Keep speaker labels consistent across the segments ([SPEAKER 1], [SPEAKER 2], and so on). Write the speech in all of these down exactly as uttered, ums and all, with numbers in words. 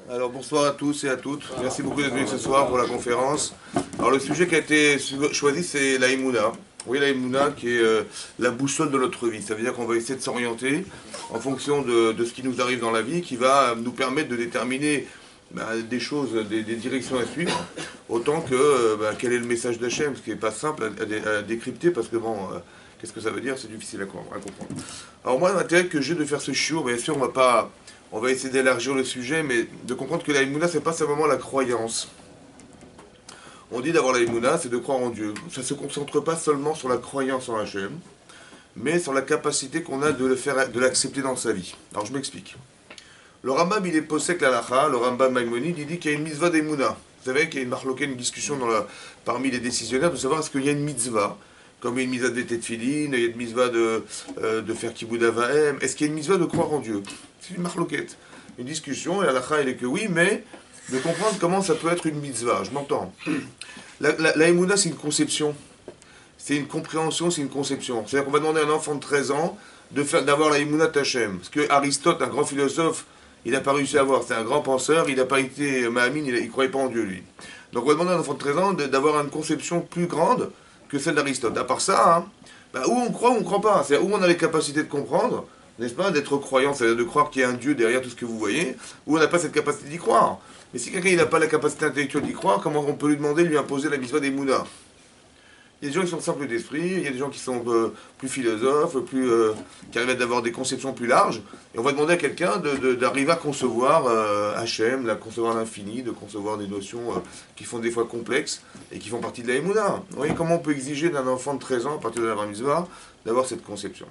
[SPEAKER 1] Alors bonsoir à tous et à toutes. Merci beaucoup d'être venus ce soir pour la conférence. Alors le sujet qui a été choisi, c'est la Emouna. Oui, la Emouna qui est euh, la boussole de notre vie. Ça veut dire qu'on va essayer de s'orienter en fonction de, de ce qui nous arrive dans la vie, qui va nous permettre de déterminer bah, des choses, des, des directions à suivre, autant que euh, bah, quel est le message d'Hachem, ce qui n'est pas simple à, à, à décrypter, parce que bon, euh, qu'est-ce que ça veut dire? C'est difficile à, à comprendre. Alors moi, l'intérêt que j'ai de faire ce shiur, bien sûr, on va pas... On va essayer d'élargir le sujet, mais de comprendre que la Emouna, c'est pas simplement la croyance. On dit d'avoir la Emouna, c'est de croire en Dieu. Ça ne se concentre pas seulement sur la croyance en Hachem, mais sur la capacité qu'on a de le faire, de l'accepter dans sa vie. Alors je m'explique. Le Rambam, il est posé la lacha, le Rambam Maïmonide, il dit qu'il y a une mitzvah d'Emouna. Vous savez qu'il y a une marloquée, une discussion dans la, parmi les décisionnaires de savoir est-ce qu'il y a une mitzvah. Comme il y a une mitzvah de tétefilin, il y a une mitzvah de, euh, de faire kiboud avahem. Est-ce qu'il y a une mitzvah de croire en Dieu? C'est une marloquette. Une discussion, et à la fin, il est que oui, mais de comprendre comment ça peut être une mitzvah. Je m'entends. La, la, la Emouna, c'est une conception. C'est une compréhension, c'est une conception. C'est-à-dire qu'on va demander à un enfant de treize ans de faire, d'avoir la Emouna Tachem. Parce que Aristote, un grand philosophe, il n'a pas réussi à avoir. C'est un grand penseur, il n'a pas été Mahamine, il ne croyait pas en Dieu, lui. Donc on va demander à un enfant de treize ans d'avoir une conception plus grande que celle d'Aristote. À part ça, hein, bah, où on croit ou on ne croit pas. C'est-à-dire où on a les capacités de comprendre, n'est-ce pas, d'être croyant, c'est-à-dire de croire qu'il y a un Dieu derrière tout ce que vous voyez, où on n'a pas cette capacité d'y croire. Mais si quelqu'un n'a pas la capacité intellectuelle d'y croire, comment on peut lui demander de lui imposer la mitzvah des Mounas? Il y a des gens qui sont simples d'esprit, il y a des gens qui sont euh, plus philosophes, plus, euh, qui arrivent à avoir des conceptions plus larges, et on va demander à quelqu'un d'arriver à concevoir euh, Hachem, à concevoir l'infini, de concevoir des notions euh, qui font des fois complexes, et qui font partie de la Emouna. Vous voyez comment on peut exiger d'un enfant de treize ans, à partir de la mitzvah, d'avoir cette conception.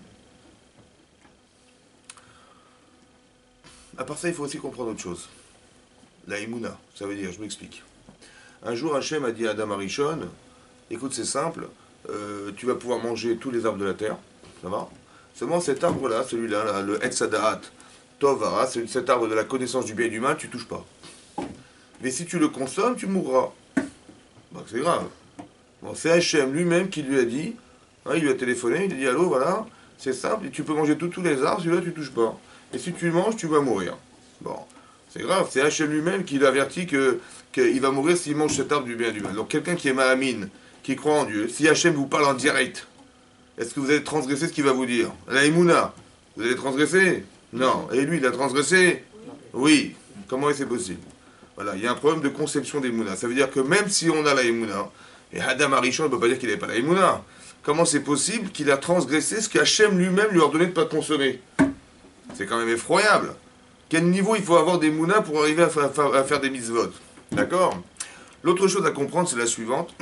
[SPEAKER 1] À part ça, il faut aussi comprendre autre chose. La Emouna, ça veut dire, je m'explique. Un jour, Hachem a dit à Adam Arishon, écoute, c'est simple, euh, tu vas pouvoir manger tous les arbres de la terre, ça va? Seulement cet arbre-là, celui-là, là, le Etzadaat, Tovara, c'est cet arbre de la connaissance du bien et du mal, tu touches pas. Mais si tu le consommes, tu mourras. Bon, c'est grave. Bon, c'est Hachem lui-même qui lui a dit, hein, il lui a téléphoné, il a dit, allô, voilà, c'est simple, tu peux manger tous tous les arbres, celui-là, tu touches pas. Et si tu le manges, tu vas mourir. Bon, c'est grave, c'est Hachem lui-même qui l'avertit que qu'il va mourir s'il mange cet arbre du bien et du mal. Donc quelqu'un qui est Mahamine, qui croit en Dieu, si Hachem vous parle en direct, est-ce que vous allez transgresser ce qu'il va vous dire? La Emouna, vous allez transgresser? Non. Et lui, il a transgressé? Oui. Comment est-ce possible? Voilà, il y a un problème de conception d'Emouna. Ça veut dire que même si on a la Emouna, et Adam Arishon ne peut pas dire qu'il n'avait pas la Emouna, comment c'est possible qu'il a transgressé ce qu'Hachem lui-même lui a ordonné de ne pas consommer? C'est quand même effroyable. Quel niveau il faut avoir des Mouna pour arriver à, fa à faire des mitzvot? D'accord? L'autre chose à comprendre, c'est la suivante.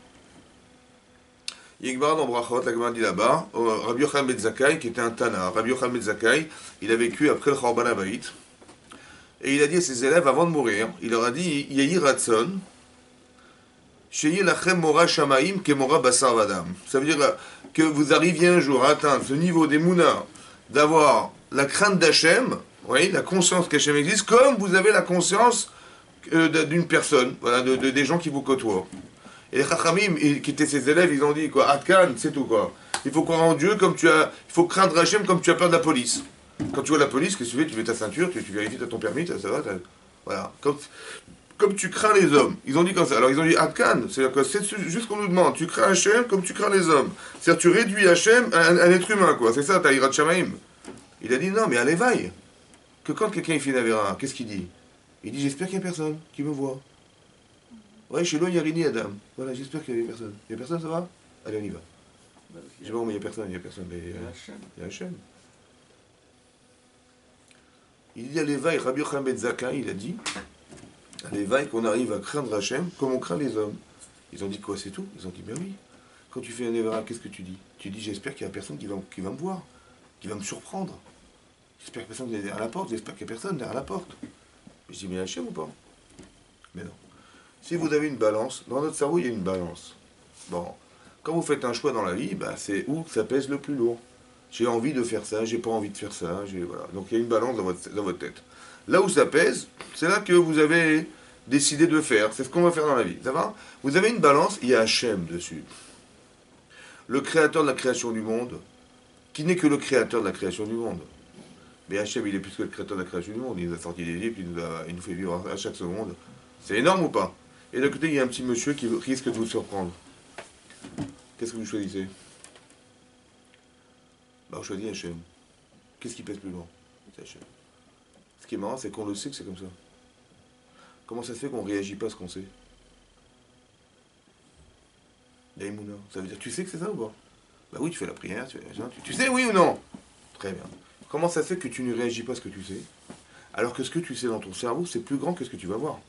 [SPEAKER 1] Yigbar dans Brachot, la Gemara dit là-bas, Rabbi Yochanan ben Zakkai, qui était un Tana. Rabbi Yochanan ben Zakkai, il a vécu après le Chorban Habayit. Et il a dit à ses élèves, avant de mourir, il leur a dit, Yahi Ratson, Sheye lachem mora shamaim ke mora basar vadam. Ça veut dire que vous arriviez un jour à atteindre ce niveau des Mouna, d'avoir la crainte d'Hachem, oui, la conscience qu'Hachem existe, comme vous avez la conscience euh, d'une personne, voilà, de, de, des gens qui vous côtoient. Et les Chachamim, qui étaient ses élèves, ils ont dit quoi, Atkan, c'est tout quoi. Il faut croire en Dieu comme tu as, il faut craindre Hachem comme tu as peur de la police. Quand tu vois la police, qu'est-ce que tu fais? Tu mets ta ceinture, tu, tu vérifies, tu as ton permis, ça va, voilà. Comme, comme tu crains les hommes. Ils ont dit comme ça. Alors ils ont dit Atkan, c'est-à-dire que c'est juste ce qu'on nous demande. Tu crains Hachem comme tu crains les hommes. C'est-à-dire tu réduis Hachem à un, un être humain, quoi. C'est ça, ta Hirat Shamaim. Il a dit non, mais à l'éveil. Que quand quelqu'un il fait une avéra, qu'est-ce qu'il dit? Il dit j'espère qu'il n'y a personne qui me voit. Ouais, chez l'eau, il y a Rini Adam. Voilà, j'espère qu'il n'y a personne. Il n'y a personne, ça va? Allez, on y va. Je sais pas, mais il n'y a personne, il n'y a personne. Mais, euh, il y a Hachem. Il dit à l'éveil, Rabbi Yochanan ben Zakkai, il a dit à l'éveil qu'on arrive à craindre Hachem comme on craint les hommes. Ils ont dit quoi, c'est tout? Ils ont dit, ben oui. Quand tu fais un avéra, qu'est-ce que tu dis? Tu dis j'espère qu'il n'y a personne qui va, qui va me voir, qui va me surprendre. J'espère que personne n'est derrière la porte, j'espère qu'il n'y a personne derrière la porte. Je dis, mais Hachem ou pas? Mais non. Si vous avez une balance, dans notre cerveau, il y a une balance. Bon, quand vous faites un choix dans la vie, bah, c'est où ça pèse le plus lourd. J'ai envie de faire ça, j'ai pas envie de faire ça, voilà. Donc il y a une balance dans votre, dans votre tête. Là où ça pèse, c'est là que vous avez décidé de faire. C'est ce qu'on va faire dans la vie. Ça va? Vous avez une balance, il y a Hachem dessus. Le créateur de la création du monde, qui n'est que le créateur de la création du monde. Mais Hachem, il est plus que le créateur de la création du monde. Il nous a sorti des livres, il nous, a, il nous fait vivre à chaque seconde. C'est énorme ou pas? Et d'un côté, il y a un petit monsieur qui risque de vous surprendre. Qu'est-ce que vous choisissez? Bah, on choisit Hachem. Qu'est-ce qui pèse plus loin? C'est Hachem. Ce qui est marrant, c'est qu'on le sait que c'est comme ça. Comment ça se fait qu'on ne réagit pas à ce qu'on sait? Daïmouna, ça veut dire tu sais que c'est ça ou pas? Bah oui, tu fais la prière, tu, fais, tu, tu sais oui ou non? Très bien. Comment ça se fait que tu ne réagis pas à ce que tu sais, alors que ce que tu sais dans ton cerveau, c'est plus grand que ce que tu vas voir?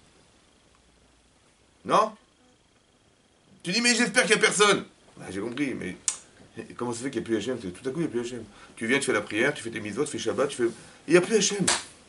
[SPEAKER 1] Non? Tu dis mais j'espère qu'il n'y a personne. Bah, j'ai compris, mais comment ça se fait qu'il n'y a plus Hachem? Tout à coup, il n'y a plus Hachem. Tu viens, tu fais la prière, tu fais tes mitzvot, tu fais Shabbat, tu fais... Il n'y a plus Hachem.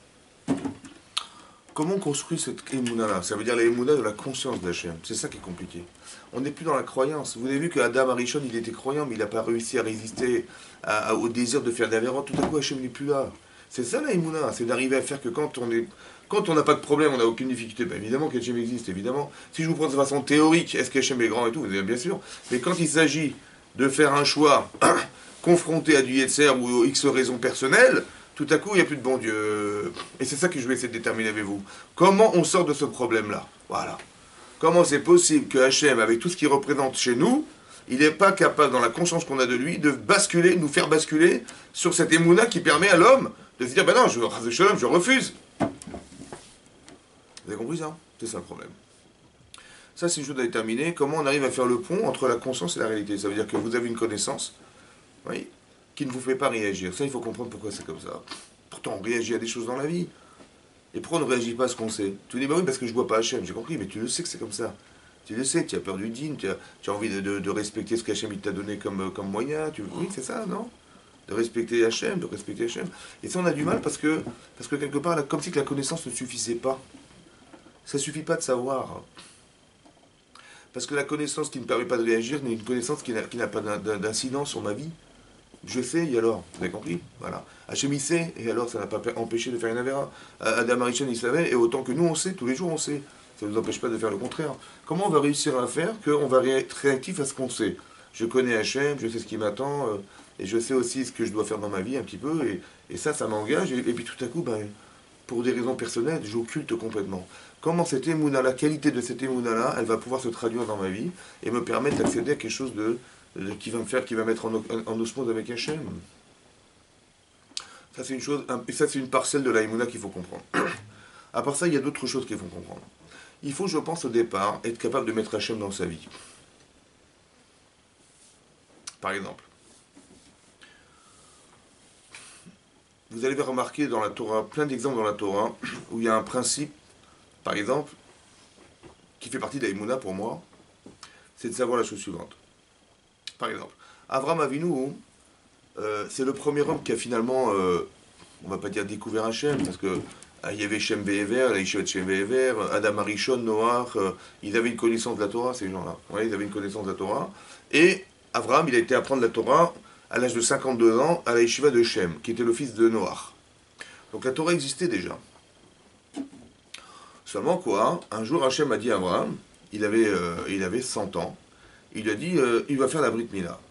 [SPEAKER 1] Comment on construit cette émouna-là? Ça veut dire la émouna de la conscience d'Hachem. C'est ça qui est compliqué. On n'est plus dans la croyance. Vous avez vu que Adam Arishon, il était croyant, mais il n'a pas réussi à résister à, à, au désir de faire des avérotes. Tout à coup, Hachem n'est plus là. C'est ça la émouna. C'est d'arriver à faire que quand on est, quand on n'a pas de problème, on n'a aucune difficulté. Ben, évidemment qu'Hachem existe, évidemment. Si je vous prends de façon théorique, est-ce qu'Hachem est grand et tout? Vous avez bien sûr. Mais quand il s'agit de faire un choix confronté à du Yetzer ou aux X raisons personnelles, tout à coup, il n'y a plus de bon Dieu. Et c'est ça que je vais essayer de déterminer avec vous. Comment on sort de ce problème-là? Voilà. Comment c'est possible que Hachem, avec tout ce qu'il représente chez nous, il n'est pas capable, dans la conscience qu'on a de lui, de basculer, nous faire basculer sur cette émouna qui permet à l'homme de se dire, ben non, je, je refuse. Vous avez compris ça? C'est ça le problème. Ça, c'est une chose à déterminer. Comment on arrive à faire le pont entre la conscience et la réalité? Ça veut dire que vous avez une connaissance, oui, qui ne vous fait pas réagir. Ça, il faut comprendre pourquoi c'est comme ça. Pourtant, on réagit à des choses dans la vie. Et pourquoi on ne réagit pas à ce qu'on sait? Tu dis, bah oui, parce que je ne vois pas Hachem. J'ai compris, mais tu le sais que c'est comme ça. Tu le sais, tu as peur du dîn, tu as, tu as envie de, de, de respecter ce qu'Hachem t'a donné comme, comme moyen. Tu... Oui, c'est ça, non? De respecter Hachem, de respecter Hachem. Et ça, on a du mal parce que, parce que quelque part, là, comme si que la connaissance ne suffisait pas. Ça ne suffit pas de savoir. Parce que la connaissance qui ne permet pas de réagir n'est une connaissance qui n'a, qui n'a pas d'incidence sur ma vie. Je sais, et alors? Vous avez compris? Voilà. Hachem, il sait, et alors ça n'a pas empêché de faire une avéra. Adam Arishon, il savait, et autant que nous, on sait, tous les jours, on sait. Ça ne nous empêche pas de faire le contraire. Comment on va réussir à faire qu'on va être réactif à ce qu'on sait? Je connais Hachem, je sais ce qui m'attend, euh, et je sais aussi ce que je dois faire dans ma vie un petit peu, et, et ça, ça m'engage, et, et puis tout à coup, ben, pour des raisons personnelles, j'occulte complètement. Comment cette émouna, la qualité de cette émouna-là, elle va pouvoir se traduire dans ma vie, et me permettre d'accéder à quelque chose de... qui va me faire, qui va mettre en, en osmose avec Hachem. Ça c'est une chose, et ça c'est une parcelle de la Emouna qu'il faut comprendre. À part ça, il y a d'autres choses qu'il faut comprendre. Il faut, je pense, au départ, être capable de mettre Hachem dans sa vie. Par exemple, vous allez remarquer dans la Torah, plein d'exemples dans la Torah, où il y a un principe, par exemple, qui fait partie de la Emouna pour moi, c'est de savoir la chose suivante. Par exemple, Avraham Avinu, euh, c'est le premier homme qui a finalement, euh, on va pas dire découvert Hachem, parce que ah, il y avait Shem Be'ever, la Yeshiva de Shem Be'ever, Adam Arishon, Noach, euh, ils avaient une connaissance de la Torah, ces gens-là. Ouais, ils avaient une connaissance de la Torah. Et Avraham, il a été apprendre la Torah à l'âge de cinquante-deux ans à la Yeshiva de Shem, qui était le fils de Noach. Donc la Torah existait déjà. Seulement quoi, un jour Hachem a dit à Avraham, il avait, euh, il avait cent ans, il lui a dit, euh, il va faire la Brit Mila.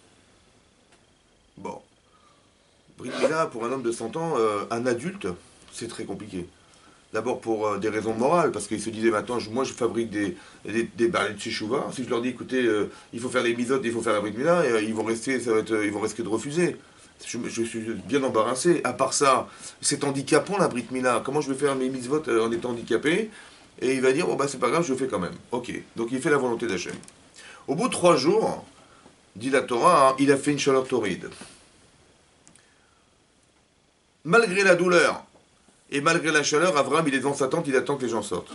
[SPEAKER 1] Bon. Brit Mila, pour un homme de cent ans, euh, un adulte, c'est très compliqué. D'abord pour euh, des raisons morales, parce qu'il se disait, maintenant, je, moi je fabrique des, des, des barils de Teshuvah. Si je leur dis, écoutez, euh, il faut faire les misotes, il faut faire la Brit Mila, et, euh, ils, vont rester, ça va être, euh, ils vont risquer de refuser. Je, je suis bien embarrassé. À part ça, c'est handicapant la Brit Mila. Comment je vais faire mes mitzvot euh, en étant handicapé? Et il va dire, oh bah c'est pas grave, je le fais quand même. Ok, donc il fait la volonté d'Hachem. Au bout de trois jours, dit la Torah, hein, il a fait une chaleur torride. Malgré la douleur et malgré la chaleur, Avraham, il est dans sa tente, il attend que les gens sortent.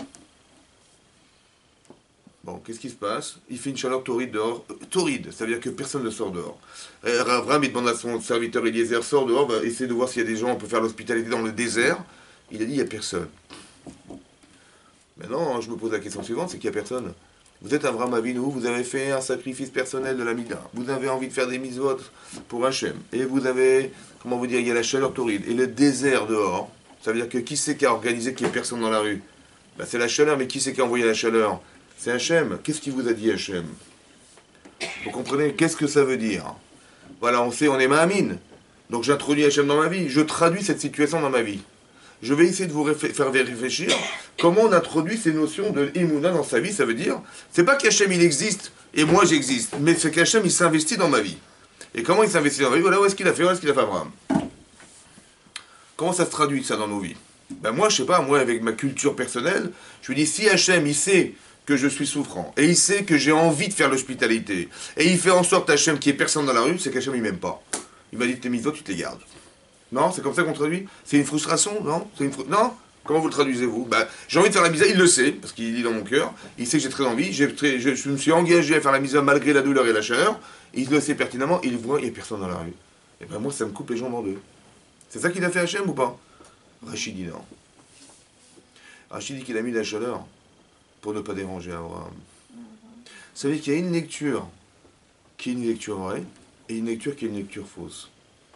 [SPEAKER 1] Bon, qu'est-ce qui se passe? Il fait une chaleur torride dehors. Euh, torride, ça veut dire que personne ne sort dehors. Euh, Avraham, il demande à son serviteur Eliezer, sort dehors, bah, essaie de voir s'il y a des gens, on peut faire l'hospitalité dans le désert. Il a dit, il n'y a personne. Maintenant, je me pose la question suivante, c'est qu'il n'y a personne. Vous êtes Avraham Avinu, vous avez fait un sacrifice personnel de la Mida. Vous avez envie de faire des mitzvot pour Hachem. Et vous avez, comment vous dire, il y a la chaleur torride. Et le désert dehors, ça veut dire que qui c'est qui a organisé qu'il n'y ait personne dans la rue? Ben, c'est la chaleur, mais qui c'est qui a envoyé la chaleur? C'est Hachem. Qu'est-ce qu'il vous a dit Hachem? Vous comprenez? Qu'est-ce que ça veut dire? Voilà, on sait, on est Mahamine. Donc j'introduis Hachem dans ma vie, je traduis cette situation dans ma vie. Je vais essayer de vous réf- faire réfléchir comment on introduit ces notions de Emouna dans sa vie. Ça veut dire, c'est pas qu'Hachem il existe et moi j'existe, mais c'est qu'Hachem il s'investit dans ma vie. Et comment il s'investit dans ma vie? Voilà où est-ce qu'il a fait, voilà ce qu'il a fait Abraham. Comment ça se traduit ça dans nos vies? Ben moi je sais pas, moi avec ma culture personnelle, je lui dis si Hachem il sait que je suis souffrant, et il sait que j'ai envie de faire l'hospitalité, et il fait en sorte Hachem qu'il n'y ait personne dans la rue, c'est qu'Hachem il m'aime pas. Il m'a dit tes mitzvot tu te les gardes. Non, c'est comme ça qu'on traduit? C'est une frustration? Non, c'est une fru... Non. Comment vous le traduisez-vous? Bah, j'ai envie de faire la mitzvah, il le sait, parce qu'il lit dans mon cœur, il sait que j'ai très envie, j'ai très... je, je me suis engagé à faire la mitzvah malgré la douleur et la chaleur, il le sait pertinemment, il voit, il n'y a personne dans la rue. Et ben moi, ça me coupe les jambes en deux. C'est ça qu'il a fait Hachem ou pas? Rachid dit non. Rachid dit qu'il a mis la chaleur pour ne pas déranger Abraham. Vous savez qu'il y a une lecture qui est une lecture vraie, et une lecture qui est une lecture fausse.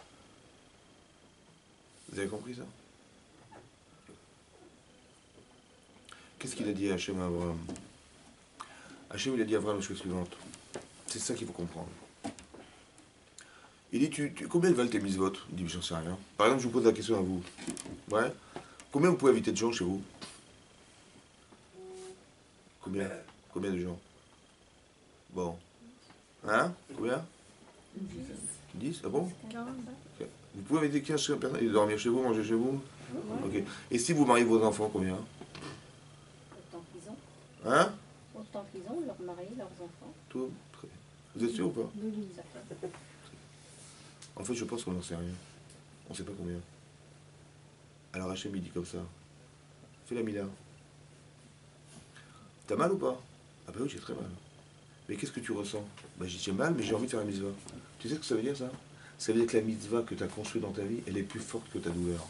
[SPEAKER 1] Vous avez compris ça? Qu'est-ce qu'il a dit à Hachem à Abraham? Hachem il a dit à Abraham la chose suivante. C'est ça qu'il faut comprendre. Il dit, tu, tu, combien valent tes mitzvot? Il dit, j'en sais rien. Par exemple, je vous pose la question à vous. Ouais? Combien vous pouvez inviter de gens chez vous? Combien? Combien de gens? Bon. Hein? Combien? dix? Ah bon? Okay. Vous pouvez inviter quinze personnes et dormir chez vous, manger chez vous? Ok. Et si vous mariez vos enfants, combien?
[SPEAKER 2] Autant qu'ils ont.
[SPEAKER 1] Hein?
[SPEAKER 2] Autant qu'ils ont, leur mari, leurs enfants.
[SPEAKER 1] Tout. Très bien. Vous êtes sûr ou pas?
[SPEAKER 2] Oui, certains.
[SPEAKER 1] En fait, je pense qu'on n'en sait rien. On ne sait pas combien. Alors Hachem, il dit comme ça. Fais la mila. T'as mal ou pas? Ah bah oui, j'ai très mal. Mais qu'est-ce que tu ressens? Bah j'ai mal, mais j'ai envie de faire la mitzvah. Tu sais ce que ça veut dire, ça? Ça veut dire que la mitzvah que tu as construite dans ta vie, elle est plus forte que ta douleur.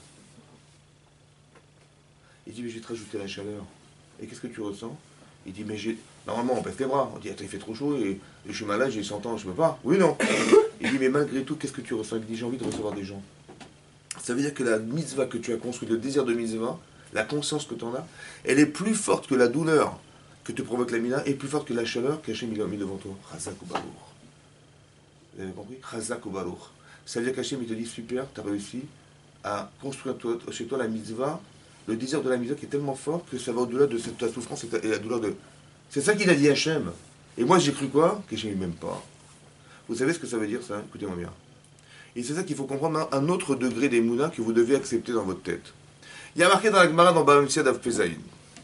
[SPEAKER 1] Il dit, mais je vais te rajouter la chaleur. Et qu'est-ce que tu ressens? Il dit, mais j'ai... Normalement, on baisse les bras. On dit, attends, il fait trop chaud et, et je suis malade, j'ai cent ans, je peux pas. Oui, non. Il dit, mais malgré tout, qu'est-ce que tu ressens? Il dit, j'ai envie de recevoir des gens. Ça veut dire que la mitzvah que tu as construite, le désir de mitzvah, la conscience que tu en as, elle est plus forte que la douleur que te provoque la mina, et plus forte que la chaleur qu'Hachem il a mis devant toi. Chazak ou Baruch. Vous avez compris? Chazak ou Baruch. Ça veut dire qu'Hachem il te dit, super, tu as réussi à construire toi, chez toi la mitzvah, le désir de la mitzvah qui est tellement fort que ça va au-delà de cette, ta souffrance et, ta, et la douleur de... C'est ça qu'il a dit Hachem. Et moi j'ai cru quoi? Qu'Hachem il m'aime pas. Vous savez ce que ça veut dire ça? Écoutez-moi bien. Et c'est ça qu'il faut comprendre, un autre degré d'émouna que vous devez accepter dans votre tête. Il y a marqué dans la Gemara dans Bava Metzia Daf Pezaïn.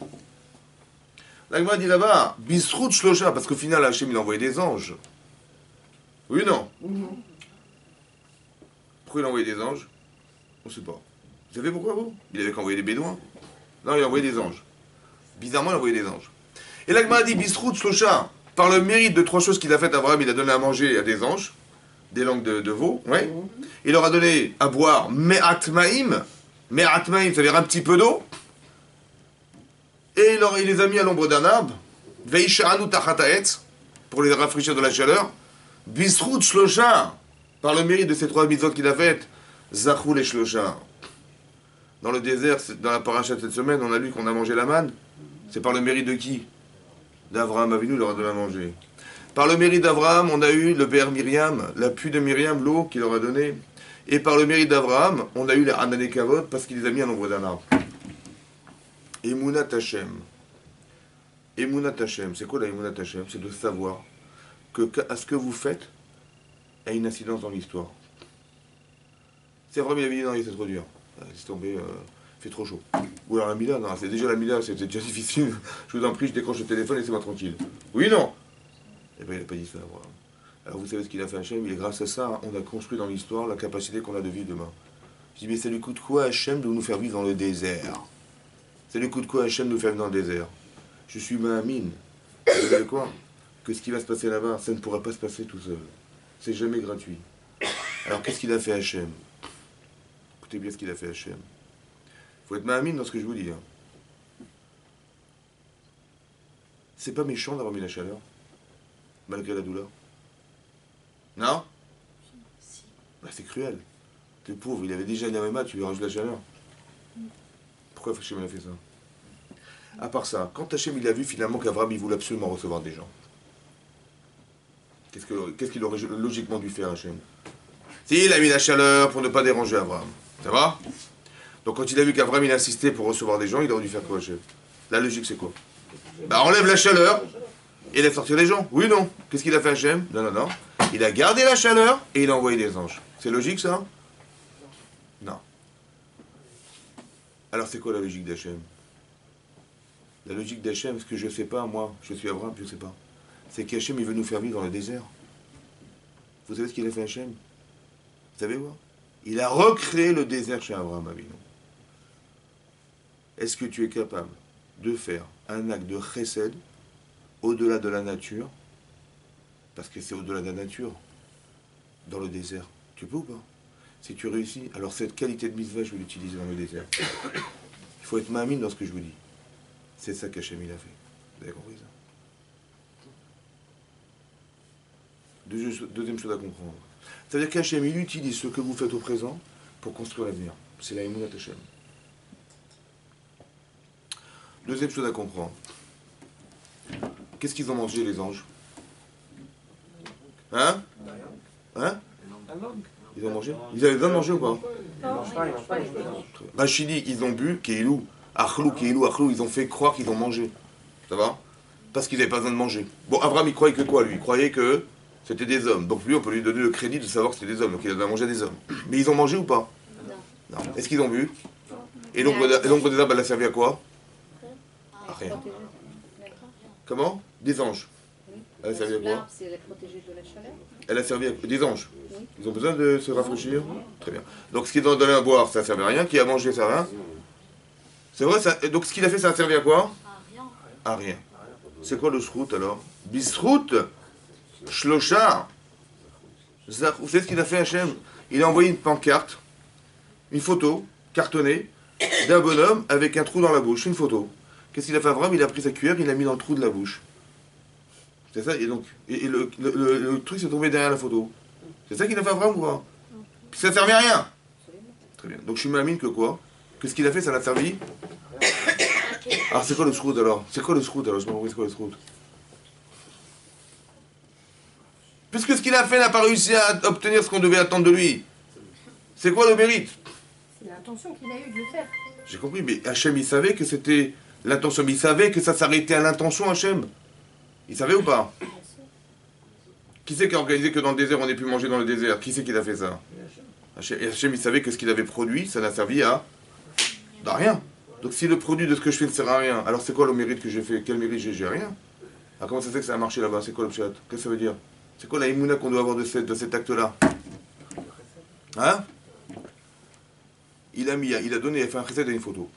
[SPEAKER 1] La Gemara dit là-bas, Bisrout Shlosha, parce qu'au final Hachem il a envoyé des anges. Oui ou non? Pourquoi il a envoyé des anges? On ne sait pas. Vous savez pourquoi vous? Il avait qu'envoyé des bédouins. Non, il a envoyé des anges. Bizarrement, il a envoyé des anges. Et la Gemara dit, Bisrout Shlosha, par le mérite de trois choses qu'il a faites, Abraham, il a donné à manger à des anges, des langues de, de veau, ouais. Il leur a donné à boire Me'at Ma'im. Me'at Ma'im, ça veut dire un petit peu d'eau. Et il, leur, il les a mis à l'ombre d'un arbre. Veisha'anu Tachat Ha'etz, pour les rafraîchir de la chaleur. Bisrout Shlosha, par le mérite de ces trois mitzvot qu'il a faites, Zachou les Shlosha. Dans le désert, dans la paracha de cette semaine, on a lu qu'on a mangé la manne. C'est par le mérite de qui? D'Avraham Avinu, il leur a donné à manger. Par le mérite d'Avraham, on a eu le Be'er Miriam, l'appui de Myriam, l'eau qu'il leur a donnée. Et par le mérite d'Avraham, on a eu les Hanan Kavod parce qu'il les a mis à l'ombre d'un arbre. Emunat Hashem. Emunat Hashem. C'est quoi la Emunat Hashem? C'est de savoir que à ce que vous faites a une incidence dans l'histoire. C'est vrai, mais il avait dit non, c'est trop dur. Laisse tomber, euh, il fait trop chaud. Ou alors la Mila, non, c'est déjà la Mila, c'était déjà difficile. Je vous en prie, je décroche le téléphone, laissez-moi tranquille. Oui, non? Eh bien, il n'a pas dit ça. Voilà. Alors, vous savez ce qu'il a fait Hachem? Et grâce à ça, on a construit dans l'histoire la capacité qu'on a de vivre demain. Je dis, mais ça lui coûte quoi Hachem de nous faire vivre dans le désert? Ça lui coûte quoi Hachem de nous faire vivre dans le désert? Je suis Mahamine. Vous savez quoi? Que ce qui va se passer là-bas, ça ne pourra pas se passer tout seul. C'est jamais gratuit. Alors, qu'est-ce qu'il a fait Hachem? Écoutez bien ce qu'il a fait Hachem. Il faut être Mahamine dans ce que je vous dis. Hein. C'est pas méchant d'avoir mis la chaleur, malgré la douleur. Non? Bah, c'est cruel. T'es pauvre, il avait déjà une mal, tu lui rajoutes la chaleur. Pourquoi Hachem a fait ça? À part ça, quand Hachem il a vu finalement qu'Abraham il voulait absolument recevoir des gens, qu'est-ce qu'il qu'est-ce qu'il aurait logiquement dû faire Hachem? Si, il a mis la chaleur pour ne pas déranger Abraham. Ça va? Donc quand il a vu qu'Abraham il insistait pour recevoir des gens, il aurait dû faire quoi, chef? La logique c'est quoi? Bah enlève la chaleur et laisse sortir les gens. Oui ou non? Qu'est-ce qu'il a fait Hachem? Non, non, non. Il a gardé la chaleur et il a envoyé des anges. C'est logique ça? Non. Alors c'est quoi la logique d'Hachem? La logique d'Hachem, ce que je ne sais pas, moi, je suis Abraham, je ne sais pas. C'est qu'Hachem, il veut nous faire vivre dans le désert. Vous savez ce qu'il a fait Hachem? Vous savez quoi? Il a recréé le désert chez Abraham Avinu. Est-ce que tu es capable de faire un acte de chesed au-delà de la nature? Parce que c'est au-delà de la nature, dans le désert. Tu peux ou pas? Si tu réussis, alors cette qualité de mitzvah, je vais l'utiliser dans le désert. Il faut être mamine dans ce que je vous dis. C'est ça qu'Hachem il a fait. Vous avez compris ça? Deuxième chose à comprendre. C'est-à-dire qu'Hachem, il utilise ce que vous faites au présent pour construire l'avenir. C'est la émounat Hachem. Deuxième chose à comprendre. Qu'est-ce qu'ils ont mangé, les anges? Hein? Hein? Ils ont mangé? Ils avaient besoin de manger ou pas? Rachidi, ils ont bu, Keilou, Achlou, Keilou, Achlou, ils ont fait croire qu'ils ont mangé. Ça va? Parce qu'ils n'avaient pas besoin de manger. Bon, Abraham, il croyait que quoi, lui? Il croyait que c'était des hommes. Donc lui, on peut lui donner le crédit de savoir que c'était des hommes. Donc il a mangé des hommes. Mais ils ont mangé ou pas? Non. Non. Est-ce qu'ils ont bu? Et l'ombre des arbres, elle a servi à quoi? À rien. Comment? Des anges. Elle a servi à quoi? Elle a servi à des anges. Ils ont besoin de se rafraîchir? Très bien. Donc ce qu'ils ont donné à boire, ça ne servait à rien. Qui a mangé, ça va? C'est vrai, ça... donc ce qu'il a fait, ça a servi à quoi? À rien. C'est quoi le shrout alors? Bisrout? Shloshar? Vous savez ce qu'il a fait Hachem? Il a envoyé une pancarte, une photo cartonnée d'un bonhomme avec un trou dans la bouche. Une photo. Qu'est-ce qu'il a fait Abraham? Il a pris sa cuillère, il l'a mis dans le trou de la bouche. C'est ça, et donc, et, et le, le, le, le truc s'est trouvé derrière la photo. C'est ça qu'il a fait Abraham ou pas? Puis ça ne servait à rien. Très bien. Donc je suis mamine que quoi? Que ce qu'il a fait, ça l'a servi? Alors c'est quoi le shrout alors? C'est quoi le shrout alors? Je me demande c'est quoi le shrout? Puisque ce qu'il a fait n'a pas réussi à obtenir ce qu'on devait attendre de lui. C'est quoi le mérite?
[SPEAKER 3] C'est l'intention qu'il a eue de le faire.
[SPEAKER 1] J'ai compris, mais Hachem il savait que c'était l'intention. Mais il savait que ça s'arrêtait à l'intention Hachem. Il savait ou pas? Qui c'est qui a organisé que dans le désert on ait pu manger dans le désert? Qui c'est qui a fait ça? Hachem, Hachem il savait que ce qu'il avait produit, ça n'a servi à... à rien. Donc si le produit de ce que je fais ne sert à rien, alors c'est quoi le mérite que j'ai fait? Quel mérite j'ai? J'ai rien. Alors comment ça se fait que ça a marché là-bas? C'est quoi le pshat? Qu'est-ce que ça veut dire? C'est quoi la émouna qu'on doit avoir de, cette, de cet acte-là? Hein? Il a mis, il a donné, il a fait un chesed à une photo.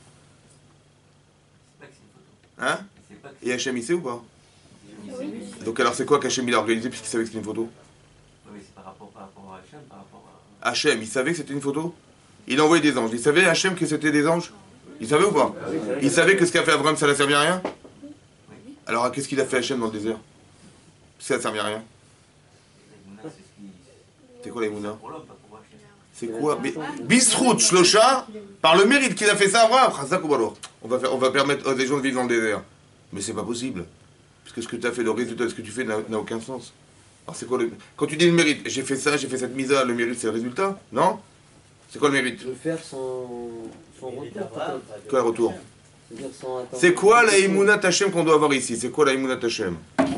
[SPEAKER 1] Hein? Et Hachem il sait ou pas?
[SPEAKER 2] Oui.
[SPEAKER 1] Donc alors c'est quoi qu'Hachem il a organisé puisqu'il savait que c'était une photo?
[SPEAKER 4] Oui, c'est par rapport, par rapport à Hachem, par rapport à...
[SPEAKER 1] Hachem, il savait que c'était une photo? Il a envoyé des anges. Il savait Hachem que c'était des anges? Il savait ou pas? Il savait que ce qu'a fait Abraham ça ne servait à rien? Alors qu'est-ce qu'il a fait Hachem dans le désert? Ça ne servait à rien. C'est quoi la Emouna? C'est quoi? Mais Bisrout, Shlosha, par le mérite qu'il a fait ça, Abraham, on va, faire, on va permettre à des gens de vivre dans le désert. Mais c'est pas possible. Puisque ce que tu as fait, le résultat de ce que tu fais n'a aucun sens. Alors c'est quoi le... Quand tu dis le mérite, j'ai fait ça, j'ai fait cette mise-à, le mérite c'est le résultat? Non? C'est quoi le mérite?
[SPEAKER 5] De faire son, son retour.
[SPEAKER 1] Quel retour? C'est quoi la Emouna Hachem qu'on doit avoir ici? C'est quoi la Emouna Hachem?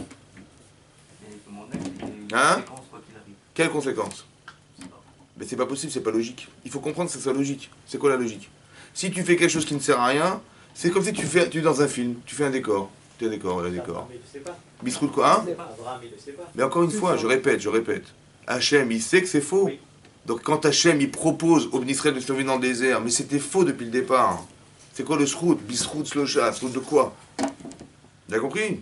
[SPEAKER 1] Hein? Quelles conséquences? Mais c'est pas possible, c'est pas logique. Il faut comprendre que ça soit logique. C'est quoi la logique? Si tu fais quelque chose qui ne sert à rien, c'est comme si tu fais, tu es dans un film, tu fais un décor. Tu as un décor, voilà, un décor. Bistrout quoi? Hein? Mais encore une fois, je répète, je répète. Hachem, il sait que c'est faux. Donc quand Hachem, il propose au Israël de survivre dans le désert, mais c'était faux depuis le départ. C'est quoi le shrout? Bisrout, Slosha, shrout de quoi? Tu as compris?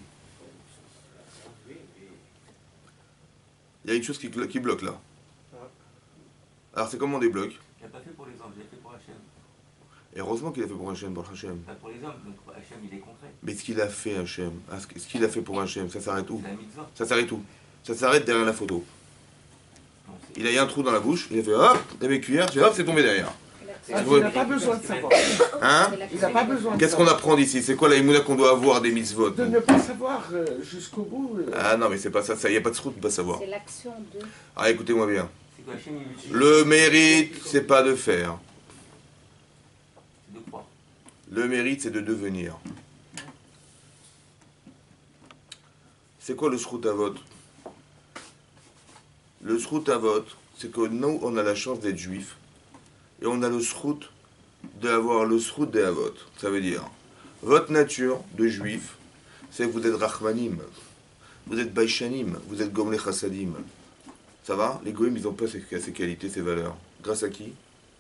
[SPEAKER 1] Il y a une chose qui, qui bloque là. Alors c'est comment on débloque?
[SPEAKER 4] Il n'a pas fait pour les hommes, il a fait pour Hachem.
[SPEAKER 1] Et heureusement qu'il a fait pour Hachem, pour Hachem.
[SPEAKER 4] Pas pour les hommes, donc Hachem il est contraint.
[SPEAKER 1] Mais ce qu'il a fait Hachem, ce qu'il a fait pour Hachem, ça s'arrête où?
[SPEAKER 4] C'est la mitzvah.
[SPEAKER 1] Ça s'arrête où? Ça s'arrête derrière la photo. Il a eu un trou dans la bouche, il a fait hop, avec cuillère, hop, c'est tombé derrière.
[SPEAKER 5] Ah, il n'a pas besoin de savoir.
[SPEAKER 1] Hein?
[SPEAKER 5] Il n'a pas besoin de
[SPEAKER 1] Qu'est-ce qu'on apprend d'ici? C'est quoi la émouna qu'on doit avoir des mitzvot?
[SPEAKER 5] De ne pas savoir euh, jusqu'au bout. Euh...
[SPEAKER 1] Ah non, mais c'est pas ça, il n'y a pas de shrout de ne pas savoir.
[SPEAKER 2] C'est l'action de...
[SPEAKER 1] Ah écoutez-moi bien.
[SPEAKER 4] C'est quoi, Hachem, il utilise-
[SPEAKER 1] Le mérite, c'est pas de faire.
[SPEAKER 4] C'est de croire.
[SPEAKER 1] Le mérite, c'est de devenir. C'est quoi le Shrut Avot? Le Shrut Avot, c'est que nous, on a la chance d'être juifs. Et on a le Shrut d'avoir le Shrut des Avot. Ça veut dire, votre nature de juif, c'est que vous êtes Rachmanim, vous êtes Baishanim, vous êtes Gomle Chassadim. Ça va? Les Goïms, ils n'ont pas ces, ces qualités, ces valeurs. Grâce à qui?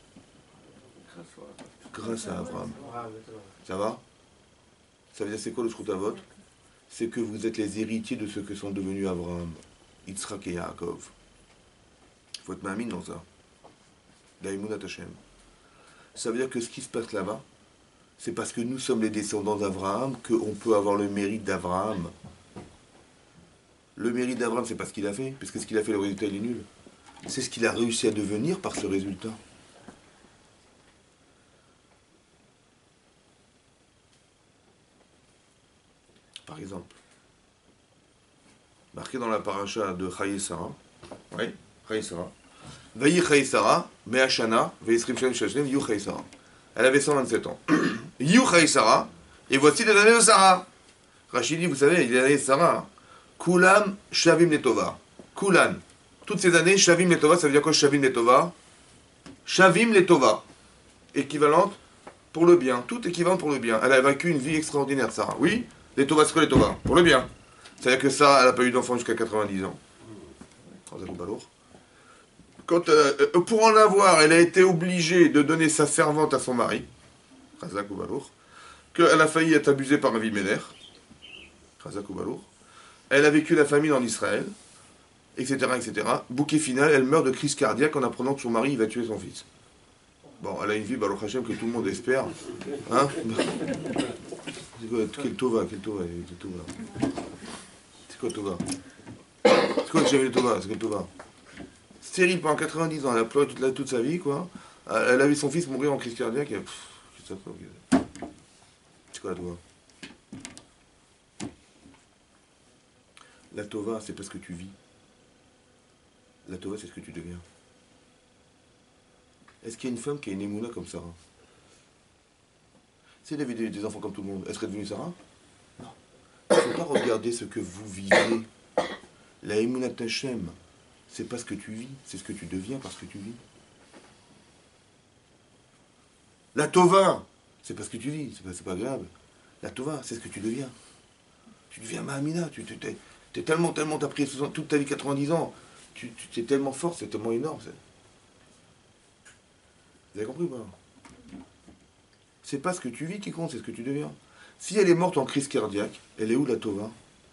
[SPEAKER 1] Grâce à Abraham. Ça va? Ça veut dire, c'est quoi le Shrut Avot? C'est que vous êtes les héritiers de ceux que sont devenus Abraham, Yitzhak et Yaakov. Il faut être mamine dans ça. Daïmounat Hashem. Ça veut dire que ce qui se passe là-bas, c'est parce que nous sommes les descendants d'Abraham qu'on peut avoir le mérite d'Abraham. Le mérite d'Abraham, c'est pas ce qu'il a fait, parce que ce qu'il a fait, le résultat, il est nul. C'est ce qu'il a réussi à devenir par ce résultat. Par exemple, marqué dans la paracha de Chaye Sarah, oui, Chaye Sarah, Vayi Chaye Sarah, Me'ashana, Ve'isrim Shem Shashem, Yu Chaye Sarah. Elle avait cent vingt-sept ans. Yu Chaye Sarah, et voici les années de Sarah. Rachid dit, vous savez, les années de Sarah, Kulam Shavim Letova. Kulan. Toutes ces années, Shavim Letova, ça veut dire quoi Shavim Letova? Shavim Letova. Équivalente pour le bien. Tout équivalent pour le bien. Elle a vécu une vie extraordinaire, Sarah. Oui? Les Tova, c'est quoi les Tova? Pour le bien. C'est-à-dire que ça, elle n'a pas eu d'enfant jusqu'à quatre-vingt-dix ans. Quand, euh, pour en avoir, elle a été obligée de donner sa servante à son mari, qu'elle a failli être abusée par Avimelech. Elle a vécu la famine en Israël, et cetera, et cetera. Bouquet final, elle meurt de crise cardiaque en apprenant que son mari il va tuer son fils. Bon, elle a une vie, Baruch Hashem, que tout le monde espère. Hein? C'est quoi? Quel Tova? Quel Tova? Quel Tova? C'est quoi Tova? C'est quoi que j'avais le Tova? C'est quel Tova? Stérile pendant quatre-vingt-dix ans, elle a pleuré toute, la, toute sa vie, quoi. Elle a vu son fils mourir en crise cardiaque. Et... C'est quoi la Tova? La Tova, c'est pas ce que tu vis. La Tova, c'est ce que tu deviens. Est-ce qu'il y a une femme qui a une émouna comme Sarah? Si elle avait des, des enfants comme tout le monde, elle serait devenue Sarah? Non. Il ne faut pas regarder ce que vous vivez. La émouna Tachem, c'est pas ce que tu vis, c'est ce que tu deviens parce que tu vis. La Tova, c'est pas ce que tu vis, c'est pas, c'est pas grave. La Tova, c'est ce que tu deviens. Tu deviens Mahamina, tu t'es, t'es tellement, tellement, t'as pris toute ta vie quatre-vingt-dix ans, tu, tu es tellement fort, c'est tellement énorme. C'est... Vous avez compris ou pas? C'est pas ce que tu vis qui compte, c'est ce que tu deviens. Si elle est morte en crise cardiaque, elle est où la Tova?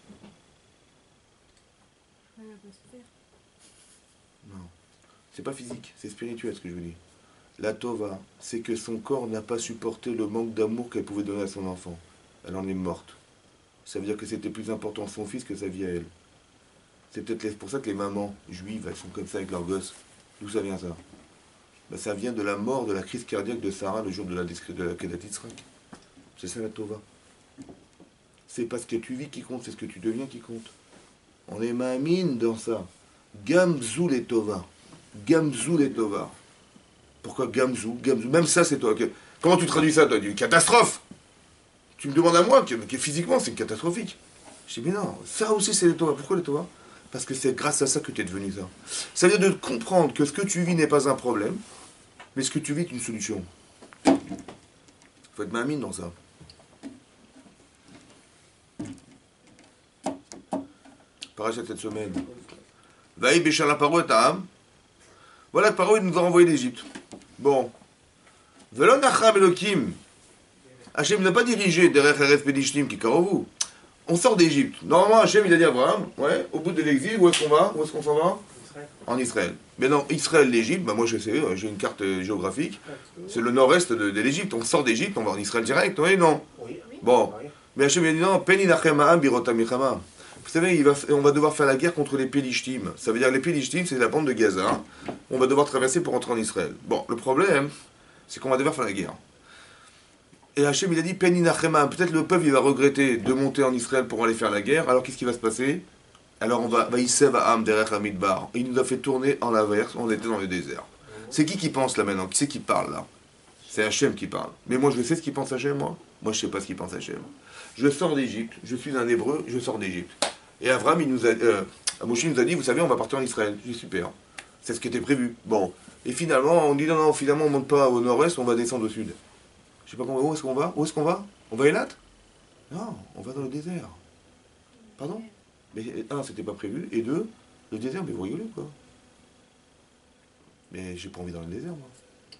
[SPEAKER 1] Non. C'est pas physique, c'est spirituel ce que je vous dis. La Tova, c'est que son corps n'a pas supporté le manque d'amour qu'elle pouvait donner à son enfant. Elle en est morte. Ça veut dire que c'était plus important son fils que sa vie à elle. C'est peut-être pour ça que les mamans juives, elles sont comme ça avec leurs gosses. D'où ça vient ça? Ben, ça vient de la mort, de la crise cardiaque de Sarah le jour de la, de la Kedat Yitzhak. C'est ça la Tova. C'est pas ce que tu vis qui compte, c'est ce que tu deviens qui compte. On est mamine dans ça. Gamzou les Tova. Gamzou les Tova. Pourquoi Gamzou? Gamzou. Même ça, c'est toi. Comment tu traduis ça, toi? Une catastrophe. Tu me demandes à moi, que, que physiquement, c'est catastrophique. Je dis, mais non, ça aussi, c'est les Tova. Pourquoi les Tova? Parce que c'est grâce à ça que tu es devenu ça. Ça veut dire de comprendre que ce que tu vis n'est pas un problème, mais ce que tu vis est une solution. Il faut être mamine dans ça. Parachat cette semaine. Vaï Béchar la Paro et Ta'am. Voilà que Paro il nous a renvoyé d'Égypte. Bon. Velon Acham Elokim. Hachem n'a pas dirigé derrière Eretz Pedishtim qui vous. On sort d'Égypte. Normalement, Hachem il a dit à Abraham, ouais, au bout de l'exil, où est-ce qu'on va? Où est-ce qu'on s'en va? Israël. En Israël. Mais non, Israël, l'Égypte, bah moi je sais, j'ai une carte géographique. C'est le nord-est de, de l'Égypte. On sort d'Égypte, on va en Israël direct, oui, non? Oui. Bon. Mais Hachem il a dit non, Peninachema Birota Milchama. Vous savez, il va, on va devoir faire la guerre contre les Pélishtim. Ça veut dire que les Pélishtim, c'est la bande de Gaza. On va devoir traverser pour rentrer en Israël. Bon, le problème, c'est qu'on va devoir faire la guerre. Et Hachem, il a dit, Peninachema, peut-être le peuple, il va regretter de monter en Israël pour aller faire la guerre. Alors, qu'est-ce qui va se passer? Alors on va, va Am derrière Hamidbar. Il nous a fait tourner en l'inverse, on était dans le désert. C'est qui qui pense là maintenant? Qui c'est qui parle là? C'est Hachem qui parle. Mais moi je sais ce qu'il pense Hachem, moi. Moi je sais pas ce qu'il pense Hachem. Je sors d'Égypte, je suis un hébreu, je sors d'Égypte. Et Avram, il nous a, euh, Moshe nous a dit, vous savez, on va partir en Israël. Je dis super. C'est ce qui était prévu. Bon. Et finalement, on dit non, non, finalement on monte pas au nord-ouest, on va descendre au sud. Je sais pas comment, où est-ce qu'on va? Où est-ce qu'on va? On va à Eilat? Non, on va dans le désert. Pardon? Mais un, c'était pas prévu, et deux, le désert, mais vous rigolez quoi. Mais j'ai pas envie dans le désert, moi.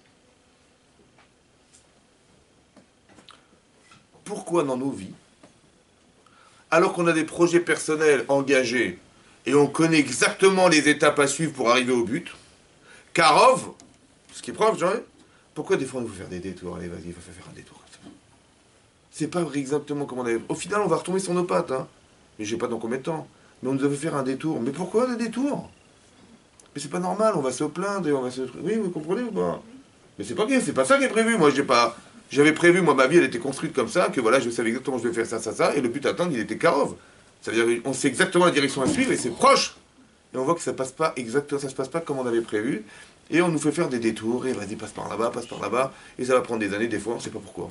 [SPEAKER 1] Pourquoi dans nos vies, alors qu'on a des projets personnels engagés, et on connaît exactement les étapes à suivre pour arriver au but, Karov, ce qui est proche, genre, pourquoi des fois on nous fait faire des détours? Allez, vas-y, il va faire un détour. C'est pas exactement comme on avait... Au final, on va retomber sur nos pattes, hein. Mais je sais pas dans combien de temps. Mais on nous a fait faire un détour. Mais pourquoi le détour? Mais c'est pas normal, on va se plaindre et on va se... Oui, vous comprenez ou pas? Mais c'est pas bien, c'est pas ça qui est prévu. Moi, j'ai pas... J'avais prévu, moi, ma vie, elle était construite comme ça, que voilà, je savais exactement je devais faire ça, ça, ça, et le but à atteindre, il était Karov. Ça veut dire qu'on sait exactement la direction à suivre et c'est proche. Et on voit que ça passe pas exactement, ça se passe pas comme on avait prévu. Et on nous fait faire des détours, et vas-y, passe par là-bas, passe par là-bas, et ça va prendre des années, des fois, on sait pas pourquoi.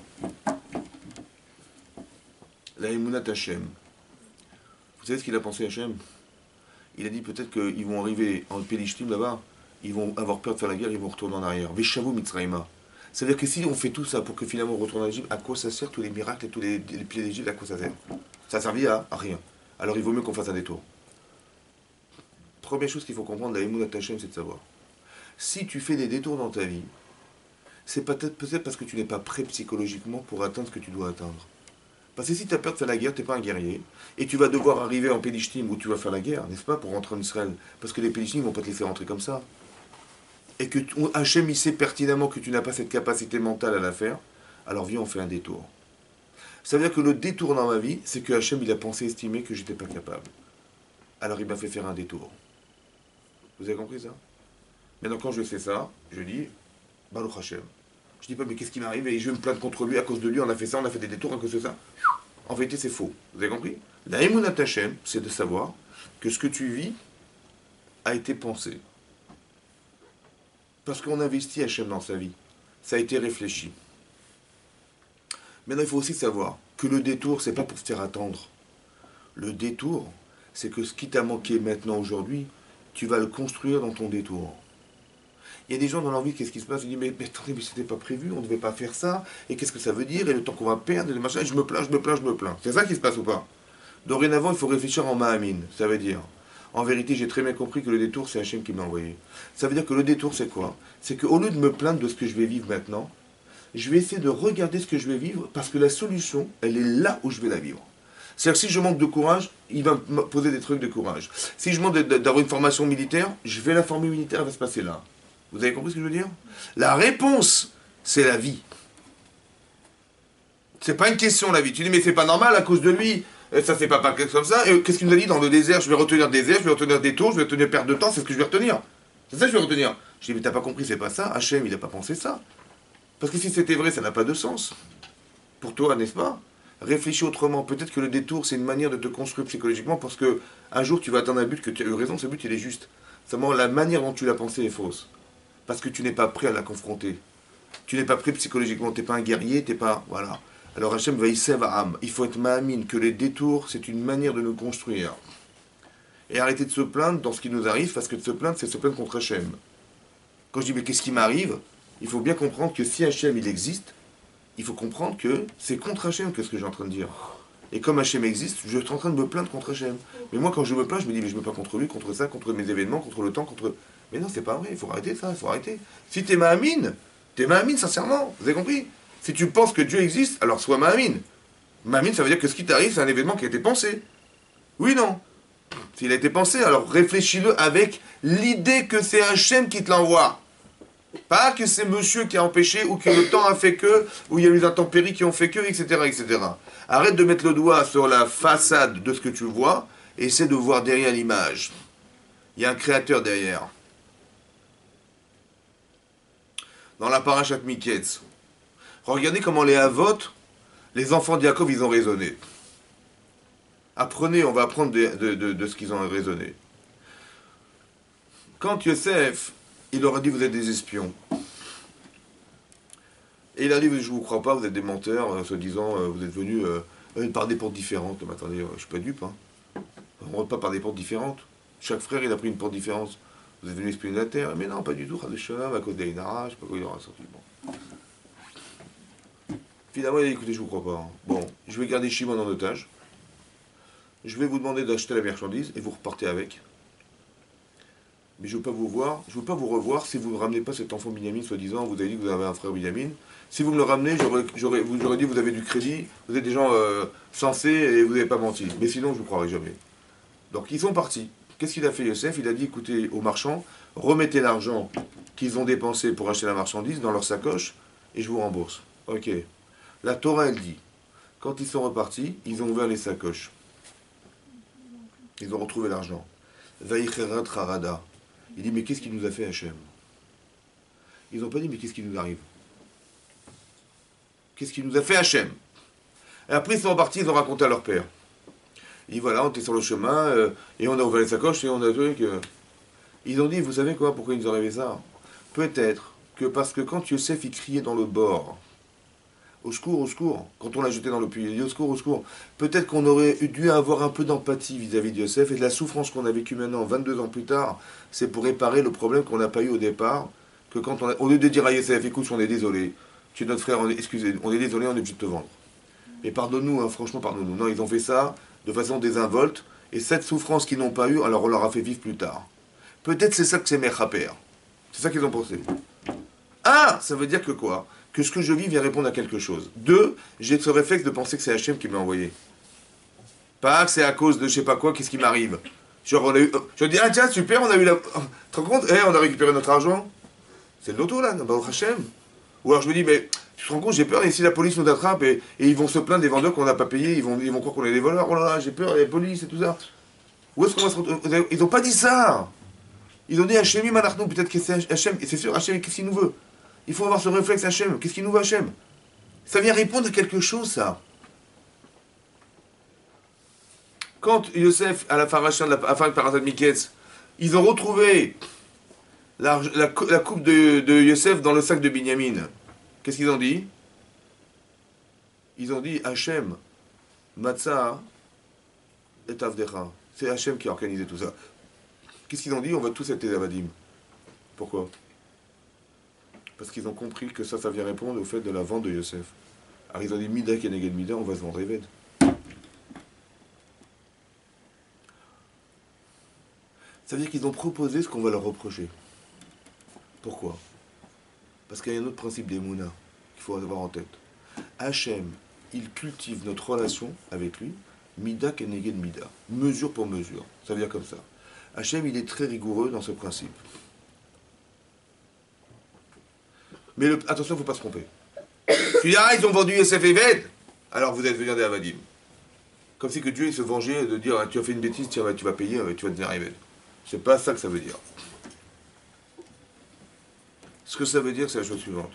[SPEAKER 1] La Emunat Hashem. Vous savez ce qu'il a pensé Hashem? Il a dit peut-être qu'ils vont arriver en Pélishtim là-bas, ils vont avoir peur de faire la guerre, ils vont retourner en arrière. Veshavu Mitzraïma. C'est-à-dire que si on fait tout ça pour que finalement on retourne en Égypte, à quoi ça sert tous les miracles et tous les, les pieds d'Égypte, à quoi ça sert? Ça a servi à, à rien. Alors il vaut mieux qu'on fasse un détour. Première chose qu'il faut comprendre, la Emunat Hashem, c'est de savoir. Si tu fais des détours dans ta vie, c'est peut-être peut-être parce que tu n'es pas prêt psychologiquement pour atteindre ce que tu dois atteindre. Parce que si tu as peur de faire la guerre, tu n'es pas un guerrier, et tu vas devoir arriver en Pélishtim où tu vas faire la guerre, n'est-ce pas, pour rentrer en Israël. Parce que les Pélishtim ne vont pas te laisser rentrer comme ça. Et que Hachem, il sait pertinemment que tu n'as pas cette capacité mentale à la faire, alors viens, on fait un détour. Ça veut dire que le détour dans ma vie, c'est que Hachem, il a pensé estimer que j'étais pas capable. Alors il m'a fait faire un détour. Vous avez compris ça? Maintenant, quand je fais ça, je dis, Baruch Hachem. Je dis pas, mais qu'est-ce qui m'arrive? Et je vais me plaindre contre lui, à cause de lui, on a fait ça, on a fait des détours à cause de ça. En vérité, c'est faux. Vous avez compris? La Emunat Hashem, c'est de savoir que ce que tu vis a été pensé. Parce qu'on investit Hachem dans sa vie. Ça a été réfléchi. Maintenant, il faut aussi savoir que le détour, c'est pas pour se faire attendre. Le détour, c'est que ce qui t'a manqué maintenant, aujourd'hui, tu vas le construire dans ton détour. Il y a des gens dans leur vie, qu'est-ce qui se passe? Ils disent, mais, mais attendez, mais c'était pas prévu, on ne devait pas faire ça, et qu'est-ce que ça veut dire, et le temps qu'on va perdre, et le machin, et je me plains, je me plains, je me plains. C'est ça qui se passe ou pas? Dorénavant, il faut réfléchir en Mahamin, ça veut dire, en vérité, j'ai très bien compris que le détour, c'est Hachem qui m'a envoyé. Ça veut dire que le détour, c'est quoi? C'est qu'au lieu de me plaindre de ce que je vais vivre maintenant, je vais essayer de regarder ce que je vais vivre, parce que la solution, elle est là où je vais la vivre. C'est-à-dire que si je manque de courage, il va me poser des trucs de courage. Si je manque d'avoir une formation militaire, je vais la former militaire, elle va se passer là. Vous avez compris ce que je veux dire? La réponse, c'est la vie. C'est pas une question, la vie. Tu dis, mais c'est pas normal, à cause de lui, ça c'est pas pas comme ça. Et qu'est-ce qu'il nous a dit dans le désert? Je vais retenir le désert, je vais retenir des tours, je vais retenir perte de temps, c'est ce que je vais retenir. C'est ça que je vais retenir. Je dis, mais t'as pas compris, c'est pas ça. Hachem, il a pas pensé ça. Parce que si c'était vrai, ça n'a pas de sens. Pour toi, n'est-ce pas? Réfléchis autrement. Peut-être que le détour, c'est une manière de te construire psychologiquement parce que un jour, tu vas atteindre un but que tu as eu raison, ce but, il est juste. Seulement, la manière dont tu l'as pensé est fausse. Parce que tu n'es pas prêt à la confronter. Tu n'es pas prêt psychologiquement, tu n'es pas un guerrier, tu n'es pas... Voilà. Alors Hachem va y am. Il faut être ma'amine, que les détours, c'est une manière de nous construire. Et arrêter de se plaindre dans ce qui nous arrive, parce que de se plaindre, c'est se plaindre contre Hachem. Quand je dis, mais qu'est-ce qui m'arrive? Il faut bien comprendre que si Hachem, il existe, il faut comprendre que c'est contre Hachem que ce que j'ai en train de dire. Et comme Hachem existe, je suis en train de me plaindre contre Hachem. Mais moi, quand je me plains, je me dis, mais je me plains contre lui, contre ça, contre mes événements, contre le temps, contre... Mais non, c'est pas vrai, il faut arrêter ça, il faut arrêter. Si t'es Mahamine, t'es Mahamine sincèrement, vous avez compris? Si tu penses que Dieu existe, alors sois Mahamine. Mahamine, ça veut dire que ce qui t'arrive, c'est un événement qui a été pensé. Oui, non. S'il a été pensé, alors réfléchis-le avec l'idée que c'est Hachem qui te l'envoie. Pas que c'est monsieur qui a empêché, ou que le temps a fait que, ou il y a eu des intempéries qui ont fait que, et cetera, et cetera. Arrête de mettre le doigt sur la façade de ce que tu vois, et essaie de voir derrière l'image. Il y a un créateur derrière. Dans la parashat Miketz. Regardez comment les Havot, les enfants de Yaakov, ils ont raisonné. Apprenez, on va apprendre de, de, de, de ce qu'ils ont raisonné. Quand Yosef, il leur a dit, vous êtes des espions. Et il a dit, je ne vous crois pas, vous êtes des menteurs, en se disant, euh, vous êtes venus euh, par des portes différentes. Mais attendez, euh, je ne suis pas dupe. Hein. On ne rentre pas par des portes différentes. Chaque frère, il a pris une porte différente. Vous êtes venus espionner la terre. Mais non, pas du tout. Khadeshalam, à cause d'Aïnara, je ne sais pas quoi il aura sorti. Bon. Finalement, il a dit, écoutez, je ne vous crois pas. Hein. Bon, je vais garder Shimon en otage. Je vais vous demander d'acheter la marchandise et vous repartez avec. Mais je ne veux pas vous voir, je ne veux pas vous revoir si vous ne ramenez pas cet enfant Binyamin, soi-disant, vous avez dit que vous avez un frère Binyamin. Si vous me le ramenez, j'aurais, j'aurais, vous aurez dit que vous avez du crédit, vous êtes des gens euh, sensés et vous n'avez pas menti. Mais sinon, je ne vous croirai jamais. Donc ils sont partis. Qu'est-ce qu'il a fait Yosef? Il a dit, écoutez, aux marchands, remettez l'argent qu'ils ont dépensé pour acheter la marchandise dans leur sacoche et je vous rembourse. Ok. La Torah, elle dit, quand ils sont repartis, ils ont ouvert les sacoches. Ils ont retrouvé l'argent. Vaïcherat Harada. Il dit, mais qu'est-ce qu'il nous a fait Hachem? Ils n'ont pas dit, mais qu'est-ce qui nous arrive? Qu'est-ce qu'il nous a fait Hachem? Et après, ils sont repartis, ils ont raconté à leur père. Il dit, voilà, on était sur le chemin, euh, et on a ouvert les sacoches, et on a vu que... Ils ont dit, vous savez quoi, pourquoi ils nous ont arrivé ça? Peut-être que parce que quand Yosef, il criait dans le bord, au secours, au secours, quand on l'a jeté dans le puits, il dit, au secours, au secours, peut-être qu'on aurait dû avoir un peu d'empathie vis-à-vis de Yosef, et de la souffrance qu'on a vécue maintenant, vingt-deux ans plus tard, c'est pour réparer le problème qu'on n'a pas eu au départ, que quand on a, au lieu de dire à Yosef, écoute, on est désolé, tu es notre frère, on est, excusez, on est désolé, on est obligé de te vendre. Mais pardonne-nous, hein, franchement, pardonne-nous. Non, ils ont fait ça de façon désinvolte, et cette souffrance qu'ils n'ont pas eue, alors on leur a fait vivre plus tard. Peut-être c'est ça que c'est Mechaper. C'est ça qu'ils ont pensé. Ah, ça veut dire que quoi? Que ce que je vis vient répondre à quelque chose. Deux, j'ai ce réflexe de penser que c'est Hachem qui m'a envoyé. Pas que c'est à cause de je sais pas quoi, qu'est-ce qui m'arrive. Genre, on a eu, je dis, ah tiens, super, on a eu la... Tu te rends compte? Eh, on a récupéré notre argent. C'est de l'auto, là, Baruch Hachem. Ou alors je me dis, mais tu te rends compte, j'ai peur, et si la police nous attrape, et, et ils vont se plaindre des vendeurs qu'on n'a pas payés, ils vont, ils vont croire qu'on est des voleurs. Oh là là, j'ai peur, il y a la police et tout ça. Où est-ce qu'on va se retrouver? Ils n'ont pas dit ça. Ils ont dit, Hachem, Manachnou, peut-être que c'est Hachem. Et c'est sûr, Hachem, qu'est-ce qu'il nous veut? Il faut avoir ce réflexe Hachem. Qu'est-ce qu'il nous veut Hachem? Ça vient répondre à quelque chose, ça. Quand Yosef, à la Farachin, à la fin de Parashat Miketz, ils ont retrouvé la, la, la coupe de, de Yosef dans le sac de Binyamin, qu'est-ce qu'ils ont dit? Ils ont dit Hachem, Matzah et Avdecha. C'est Hachem qui a organisé tout ça. Qu'est-ce qu'ils ont dit? On va tous être des Avadim. Pourquoi? Parce qu'ils ont compris que ça, ça vient répondre au fait de la vente de Yosef. Alors ils ont dit Mida Keneged Mida, on va se vendre Eved. Ça veut dire qu'ils ont proposé ce qu'on va leur reprocher. Pourquoi? Parce qu'il y a un autre principe des Mouna qu'il faut avoir en tête. Hachem, il cultive notre relation avec lui, Mida Keneged Mida, mesure pour mesure. Ça veut dire comme ça. Hachem, il est très rigoureux dans ce principe. Mais le, attention, il ne faut pas se tromper. Tu dis, ah, ils ont vendu Yosef Eved, alors vous êtes venus des Avadim. Comme si que Dieu il se vengeait de dire, ah, tu as fait une bêtise, tu vas, tu vas payer, tu vas devenir Eved. C'est pas ça que ça veut dire. Ce que ça veut dire, c'est la chose suivante.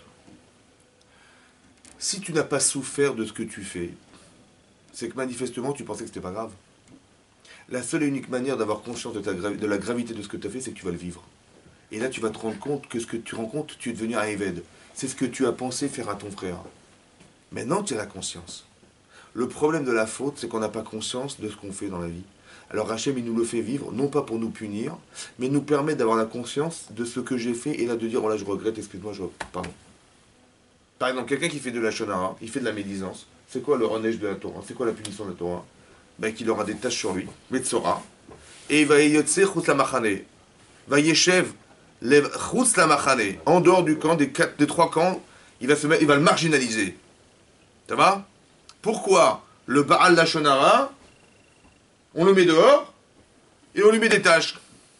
[SPEAKER 1] Si tu n'as pas souffert de ce que tu fais, c'est que manifestement, tu pensais que c'était pas grave. La seule et unique manière d'avoir conscience de, ta gravi- de la gravité de ce que tu as fait, c'est que tu vas le vivre. Et là, tu vas te rendre compte que ce que tu rencontres, tu es devenu un Eved. C'est ce que tu as pensé faire à ton frère. Maintenant, tu as la conscience. Le problème de la faute, c'est qu'on n'a pas conscience de ce qu'on fait dans la vie. Alors Hachem, il nous le fait vivre, non pas pour nous punir, mais nous permet d'avoir la conscience de ce que j'ai fait, et là de dire, oh là, je regrette, excuse-moi, je... pardon. Par exemple, quelqu'un qui fait de la shonara, il fait de la médisance, c'est quoi le renège de la Torah? C'est quoi la punition de la Torah? Ben, qu'il aura des tâches sur lui, Metzora, et il va yotse chutz la machane, va yeshev, chutz la machane, en dehors du camp, des, quatre, des trois camps, il va, se mettre, il va le marginaliser. Ça va? Pourquoi le Baal Lachonara, on le met dehors et on lui met des tâches?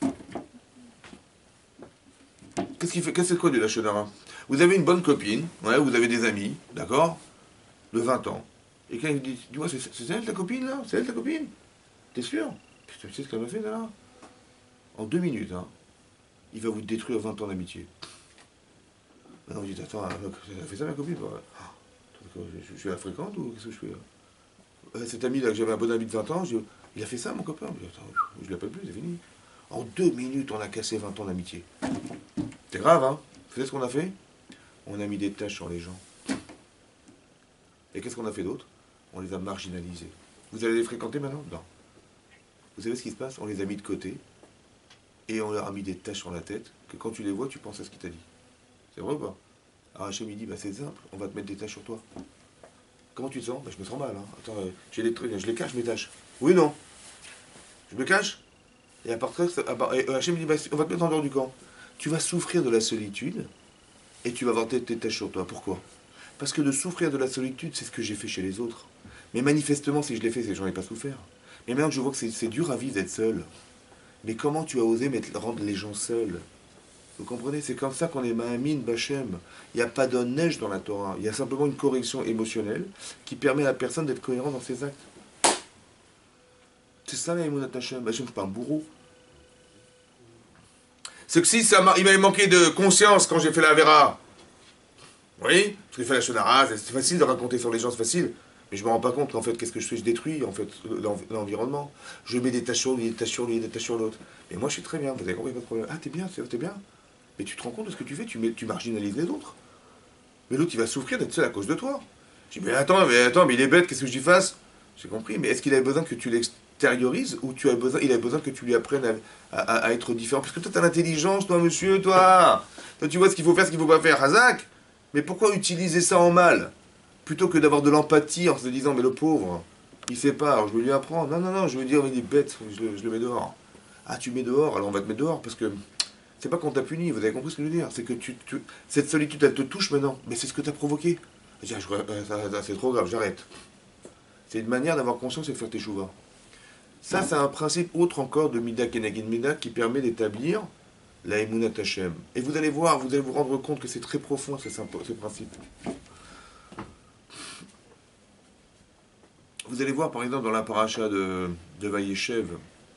[SPEAKER 1] Qu'est-ce qu'il fait? Qu'est-ce que c'est quoi du Lachonara? Vous avez une bonne copine, ouais, vous avez des amis, d'accord, de vingt ans. Et quand il dit, dis-moi, c'est, c'est elle ta copine là? C'est elle ta copine? T'es sûr? Putain, tu sais ce qu'elle m'a fait là? En deux minutes, hein, il va vous détruire vingt ans d'amitié. Maintenant vous dites, attends, elle a fait ça ma copine? Bah, je, je, je la fréquente ou qu'est-ce que je fais là? Euh, Cet ami là, que j'avais un bon ami de vingt ans, je dis, il a fait ça mon copain. Je dis, attends, je l'appelle plus, c'est fini. En deux minutes, on a cassé vingt ans d'amitié. C'est grave, hein? Vous savez ce qu'on a fait? On a mis des taches sur les gens. Et qu'est-ce qu'on a fait d'autre? On les a marginalisés. Vous allez les fréquenter maintenant? Non. Vous savez ce qui se passe? On les a mis de côté et on leur a mis des taches sur la tête que quand tu les vois, tu penses à ce qu'il t'a dit. C'est vrai ou pas? Alors Hachem il dit, bah c'est simple, on va te mettre des taches sur toi. Comment tu te sens? Bah je me sens mal. Hein. Attends, euh, j'ai des trucs, je les cache mes taches. Oui ou non? Je me cache? Et à part ça, Hachem il dit, bah, on va te mettre en dehors du camp. Tu vas souffrir de la solitude et tu vas avoir tes, tes taches sur toi. Pourquoi? Parce que de souffrir de la solitude, c'est ce que j'ai fait chez les autres. Mais manifestement, si je l'ai fait, c'est que j'en ai pas souffert. Mais maintenant que je vois que c'est dur à vivre d'être seul. Mais comment tu as osé mettre, rendre les gens seuls? Vous comprenez? C'est comme ça qu'on est Ma'amin Bachem. Il n'y a pas de neige dans la Torah. Il y a simplement une correction émotionnelle qui permet à la personne d'être cohérent dans ses actes. C'est ça la Emunat Hashem. Hashem, c'est pas un bourreau. C'est que si ça il m'avait manqué de conscience quand j'ai fait la Vera. Oui, parce que j'ai fait la Shonara, c'est facile de raconter sur les gens, c'est facile. Mais je me rends pas compte qu'en fait, qu'est-ce que je fais? Je détruis en fait l'environnement. Je mets des taches sur lui, des taches sur lui, des taches sur l'autre. Mais moi, je suis très bien, vous avez compris, pas de problème. Ah, t'es bien, t'es bien. Mais tu te rends compte de ce que tu fais, tu, mets, tu marginalises les autres. Mais l'autre, il va souffrir d'être seul à cause de toi. Je dis, mais attends, mais attends, mais il est bête, qu'est-ce que j'y fasse? J'ai compris, mais est-ce qu'il avait besoin que tu l'extériorises ou tu as besoin, il a besoin que tu lui apprennes à, à, à être différent? Parce que toi, tu as l'intelligence, toi, monsieur, toi. Toi, tu vois ce qu'il faut faire, ce qu'il ne faut pas faire. Hazak. Mais pourquoi utiliser ça en mal? Plutôt que d'avoir de l'empathie en se disant, mais le pauvre, il sait pas, alors je vais lui apprendre. Non, non, non, je veux dire, il est bête, je le, je le mets dehors. Ah, tu mets dehors, alors on va te mettre dehors, parce que c'est pas qu'on t'a puni, vous avez compris ce que je veux dire? C'est que tu, tu, cette solitude, elle te touche maintenant, mais c'est ce que tu as provoqué. Je dis, ah, je, c'est trop grave, j'arrête. C'est une manière d'avoir conscience et de faire tes chouvas. Ça, c'est un principe autre encore de Mida Kenegin Mida qui permet d'établir la Emunat Hashem. Et vous allez voir, vous allez vous rendre compte que c'est très profond ce, ce principe. Vous allez voir par exemple dans la paracha de, de Vayeshev,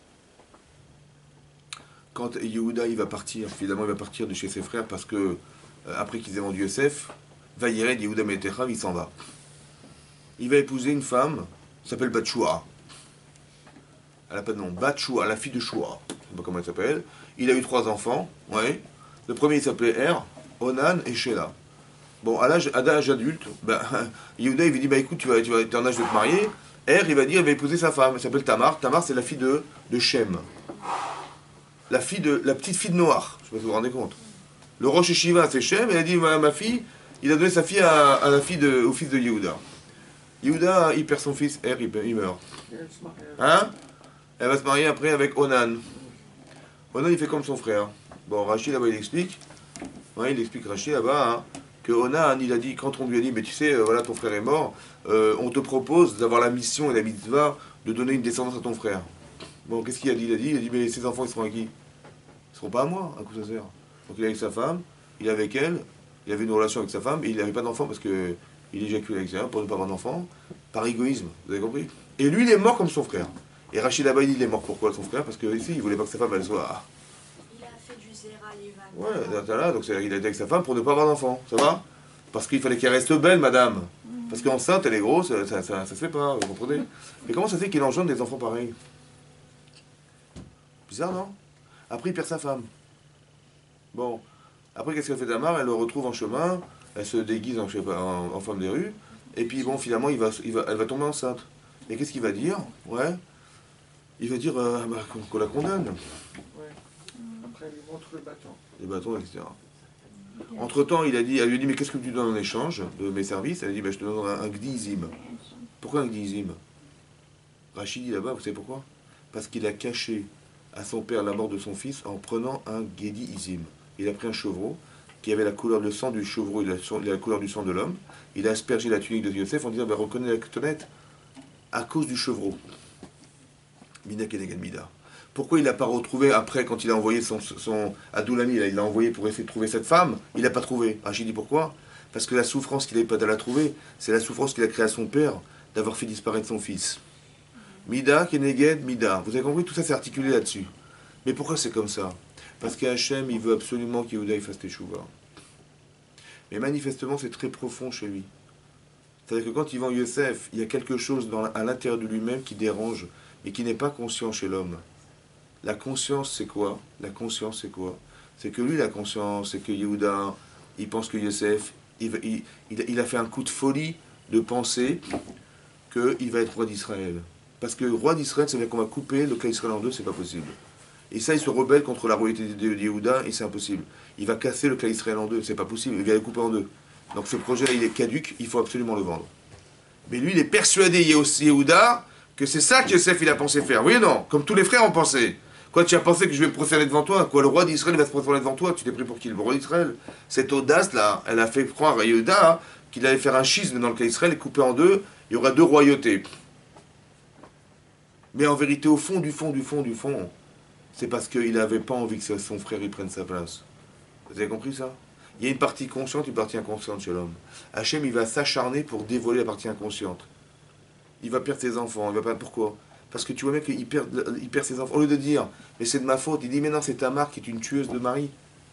[SPEAKER 1] quand Yehuda il va partir, évidemment il va partir de chez ses frères parce que euh, après qu'ils aient vendu Yosef, Vayered Yehuda Metechav, il s'en va. Il va épouser une femme qui s'appelle Batshua. Elle n'a pas de nom, Batshua, la fille de Shua. Je ne sais pas comment elle s'appelle. Il a eu trois enfants, ouais. Le premier il s'appelait Er, Onan et Shelah. Bon, à l'âge, à l'âge adulte, ben, Yehuda il lui dit, bah écoute, tu vas, tu vas être en âge de te marier. Er, il va dire, il va épouser sa femme, elle s'appelle Tamar. Tamar, c'est la fille de, de Shem. La fille de, la petite fille de Noach, je ne sais pas si vous vous rendez compte. Le Rosh Yeshiva, c'est Shem, et elle a dit, ma, ma fille, il a donné sa fille à, à la fille de, au fils de Yehuda. Yehuda, il perd son fils, Er, il, il meurt. Hein? Elle va se marier après avec Onan. Onan, il fait comme son frère. Bon, Rachid, là-bas, il explique. Ouais, il explique, Rachid, là-bas, hein, que Onan, il a dit, quand on lui a dit, mais tu sais, euh, voilà, ton frère est mort, euh, on te propose d'avoir la mission et la mitzvah de donner une descendance à ton frère. Bon, qu'est-ce qu'il a dit? Il a dit, il a dit, mais ses enfants, ils seront à qui? Ils ne seront pas à moi, un coup ça sert. Donc il est avec sa femme, il est avec elle, il avait une relation avec sa femme, et il n'avait pas d'enfant parce que il éjaculait avec sa femme pour ne pas avoir d'enfant, par égoïsme, vous avez compris? Et lui, il est mort comme son frère. Et Rachid là-bas, il est mort pourquoi son frère? Parce que ici, il voulait pas que sa femme elle soit.
[SPEAKER 6] Il a fait du Zera Levan.
[SPEAKER 1] Ouais, là, donc il a été avec sa femme pour ne pas avoir d'enfant, ça va? Parce qu'il fallait qu'elle reste belle, madame. Parce qu'enceinte, elle est grosse, ça, ça, ça, ça se fait pas, vous comprenez? Mais comment ça se fait qu'il engendre des enfants pareils? Bizarre, non? Après, il perd sa femme. Bon. Après, qu'est-ce qu'elle fait Tamar? Elle le retrouve en chemin, elle se déguise en, je sais pas, en, en femme des rues, et puis bon, finalement, il va, il va, elle va tomber enceinte. Et qu'est-ce qu'il va dire? Ouais. Il va dire euh, bah, qu'on, qu'on la condamne.
[SPEAKER 5] Ouais. Après, il lui montre le bâton.
[SPEAKER 1] Les bâtons, et cetera. Entre-temps, il a dit, elle lui a dit, mais qu'est-ce que tu donnes en échange de mes services? Elle a dit, bah, je te donne un, un gdizim. Pourquoi un gdizim? Rachid dit là-bas, vous savez pourquoi? Parce qu'il a caché à son père la mort de son fils en prenant un gedi-izim. Il a pris un chevreau qui avait la couleur de sang du chevreau et la, la couleur du sang de l'homme. Il a aspergé la tunique de Yosef en disant, bah, reconnais la tonnette à cause du chevreau. Mina Kenegan Mida. Pourquoi il n'a pas retrouvé après, quand il a envoyé son, son Adoulami, il l'a envoyé pour essayer de trouver cette femme, il n'a pas trouvé. Ah, j'ai dit pourquoi? Parce que la souffrance qu'il n'avait pas à la trouver, c'est la souffrance qu'il a créée à son père d'avoir fait disparaître son fils. Mida, Keneged, Mida. Vous avez compris, tout ça c'est articulé là-dessus. Mais pourquoi c'est comme ça? Parce qu'Hachem, il veut absolument qu'Yehuda fasse teshuva. Mais manifestement, c'est très profond chez lui. C'est-à-dire que quand il vend Yosef, il y a quelque chose dans, à l'intérieur de lui-même qui dérange et qui n'est pas conscient chez l'homme. La conscience, c'est quoi? La conscience, c'est quoi? C'est que lui, la conscience, c'est que Yehuda, il pense que Yosef, il, il, il, il a fait un coup de folie de penser qu'il va être roi d'Israël. Parce que roi d'Israël, ça veut dire qu'on va couper le cas Israël en deux, c'est pas possible. Et ça, il se rebelle contre la royauté de Yehuda et c'est impossible. Il va casser le cas Israël en deux, c'est pas possible, il va le couper en deux. Donc ce projet-là, il est caduque, il faut absolument le vendre. Mais lui, il est persuadé, Yehuda, que c'est ça que Yosef, il a pensé faire. Oui ou non? Comme tous les frères ont pensé. Quoi, tu as pensé que je vais me prosterner devant toi? Quoi, le roi d'Israël va se prosterner devant toi? Tu t'es pris pour qui? Le roi d'Israël? Cette audace-là, elle a fait croire à Yehuda qu'il allait faire un schisme dans le cas Israël et couper en deux, il y aura deux royautés. Mais en vérité, au fond, du fond, du fond, du fond, c'est parce qu'il n'avait pas envie que son frère il prenne sa place. Vous avez compris ça? Il y a une partie consciente, une partie inconsciente chez l'homme. Hachem, il va s'acharner pour dévoiler la partie inconsciente. Il va perdre ses enfants. Il va pas... Pourquoi? Parce que tu vois bien qu'il perd, il perd ses enfants. Au lieu de dire, mais c'est de ma faute, il dit, mais non, c'est Tamar qui est une tueuse de mari.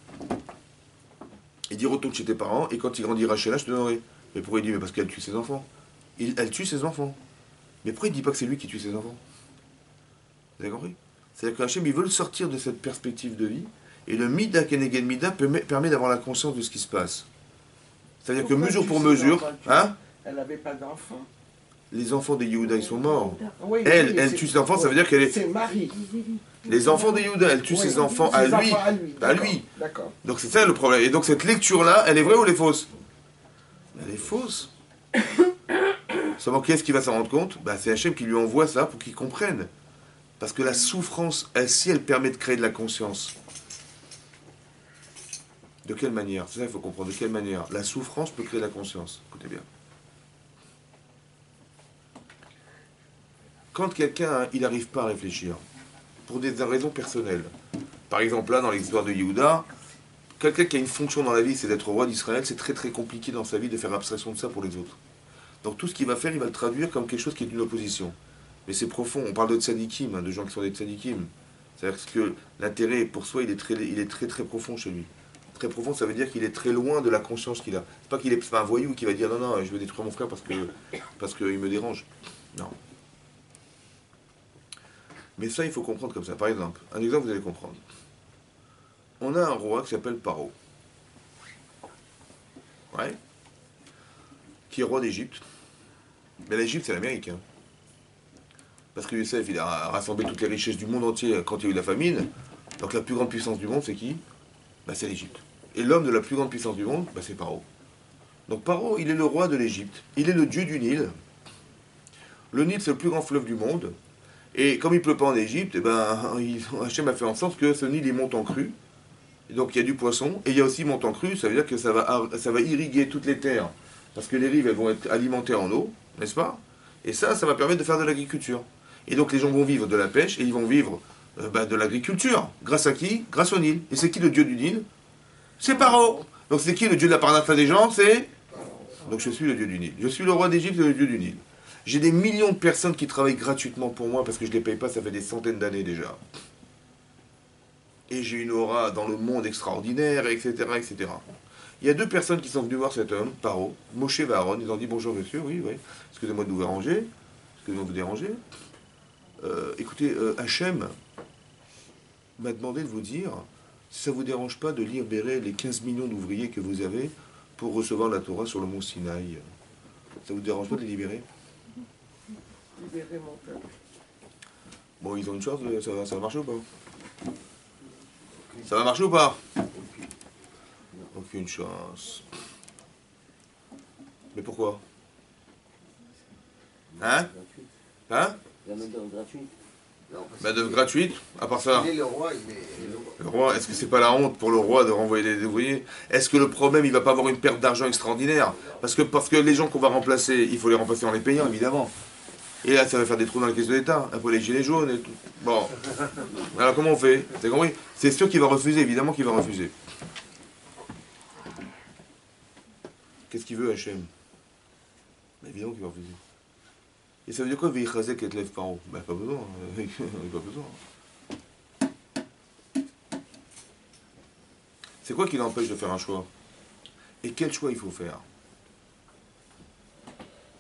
[SPEAKER 1] Il dit, retourne chez tes parents, et quand il grandira chez là, je te donnerai. Mais pourquoi il dit, mais parce qu'elle tue ses enfants. Il, elle tue ses enfants. Mais pourquoi il ne dit pas que c'est lui qui tue ses enfants? Vous avez compris? C'est-à-dire qu'Hachem, il veut le sortir de cette perspective de vie, et le Mida Keneged Mida permet d'avoir la conscience de ce qui se passe. C'est-à-dire que
[SPEAKER 5] Pourquoi
[SPEAKER 1] mesure
[SPEAKER 5] tu
[SPEAKER 1] pour
[SPEAKER 5] sais
[SPEAKER 1] mesure,
[SPEAKER 5] pas, tu-
[SPEAKER 1] hein?
[SPEAKER 5] Elle n'avait pas d'enfant.
[SPEAKER 1] Les enfants de Yehuda, ils sont morts.
[SPEAKER 5] Oui,
[SPEAKER 1] Elle,
[SPEAKER 5] oui,
[SPEAKER 1] elle
[SPEAKER 5] c'est-
[SPEAKER 1] tue ses enfants, ça veut dire qu'elle est...
[SPEAKER 5] C'est Marie.
[SPEAKER 1] Les enfants de Yehuda, elle tue
[SPEAKER 5] Oui,
[SPEAKER 1] ses enfants
[SPEAKER 5] ses
[SPEAKER 1] à lui.
[SPEAKER 5] enfants à lui.
[SPEAKER 1] À lui.
[SPEAKER 5] D'accord.
[SPEAKER 1] Donc c'est ça le problème. Et donc cette lecture-là, elle est vraie ou elle est fausse? Elle est fausse. Seulement, qu'est-ce qui va s'en rendre compte? Bah, c'est Hachem qui lui envoie ça pour qu'il comprenne. Parce que la souffrance, elle, si elle permet de créer de la conscience, de quelle manière? C'est ça qu'il faut comprendre. De quelle manière? La souffrance peut créer de la conscience. Écoutez bien. Quand quelqu'un, il n'arrive pas à réfléchir, pour des raisons personnelles, par exemple là, dans l'histoire de Yehuda, quelqu'un qui a une fonction dans la vie, c'est d'être roi d'Israël, c'est très très compliqué dans sa vie de faire abstraction de ça pour les autres. Donc tout ce qu'il va faire, il va le traduire comme quelque chose qui est une opposition. Mais c'est profond, on parle de tzadikim, hein, de gens qui sont des tzadikim. C'est-à-dire que l'intérêt pour soi, il est, très, il est très très profond chez lui. Très profond, ça veut dire qu'il est très loin de la conscience qu'il a. C'est pas qu'il est, c'est pas un voyou qui va dire non, non, je veux détruire mon frère parce que parce qu'il me dérange. Non. Mais ça, il faut comprendre comme ça. Par exemple, un exemple, vous allez comprendre. On a un roi qui s'appelle Paro. Ouais. Qui est roi d'Égypte. Mais l'Égypte, c'est l'Amérique. Hein. Parce que Youssef, il a rassemblé toutes les richesses du monde entier quand il y a eu la famine. Donc la plus grande puissance du monde, c'est qui? Bah, c'est l'Égypte. Et l'homme de la plus grande puissance du monde, bah, c'est Paro. Donc Paro, il est le roi de l'Égypte. Il est le dieu du Nil. Le Nil, c'est le plus grand fleuve du monde. Et comme il ne pleut pas en Égypte, eh ben, Hachem a fait en sorte que ce Nil il monte en crue. Et donc il y a du poisson. Et il y a aussi monte en crue, ça veut dire que ça va, ça va irriguer toutes les terres. Parce que les rives, elles vont être alimentées en eau, n'est-ce pas? Et ça, ça va permettre de faire de l'agriculture. Et donc les gens vont vivre de la pêche et ils vont vivre euh, bah, de l'agriculture. Grâce à qui? Grâce au Nil. Et c'est qui le dieu du Nil? C'est Paro. Donc c'est qui le dieu de la parnassa des gens? C'est... Donc je suis le dieu du Nil. Je suis le roi d'Égypte et le dieu du Nil. J'ai des millions de personnes qui travaillent gratuitement pour moi parce que je ne les paye pas, ça fait des centaines d'années déjà. Et j'ai une aura dans le monde extraordinaire, et cetera, et cetera. Il y a deux personnes qui sont venues voir cet homme, Paro, Moshe et Aaron. Ils ont dit bonjour monsieur, oui, oui. Excusez-moi de vous déranger. Excusez-moi de vous déranger. Euh, écoutez, euh, Hachem m'a demandé de vous dire si ça ne vous dérange pas de libérer les quinze millions d'ouvriers que vous avez pour recevoir la Torah sur le mont Sinaï. Ça vous dérange pas de les libérer?
[SPEAKER 5] Libérer mon peuple.
[SPEAKER 1] Bon, ils ont une chance, de, ça, va, ça va marcher ou pas? Ça va marcher ou pas? Aucune chance. Mais pourquoi? Hein? Hein?
[SPEAKER 7] La main-d'œuvre gratuite.
[SPEAKER 1] Main d'œuvre gratuite, à part ça.
[SPEAKER 7] Il est le roi, il est le roi.
[SPEAKER 1] Le roi, est-ce que c'est pas la honte pour le roi de renvoyer des ouvriers? Est-ce que le problème, il va pas avoir une perte d'argent extraordinaire? Parce que, parce que les gens qu'on va remplacer, il faut les remplacer en les payant, évidemment. Et là, ça va faire des trous dans la caisse de l'État, un peu les gilets jaunes et tout. Bon. Alors comment on fait? T'as compris? C'est sûr qu'il va refuser, évidemment qu'il va refuser. Qu'est-ce qu'il veut, Hachem? Bah, évidemment qu'il va refuser. Et ça veut dire quoi, Veichazek et Tlev Paro? Bah, pas besoin. Il n'y a pas besoin. C'est quoi qui l'empêche de faire un choix? Et quel choix il faut faire?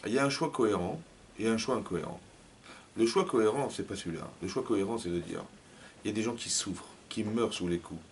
[SPEAKER 1] Il y a un choix cohérent et un choix incohérent. Le choix cohérent, c'est pas celui-là. Le choix cohérent, c'est de dire, il y a des gens qui souffrent, qui meurent sous les coups.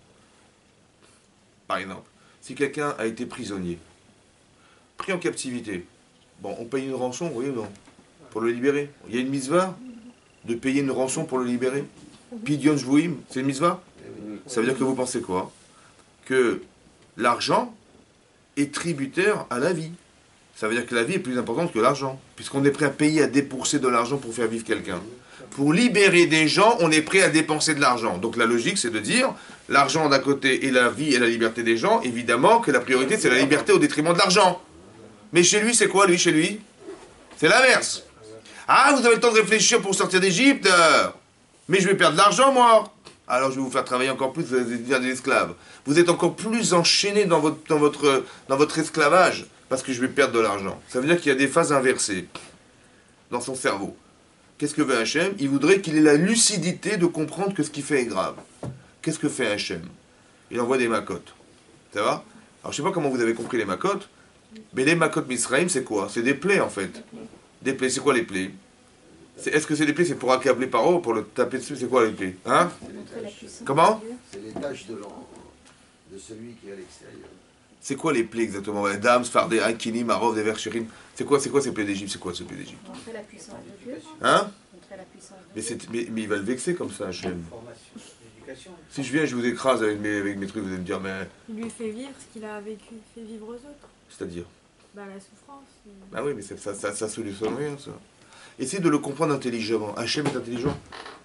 [SPEAKER 1] Par exemple, si quelqu'un a été prisonnier, pris en captivité, bon, on paye une rançon, oui ou non? Pour le libérer. Il y a une mitzvah de payer une rançon pour le libérer. Pidion Jvouim, c'est une mitzvah? Ça veut dire que vous pensez quoi? Que l'argent est tributaire à la vie. Ça veut dire que la vie est plus importante que l'argent, puisqu'on est prêt à payer, à débourser de l'argent pour faire vivre quelqu'un. Pour libérer des gens, on est prêt à dépenser de l'argent. Donc la logique, c'est de dire, l'argent d'un côté et la vie et la liberté des gens, évidemment que la priorité, c'est la liberté au détriment de l'argent. Mais chez lui, c'est quoi, lui, chez lui? C'est l'inverse. Ah, vous avez le temps de réfléchir pour sortir d'Égypte, mais je vais perdre de l'argent, moi. Alors je vais vous faire travailler encore plus, vous allez devenir des esclaves. Vous êtes encore plus enchaînés dans votre, dans votre, dans votre esclavage, parce que je vais perdre de l'argent. Ça veut dire qu'il y a des phases inversées dans son cerveau. Qu'est-ce que veut Hachem? Il voudrait qu'il ait la lucidité de comprendre que ce qu'il fait est grave. Qu'est-ce que fait Hachem? Il envoie des macotes. Ça va? Alors je ne sais pas comment vous avez compris les macotes, mais les macotes Misraïm, c'est quoi? C'est des plaies en fait. Des plaies, c'est quoi les plaies? Est-ce que c'est des plaies, c'est pour accabler Paro, pour le taper dessus? C'est quoi les plaies? Hein? Comment?
[SPEAKER 7] C'est les tâches de, de celui qui est à l'extérieur.
[SPEAKER 1] C'est quoi les plaies exactement? Dams, Fardé, Akini, Marov, Deverchirim. C'est quoi, c'est quoi ces plaies d'Égypte? C'est quoi ces plaies d'Égypte?
[SPEAKER 2] Montrer la puissance de Dieu.
[SPEAKER 1] Hein?
[SPEAKER 2] Montrer la puissance de
[SPEAKER 1] mais,
[SPEAKER 2] Dieu.
[SPEAKER 1] mais, mais il va le vexer comme ça, Hachem.
[SPEAKER 4] Formation, éducation.
[SPEAKER 1] Si je viens, je vous écrase avec mes, avec mes trucs, vous allez me dire, mais.
[SPEAKER 3] Il lui fait vivre ce qu'il a vécu, fait vivre aux autres.
[SPEAKER 1] C'est-à-dire?
[SPEAKER 3] Bah la souffrance. euh.
[SPEAKER 1] Ah oui, mais ça, ça, ça, ça solutionne rien, ça. Essayez de le comprendre intelligemment. Hachem est intelligent?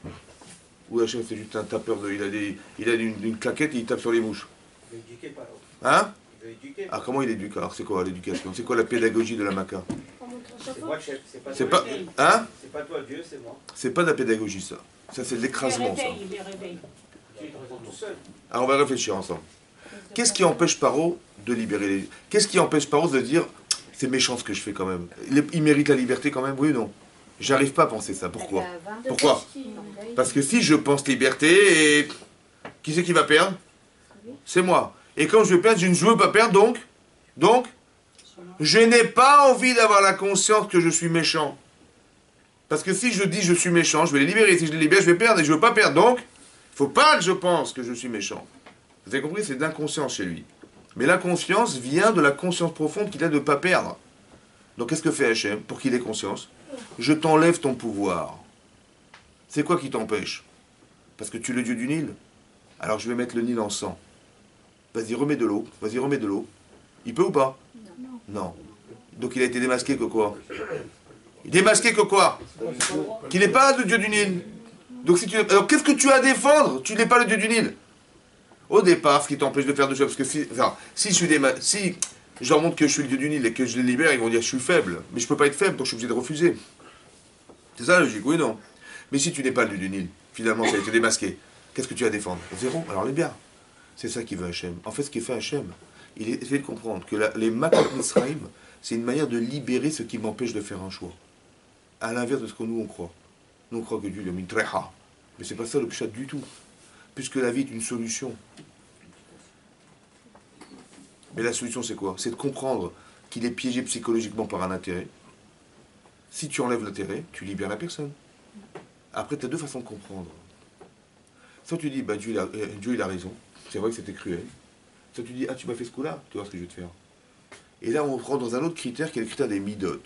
[SPEAKER 1] Ou Hachem c'est juste un tapeur de. Il a, des, il a une, une claquette et il tape sur les mouches.
[SPEAKER 4] Il veut éduquer par
[SPEAKER 1] Hein?
[SPEAKER 4] Il veut éduquer.
[SPEAKER 1] Ah, comment il éduque? Alors, c'est quoi l'éducation? C'est quoi la pédagogie de la Maca?
[SPEAKER 4] C'est moi le chef, c'est pas
[SPEAKER 1] C'est
[SPEAKER 4] toi.
[SPEAKER 1] pas. Hein?
[SPEAKER 4] C'est pas toi Dieu, c'est moi.
[SPEAKER 1] C'est pas de la pédagogie, ça. Ça, c'est de l'écrasement, ça.
[SPEAKER 4] Tu te répondre tout seul.
[SPEAKER 1] Alors, on va réfléchir ensemble. Qu'est-ce qui empêche Paro de libérer les. Qu'est-ce qui empêche Paro de dire c'est méchant ce que je fais quand même? Il, il mérite la liberté quand même, oui ou non? J'arrive pas à penser ça. Pourquoi? Pourquoi? Parce que si je pense liberté, et... qui c'est qui va perdre? C'est moi. Et quand je vais perdre, je ne veux pas perdre, donc Donc je n'ai pas envie d'avoir la conscience que je suis méchant. Parce que si je dis je suis méchant, je vais les libérer. Si je les libère, je vais perdre et je ne veux pas perdre. Donc, il ne faut pas que je pense que je suis méchant. Vous avez compris? C'est de l'inconscience chez lui. Mais l'inconscience vient de la conscience profonde qu'il a de ne pas perdre. Donc qu'est-ce que fait Hachem pour qu'il ait conscience? Je t'enlève ton pouvoir. C'est quoi qui t'empêche? Parce que tu es le dieu du Nil. Alors je vais mettre le Nil en sang. Vas-y, remets de l'eau. Vas-y, remets de l'eau. Il peut ou pas? Non. Non. Donc il a été démasqué que quoi? Il est démasqué que quoi? Qu'il n'est pas le dieu du Nil. Donc si tu... Alors qu'est-ce que tu as à défendre? Tu n'es pas le dieu du Nil. Au départ, ce qui t'empêche de faire deux choses, parce que si, enfin, si je suis déma... si je leur montre que je suis le dieu du Nil et que je les libère, ils vont dire je suis faible. Mais je peux pas être faible, donc je suis obligé de refuser. C'est ça la logique, oui non? Mais si tu n'es pas le dieu du Nil, finalement ça a été démasqué, qu'est-ce que tu as à défendre? Zéro. Alors les bien. C'est ça qui veut Hachem. En fait, ce qui fait Hachem, il essaie de comprendre que la, les Makot Misraïm, c'est une manière de libérer ce qui m'empêche de faire un choix. À l'inverse de ce que nous on croit. Nous on croit que Dieu lui a mis Treha. Mais c'est pas ça le pshat du tout. Puisque la vie est une solution. Mais la solution c'est quoi? C'est de comprendre qu'il est piégé psychologiquement par un intérêt. Si tu enlèves l'intérêt, tu libères la personne. Après, tu as deux façons de comprendre. Soit tu dis, bah, Dieu, il a, euh, Dieu il a raison. C'est vrai que c'était cruel. Soit tu dis, ah tu m'as fait ce coup-là, tu vois ce que je vais te faire. Et là on rentre dans un autre critère qui est le critère des midot.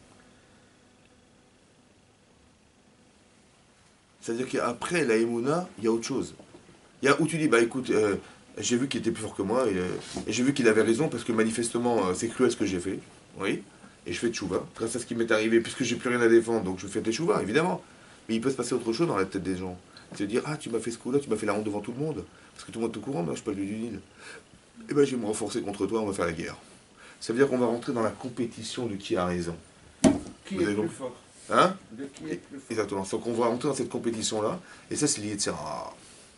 [SPEAKER 1] C'est-à-dire qu'après la Emouna, il y a autre chose. Il y a où tu dis, bah écoute, euh, j'ai vu qu'il était plus fort que moi, et, euh, et j'ai vu qu'il avait raison, parce que manifestement, euh, c'est cruel ce que j'ai fait. Oui. Et je fais tchouva, grâce à ce qui m'est arrivé, puisque j'ai plus rien à défendre, donc je fais tchouva, évidemment. Mais il peut se passer autre chose dans la tête des gens. C'est de dire, ah tu m'as fait ce coup-là, tu m'as fait la honte devant tout le monde. Parce que tout le monde est au courant, moi je suis pas le dieu du Nil. Eh ben je vais me renforcer contre toi, on va faire la guerre. Ça veut dire qu'on va rentrer dans la compétition de qui a raison.
[SPEAKER 5] Qui
[SPEAKER 1] Vous
[SPEAKER 5] est
[SPEAKER 1] avez
[SPEAKER 5] plus
[SPEAKER 1] compris?
[SPEAKER 5] fort?
[SPEAKER 1] Hein?
[SPEAKER 5] De qui est plus fort?
[SPEAKER 1] Exactement. Donc on va rentrer dans cette compétition-là, et ça c'est lié de ça.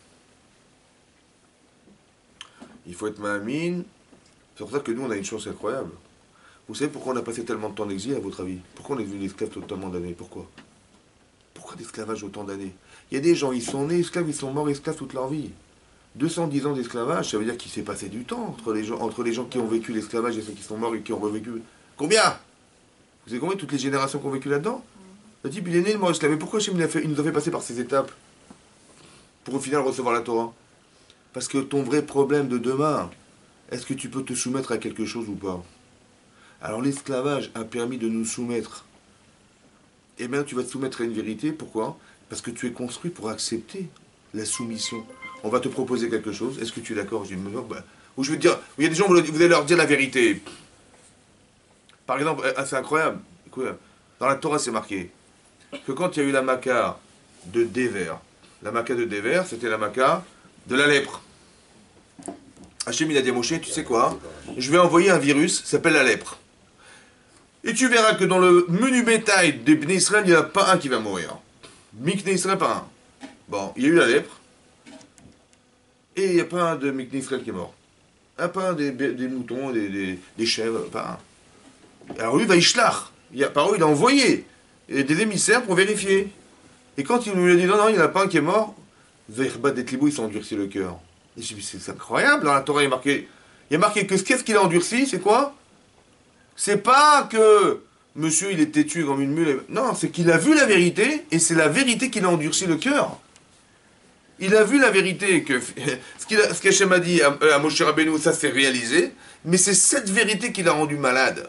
[SPEAKER 1] Il faut être ma'amine. C'est pour ça que nous on a une chance incroyable. Vous savez pourquoi on a passé tellement de temps en exil, à votre avis? Pourquoi on est devenu esclave totalement d'années? Pourquoi? Pourquoi l'esclavage autant d'années? Il y a des gens, ils sont nés esclaves, ils sont morts esclaves toute leur vie. deux cent dix ans d'esclavage, ça veut dire qu'il s'est passé du temps entre les gens, entre les gens qui ont vécu l'esclavage et ceux qui sont morts et qui ont revécu. Combien? Vous avez compris toutes les générations qui ont vécu là-dedans? Le type, il est né, le mort esclave. Mais pourquoi Hachem, il, a fait, il nous a fait passer par ces étapes pour au final recevoir la Torah? Parce que ton vrai problème de demain, est-ce que tu peux te soumettre à quelque chose ou pas? Alors l'esclavage a permis de nous soumettre. Eh bien, tu vas te soumettre à une vérité. Pourquoi? Parce que tu es construit pour accepter la soumission. On va te proposer quelque chose. Est-ce que tu es d'accord? Je dis, bah, ou je vais te dire, il y a des gens, vous allez leur dire la vérité. Par exemple, c'est incroyable. Dans la Torah, c'est marqué que quand il y a eu la Maca de Déver, la Maca de Déver, c'était la Maca de la lèpre. Hachem, il a dit à Moshe, tu sais quoi? Je vais envoyer un virus, ça s'appelle la lèpre. Et tu verras que dans le menu bétail des Bnei Israël, il n'y en a pas un qui va mourir. Mikné Israël, pas un. Bon, il y a eu la lèpre. Et il n'y a pas un de Mikné Israël qui est mort. Un, pas un des, des moutons, des, des, des chèvres, pas un. Alors lui, va Ishlach. Il a, par où il a envoyé des émissaires pour vérifier. Et quand il lui a dit non, non, il n'y en a pas un qui est mort, Verbat des Tlibou, il s'est endurci le cœur. Et j'ai dit, c'est incroyable, dans la Torah, il y a marqué, il y a marqué que qu'est-ce qu'il a endurci, c'est quoi? C'est pas que monsieur, il est têtu comme une mule. Non, c'est qu'il a vu la vérité, et c'est la vérité qui l'a endurci le cœur. Il a vu la vérité, que ce qu'il a, ce qu'Hachem a dit à, à Moshe Rabbeinu, ça s'est réalisé, mais c'est cette vérité qui l'a rendu malade.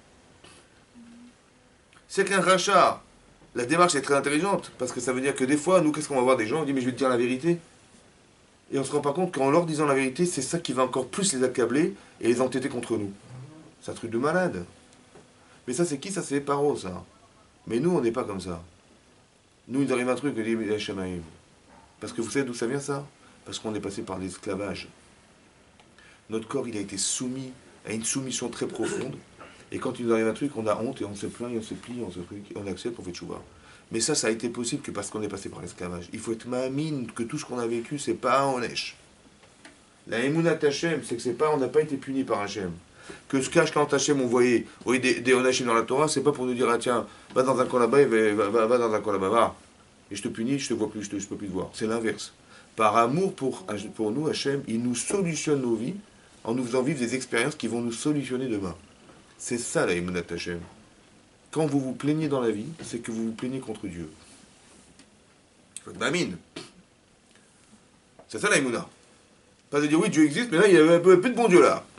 [SPEAKER 1] C'est qu'un rachat, la démarche est très intelligente, parce que ça veut dire que des fois, nous, qu'est-ce qu'on va voir des gens, on dit, mais je vais te dire la vérité. Et on se rend pas compte qu'en leur disant la vérité, c'est ça qui va encore plus les accabler et les entêter contre nous. C'est un truc de malade. Mais ça, c'est qui? Ça, c'est les Paro, ça. Mais nous, on n'est pas comme ça. Nous, il arrive un truc, on dit, mais Hachem arrive. Parce que vous savez d'où ça vient, ça? Parce qu'on est passé par l'esclavage. Notre corps, il a été soumis à une soumission très profonde. Et quand il nous arrive un truc, on a honte et on se plaint, et on se plie, on se plie, on accepte, on fait tchouba. Mais ça, ça a été possible que parce qu'on est passé par l'esclavage. Il faut être ma'amine que tout ce qu'on a vécu, c'est pas un onèche. La émounat Hachem, c'est que c'est pas, on n'a pas été puni par Hachem. Que ce cache quand Hachem, on voyait, voyait des, des onèches dans la Torah, c'est pas pour nous dire, ah tiens, va dans un coin là-bas, va, va, va dans un coin là-bas, va. Et je te punis, je te vois plus, je, te, je peux plus te voir. C'est l'inverse. Par amour pour, pour nous, Hachem, il nous solutionne nos vies en nous faisant vivre des expériences qui vont nous solutionner demain. C'est ça la émounat Hachem. Quand vous vous plaignez dans la vie, c'est que vous vous plaignez contre Dieu. Il faut être mamine. C'est ça la émouna. Pas de dire oui, Dieu existe, mais là, il y a un peu, un peu de bon Dieu là.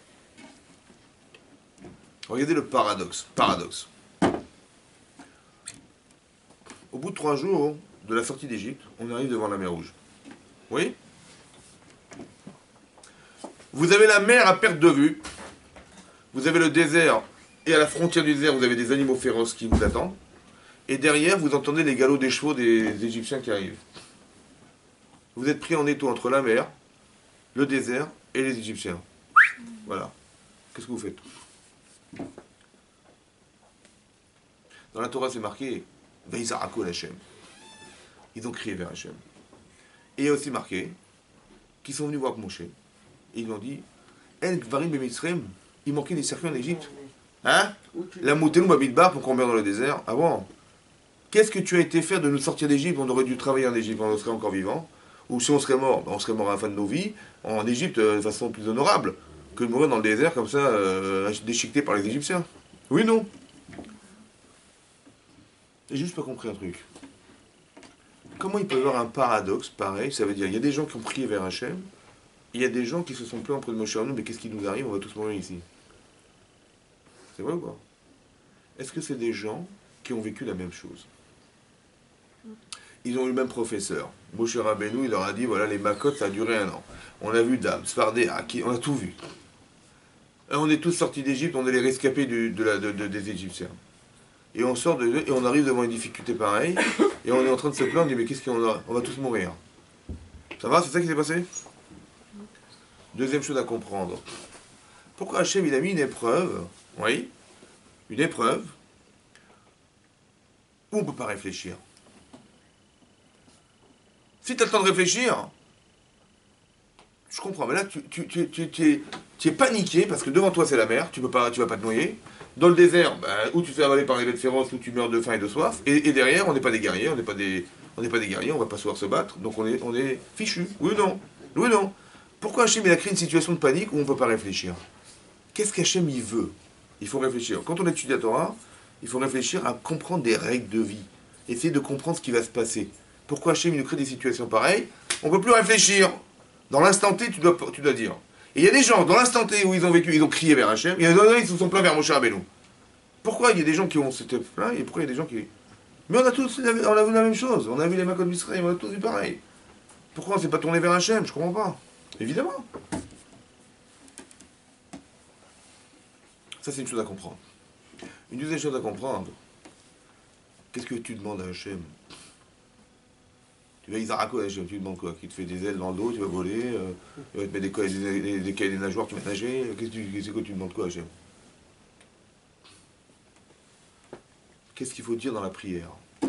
[SPEAKER 1] Regardez le paradoxe. Paradoxe. Au bout de trois jours de la sortie d'Égypte, on arrive devant la mer Rouge. Oui? Vous avez la mer à perte de vue. Vous avez le désert. Et à la frontière du désert, vous avez des animaux féroces qui vous attendent. Et derrière, vous entendez les galops des chevaux des Égyptiens qui arrivent. Vous êtes pris en étau entre la mer, le désert et les Égyptiens. Voilà. Qu'est-ce que vous faites? Dans la Torah, c'est marqué Veizarako Hachem. Ils ont crié vers Hachem. Et il y a aussi marqué qu'ils sont venus voir Moshe. Et ils lui ont dit El Gvarim Bemitzrem, il manquait des circuits en Égypte. Hein? La Moutelou Babidbar pour qu'on meure dans le désert. Ah bon? Qu'est-ce que tu as été faire de nous sortir d'Égypte? On aurait dû travailler en Égypte, on serait encore vivant. Ou si on serait mort, on serait mort à la fin de nos vies, en Égypte de façon plus honorable, que de mourir dans le désert comme ça, euh, déchiqueté par les Égyptiens. Oui, non? J'ai juste pas compris un truc. Comment il peut y avoir un paradoxe pareil? Ça veut dire, il y a des gens qui ont prié vers Hachem, il y a des gens qui se sont plaints auprès de Moshe Rabbeinu, mais qu'est-ce qui nous arrive? On va tous mourir ici. C'est vrai ou pas? Est-ce que c'est des gens qui ont vécu la même chose? Ils ont eu le même professeur. Moshe Rabbeinu, il leur a dit, voilà, les Makot, ça a duré un an. On a vu Dam, Sfardéa, on a tout vu. Et on est tous sortis d'Égypte, on est les rescapés du, de la, de, de, des Égyptiens. Et on sort de, et on arrive devant une difficulté pareille, et on est en train de se plaindre, on dit, mais qu'est-ce qu'on a? On va tous mourir. Ça va? C'est ça qui s'est passé? Deuxième chose à comprendre. Pourquoi Hachem, il a mis une épreuve, oui, une épreuve, où on ne peut pas réfléchir? Si tu as le temps de réfléchir, je comprends, mais là, tu, tu, tu, tu, tu, es, tu es paniqué, parce que devant toi, c'est la mer, tu ne vas pas te noyer. Dans le désert, bah, où tu te fais avaler par les bêtes féroces, où tu meurs de faim et de soif. Et, et derrière, on n'est pas des guerriers, on n'est pas des, on n'est pas des guerriers, on ne va pas savoir se battre, donc on est, on est fichu. Oui ou non? Oui ou non? Pourquoi Hachem, il a créé une situation de panique où on ne peut pas réfléchir? Qu'est-ce qu'Hachem, il veut? Il faut réfléchir. Quand on étudie la Torah, il faut réfléchir à comprendre des règles de vie. Essayer de comprendre ce qui va se passer. Pourquoi Hachem nous crée des situations pareilles? On ne peut plus réfléchir. Dans l'instant T, tu dois, tu dois dire. Et il y a des gens, dans l'instant T où ils ont vécu, ils ont crié vers Hachem, il y en a ils se sont plaints vers Moshe Rabbeinu. Pourquoi il y a des gens qui ont s'étaient plaints et pourquoi il y a des gens qui... Mais on a tous on a vu la même chose. On a vu les Makot d'Israël, on a tous vu pareil. Pourquoi on ne s'est pas tourné vers Hachem? Je ne comprends pas. Évidemment. Ça, c'est une chose à comprendre. Une deuxième chose à comprendre. Qu'est-ce que tu demandes à Hachem? Tu vas Isarako à Hachem, tu demandes quoi? Qu'il te fait des ailes dans le dos, tu vas voler, euh, il va te mettre des cailles des, des, des, des nageoires, tu vas nager. Qu'est-ce que tu, que tu demandes quoi à Hachem? Qu'est-ce qu'il faut dire dans la prière?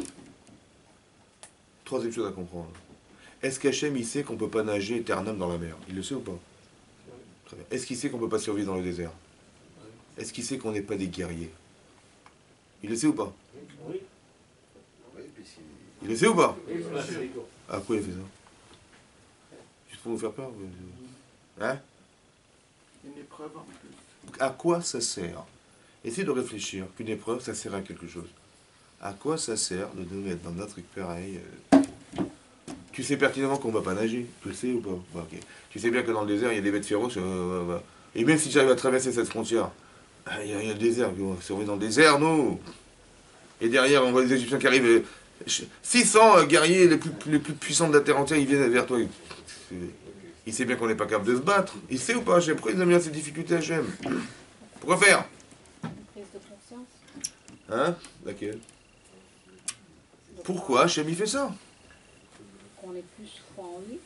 [SPEAKER 1] Troisième chose à comprendre. Est-ce qu'Hachem, il sait qu'on ne peut pas nager éternellement dans la mer? Il le sait ou pas? Très bien. Est-ce qu'il sait qu'on ne peut pas survivre dans le désert? Est-ce qu'il sait qu'on n'est pas des guerriers? Il le sait ou pas?
[SPEAKER 7] Oui. Oui, puisqu'il...
[SPEAKER 1] Il le sait ou pas? Ah, pourquoi il a fait ça? Juste pour nous faire peur? Hein?
[SPEAKER 5] Une épreuve en plus.
[SPEAKER 1] À quoi ça sert? Essayez de réfléchir qu'une épreuve, ça sert à quelque chose. À quoi ça sert de nous mettre dans un truc pareil? Tu sais pertinemment qu'on ne va pas nager. Tu le sais ou pas? Bah, okay. Tu sais bien que dans le désert, il y a des bêtes féroces. Euh, bah. Et même si j'arrive à traverser cette frontière, il y, y a le désert. On va survivre dans le désert, nous. Et derrière, on voit les Égyptiens qui arrivent. six cents guerriers les plus, les plus puissants de la terre entière, ils viennent vers toi. Il sait bien qu'on n'est pas capable de se battre. Il sait ou pas, Hachem? Pourquoi il a mis à ces difficultés, Hachem? Pourquoi faire?
[SPEAKER 2] Une prise de conscience.
[SPEAKER 1] Hein? Laquelle? Pourquoi Hachem il fait ça?
[SPEAKER 2] Qu'on ait plus foi en lui.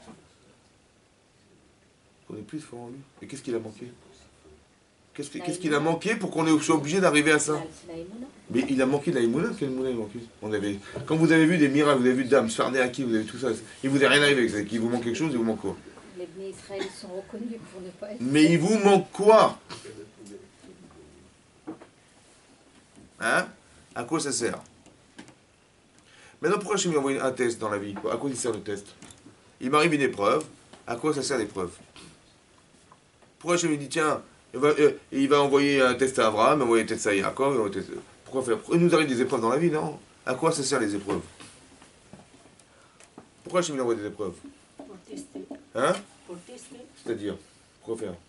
[SPEAKER 1] Qu'on ait plus foi en lui. Et qu'est-ce qu'il a manqué? Qu'est-ce qu'il qu'est-ce qu'il a manqué pour qu'on soit obligé d'arriver à ça?
[SPEAKER 2] C'est la émouna.
[SPEAKER 1] Mais il a manqué de la émouna. Quelle émouna il a manqué? On avait... Quand vous avez vu des miracles, vous avez vu Dame, Sfarnéaki, vous avez vu tout ça, il vous est rien arrivé. C'est qu'il vous manque quelque chose, il vous manque quoi?
[SPEAKER 2] Les Bnei Israël sont reconnus pour ne pas être...
[SPEAKER 1] Mais il vous manque quoi? Hein? À quoi ça sert? Maintenant, pourquoi je m'ai envoyé un test dans la vie? À quoi il sert le test? Il m'arrive une épreuve. À quoi ça sert l'épreuve? Pourquoi je me dis, tiens, il va, euh, il va envoyer un test à Abraham, il va envoyer un test à Yaakov, test... Pourquoi faire? Pourquoi il nous arrive des épreuves dans la vie, non? À quoi ça sert les épreuves? Pourquoi je me envoie des épreuves?
[SPEAKER 6] Pour tester.
[SPEAKER 1] Hein?
[SPEAKER 6] Pour tester.
[SPEAKER 1] C'est-à-dire? Pourquoi faire?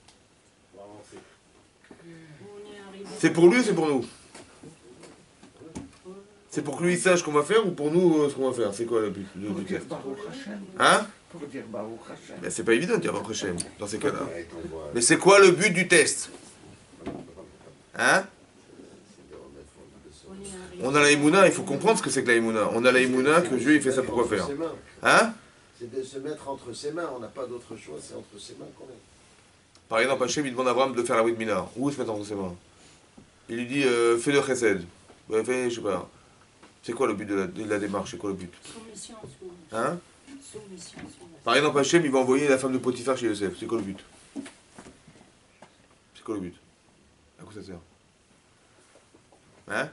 [SPEAKER 6] On est arrivé.
[SPEAKER 1] C'est pour lui ou c'est pour nous? C'est pour que lui sache ce qu'on va faire ou pour nous euh, ce qu'on va faire? C'est quoi le but le,
[SPEAKER 5] Pour
[SPEAKER 1] du
[SPEAKER 5] dire
[SPEAKER 1] test?
[SPEAKER 5] Baruch Hashem.
[SPEAKER 1] Hein?
[SPEAKER 5] Pour dire Baruch Hashem.
[SPEAKER 1] Ben, c'est pas évident de dire Baruch Hashem dans ces cas-là.
[SPEAKER 7] Ouais, qu'on voit-
[SPEAKER 1] Mais c'est quoi le but du test? Hein?
[SPEAKER 6] On est arrivé.
[SPEAKER 1] On a la Emouna, il faut comprendre ce que c'est que la Emouna. On a la Emouna que Dieu il fait ça pourquoi faire?
[SPEAKER 7] Entre ses mains.
[SPEAKER 1] Hein?
[SPEAKER 7] C'est de se mettre entre ses mains. On n'a pas d'autre choix, c'est entre ses mains qu'on est.
[SPEAKER 1] Par exemple, Hachem il demande à Abraham de faire la Brit Mila. Où se mettre entre ses mains? Il lui dit euh, fais le chesed. Ouais, fais, je sais pas. C'est quoi le but de la, de la démarche? C'est quoi le but?
[SPEAKER 6] Soumission, soumission.
[SPEAKER 1] Hein?
[SPEAKER 6] Soumission, soumission.
[SPEAKER 1] Par exemple, Hachem il va envoyer la femme de Potiphar chez Yosef. C'est quoi le but? C'est quoi le but? À quoi ça sert? Hein?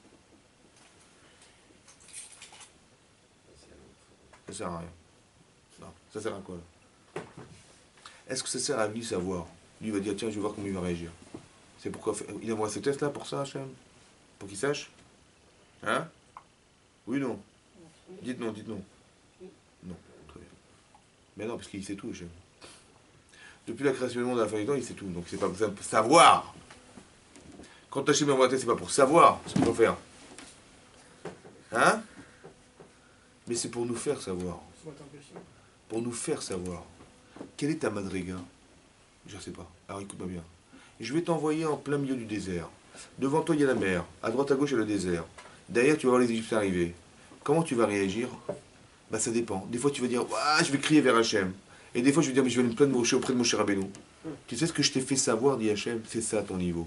[SPEAKER 1] Ça sert à rien. Non, ça sert à quoi là? Est-ce que ça sert à lui savoir? Lui il va dire tiens je vais voir comment il va réagir. C'est pourquoi il envoie ce test là pour ça Hachem? Pour qu'il sache? Hein? Oui non? Dites non, dites non. Non, très bien. Mais non, parce qu'il sait tout Hachem. Depuis la création du monde à la fin du temps, il sait tout. Donc c'est pas pour savoir. Quand Hachem envoie un test, c'est pas pour savoir ce qu'il faut faire. Hein? Mais c'est pour nous faire savoir. Pour nous faire savoir. Quelle est ta madriga? Je ne sais pas. Alors écoute-moi bien. Je vais t'envoyer en plein milieu du désert. Devant toi, il y a la mer. À droite, à gauche, il y a le désert. Derrière, tu vas voir les Égyptiens arriver. Comment tu vas réagir? Bah ça dépend. Des fois, tu vas dire, ouah, je vais crier vers Hachem. Et des fois, je vais dire, mais je vais me plaindre auprès de Moshe Rabbeinu. Tu sais ce que je t'ai fait savoir, dit Hachem? C'est ça ton niveau.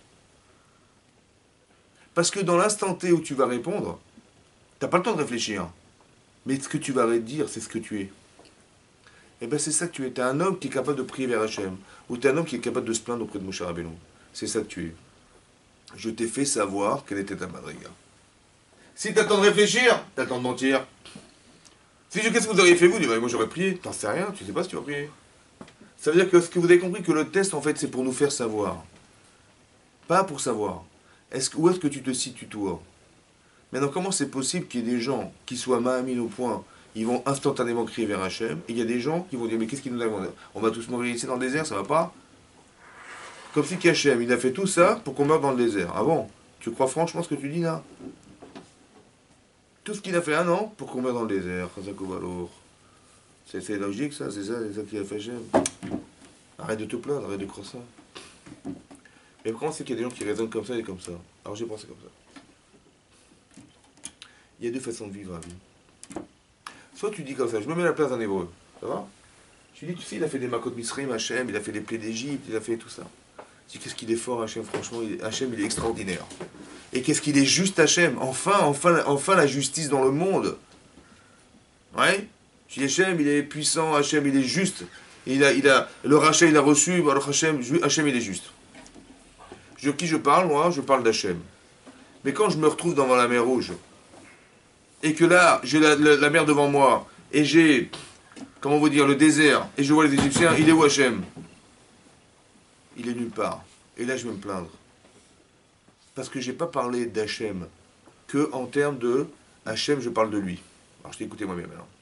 [SPEAKER 1] Parce que dans l'instant T où tu vas répondre, tu n'as pas le temps de réfléchir. Mais ce que tu vas dire, c'est ce que tu es. Et bien c'est ça que tu es. Tu es un homme qui est capable de prier vers Hachem. Ou tu es un homme qui est capable de se plaindre auprès de Moshe Rabbeinu. C'est ça que tu es. Je t'ai fait savoir quelle était ta madriga. Si tu as le temps de réfléchir, tu as le temps de mentir. Si je qu'est-ce que vous auriez fait vous? Moi j'aurais prié. T'en sais rien, tu sais pas si tu vas prier. Ça veut dire que ce que vous avez compris, que le test en fait c'est pour nous faire savoir. Pas pour savoir. Est-ce, que- où est-ce que tu te situes toi? Maintenant, comment c'est possible qu'il y ait des gens qui soient mahamines au point, ils vont instantanément crier vers Hachem, et il y a des gens qui vont dire, mais qu'est-ce qu'il nous a demandé? On va tous mourir ici dans le désert, ça va pas? Comme si Hachem, il a fait tout ça pour qu'on meure dans le désert. Ah bon? Tu crois franchement ce que tu dis là? Tout ce qu'il a fait un an pour qu'on meure dans le désert. C'est, c'est logique ça, c'est ça, c'est ça qu'il a fait Hachem. Arrête de te plaindre, arrête de croire ça. Mais comment c'est qu'il y a des gens qui raisonnent comme ça et comme ça? Alors j'ai pensé comme ça. Il y a deux façons de vivre la vie. Soit tu dis comme ça, je me mets à la place d'un hébreu, ça va? Je lui dis, tu sais, il a fait des Makot Misraim, Hachem, il a fait des plaies d'Égypte, il a fait tout ça. Je dis, qu'est-ce qu'il est fort, Hachem, franchement, il est, Hachem, il est extraordinaire. Et qu'est-ce qu'il est juste, Hachem, enfin, enfin, enfin la justice dans le monde. Ouais? Je dis, Hachem, il est puissant, Hachem, il est juste. Il a, il a, le rachat, il a reçu, alors Hachem, Hachem, il est juste. De qui je parle, moi? Je parle d'Hachem. Mais quand je me retrouve devant la mer Rouge, et que là, j'ai la, la, la mer devant moi, et j'ai, comment vous dire, le désert, et je vois les Égyptiens, il est où Hachem? Il est nulle part. Et là, je vais me plaindre. Parce que je n'ai pas parlé d'Hachem que en termes de Hachem, je parle de lui. Alors, je t'ai écouté moi-même maintenant.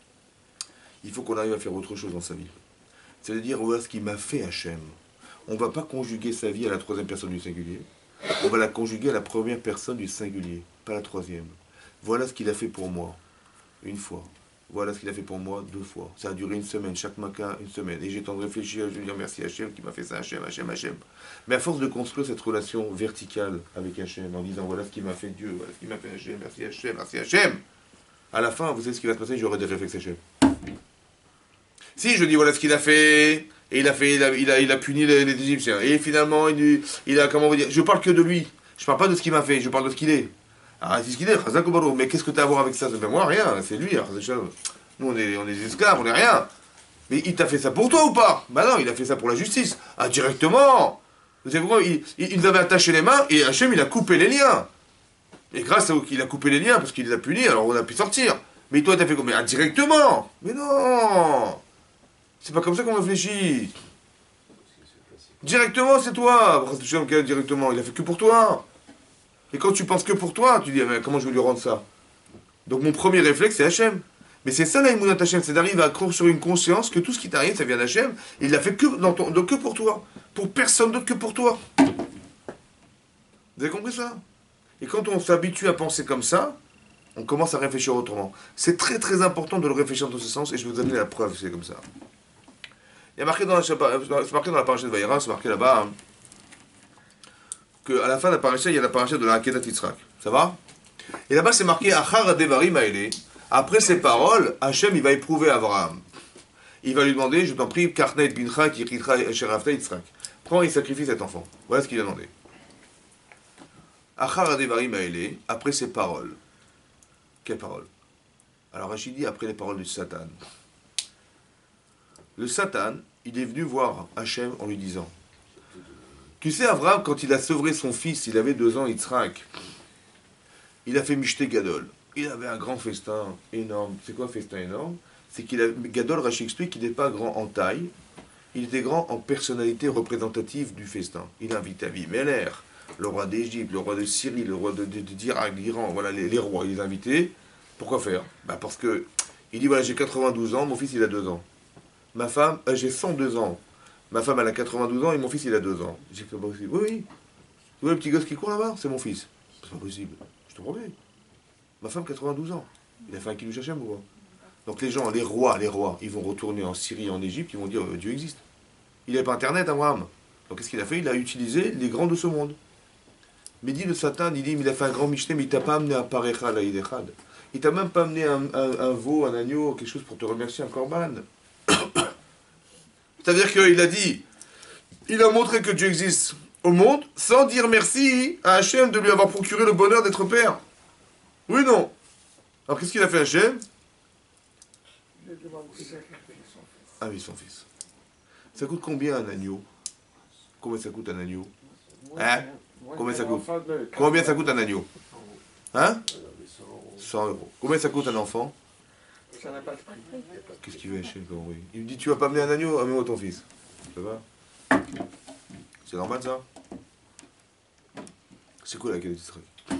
[SPEAKER 1] Il faut qu'on arrive à faire autre chose dans sa vie. C'est-à-dire, voilà ce qu'il m'a fait Hachem. On ne va pas conjuguer sa vie à la troisième personne du singulier. On va la conjuguer à la première personne du singulier, pas la troisième. Voilà ce qu'il a fait pour moi, une fois. Voilà ce qu'il a fait pour moi, deux fois. Ça a duré une semaine, chaque matin, une semaine. Et j'ai temps de réfléchir, je vais dire merci Hachem qui m'a fait ça, Hachem, Hachem, Hachem. Mais à force de construire cette relation verticale avec Hachem, en disant voilà ce qu'il m'a fait Dieu, voilà ce qu'il m'a fait Hachem, merci Hachem, merci Hachem. À la fin, vous savez ce qui va se passer, j'aurai des réflexes Hachem. Si je dis voilà ce qu'il a fait, et il a fait, il a, il a, il a puni les, les Égyptiens, et finalement, il, il a, comment vous dire, je parle que de lui. Je parle pas de ce qu'il m'a fait, je parle de ce qu'il est. Ah, c'est ce qu'il est, mais qu'est-ce que tu as à voir avec ça? Ben moi, rien, c'est lui. Nous, on est, on est des esclaves, on est rien. Mais il t'a fait ça pour toi ou pas? Bah non, il a fait ça pour la justice. Ah, directement. Vous savez pourquoi? il, il, il nous avait attaché les mains, et Hachem, il a coupé les liens. Et grâce à qu'il a coupé les liens, parce qu'il les a punis, alors on a pu sortir. Mais toi, t'as fait combien? Ah, directement. Mais non. C'est pas comme ça qu'on réfléchit. Directement, c'est toi. Directement, il a fait que pour toi. Et quand tu penses que pour toi, tu dis, mais comment je vais lui rendre ça? Donc mon premier réflexe, c'est Hachem. Mais c'est ça l'aïmounat Hachem, c'est d'arriver à croire sur une conscience que tout ce qui t'arrive, ça vient d'Hachem. Et il l'a fait que, dans ton, que pour toi. Pour personne d'autre que pour toi. Vous avez compris ça? Et quand on s'habitue à penser comme ça, on commence à réfléchir autrement. C'est très très important de le réfléchir dans ce sens, et je vais vous amener la preuve, c'est comme ça. Il y a marqué dans la, c'est marqué dans la paracha de Vaïra, c'est marqué là-bas, hein, qu'à la fin de la paracha, il y a la paracha de la Akedat Yitzhak. Ça va? Et là-bas, c'est marqué Achar Adevarim Haele. Après ces paroles, Hachem, il va éprouver Abraham. Il va lui demander, je t'en prie, Karnet Bincha Kichitra Sherafta Yitzhak. Prends et sacrifie cet enfant. Voilà ce qu'il a demandé. Achar Adevarim Haele. Après ces paroles. Quelles paroles? Alors Rachid dit après les paroles du Satan. Le Satan, il est venu voir Hachem en lui disant, tu sais, Abraham, quand il a sevré son fils, il avait deux ans, Yitzhak, il a fait Mishté Gadol. Il avait un grand festin énorme. C'est quoi un festin énorme? C'est qu'il a, Gadol, Rachid explique qu'il n'est pas grand en taille, il était grand en personnalité représentative du festin. Il a invité Avimelech, le roi d'Égypte, le roi de Syrie, le roi de, de, de, d'Irak, d'Iran, voilà les, les rois, il les a invités. Pourquoi faire? Bah parce que, il dit, voilà, j'ai quatre-vingt-douze ans, mon fils il a deux ans. Ma femme, euh, j'ai cent deux ans. Ma femme, elle a quatre-vingt-douze ans et mon fils, il a deux ans. J'ai dit, c'est pas possible. Oui, oui. Tu vois le petit gosse qui court là-bas? C'est mon fils. C'est pas possible. Je te promets. Ma femme, quatre-vingt-douze ans. Il a fait un kilo Hachem ou quoi? Donc les gens, les rois, les rois, ils vont retourner en Syrie, en Égypte, ils vont dire, euh, Dieu existe. Il n'avait pas Internet, Abraham. Donc qu'est-ce qu'il a fait? Il a utilisé les grands de ce monde. Mais dit le Satan, il dit, il a fait un grand Mishneh, mais il t'a pas amené un Parechad à Idechad. Il t'a même pas amené un, un, un veau, un agneau, quelque chose pour te remercier, un corban. C'est-à-dire qu'il a dit, il a montré que Dieu existe au monde, sans dire merci à Hachem de lui avoir procuré le bonheur d'être père. Oui, non. Alors qu'est-ce qu'il a fait Hachem? Ah oui, son fils. Ça coûte combien un agneau? Combien ça coûte un agneau? Hein? Combien ça coûte? Combien ça coûte un agneau? Hein? cent euros. Combien ça coûte un enfant?
[SPEAKER 5] Ça n'a pas de prix.
[SPEAKER 1] Qu'est-ce qu'il veut Hachem comme oui? Il me dit, tu vas pas amener un agneau, amène-moi ton fils. Ça va? C'est normal ça? C'est quoi la qualité d'Israël?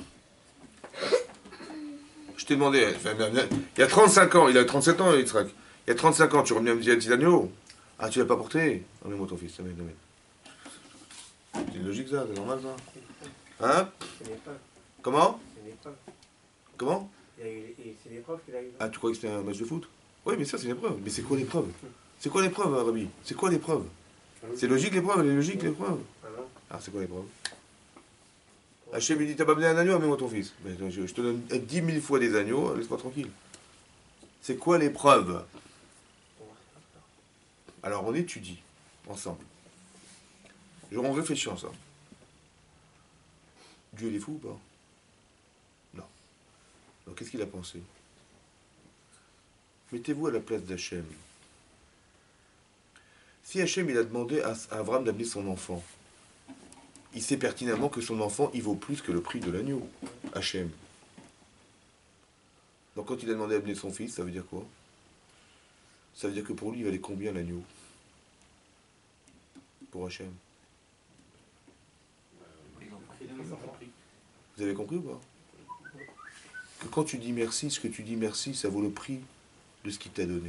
[SPEAKER 1] Je t'ai demandé, enfin, il y a trente-cinq ans, il a trente-sept ans, Yitzhak. Il y a trente-cinq ans, tu reviens me dire un petit agneau. Ah, tu l'as pas porté? Emmène-moi ton fils, amène, amène. C'est logique ça, c'est normal ça. Hein?
[SPEAKER 8] C'est l'épreuve.
[SPEAKER 1] Comment?
[SPEAKER 8] C'est l'épreuve.
[SPEAKER 1] Comment?
[SPEAKER 8] Il a eu- et C'est l'épreuve qu'il a eu.
[SPEAKER 1] Ah, tu crois que c'était un match de foot? Oui, mais ça c'est l'épreuve. Mais c'est quoi l'épreuve? C'est quoi l'épreuve, hein, Rabbi? C'est quoi l'épreuve? C'est logique l'épreuve, elle est logique l'épreuve.
[SPEAKER 8] Alors,
[SPEAKER 1] Ah, c'est quoi l'épreuve? Hachem il dit, t'as pas amené un agneau, amène-moi ton fils. Mais attends, je, je te donne dix mille fois des agneaux, laisse-moi tranquille. C'est quoi l'épreuve? Alors on étudie, ensemble. On réfléchit ensemble. Dieu il est fou ou pas? Non. Donc qu'est-ce qu'il a pensé? Mettez-vous à la place d'Hachem. Si Hachem il a demandé à Abraham d'amener son enfant, il sait pertinemment que son enfant, il vaut plus que le prix de l'agneau. Hachem. Donc quand il a demandé d'amener son fils, ça veut dire quoi? Ça veut dire que pour lui, il valait combien l'agneau? Pour Hachem. Vous avez compris ou pas? Que quand tu dis merci, ce que tu dis merci, ça vaut le prix de ce qu'il t'a donné.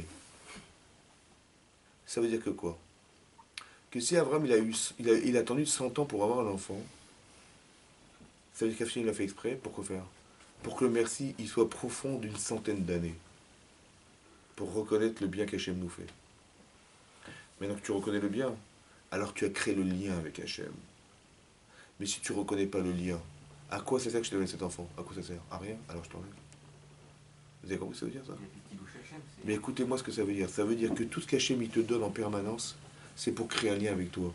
[SPEAKER 1] Ça veut dire que quoi? Que si Abraham il a, eu, il, a, il a attendu cent ans pour avoir un enfant, ça veut dire qu'Hachem l'a fait exprès, pourquoi faire? Pour que le merci il soit profond d'une centaine d'années. Pour reconnaître le bien qu'Hachem nous fait. Maintenant que tu reconnais le bien, alors tu as créé le lien avec Hachem. Mais si tu ne reconnais pas le lien, à quoi ça sert que je t'ai donné cet enfant? À quoi ça sert? À rien? Alors je t'enlève. Vous avez compris ce que ça veut dire ça? Mais écoutez-moi ce que ça veut dire. Ça veut dire que tout ce qu'Hachem il te donne en permanence, c'est pour créer un lien avec toi.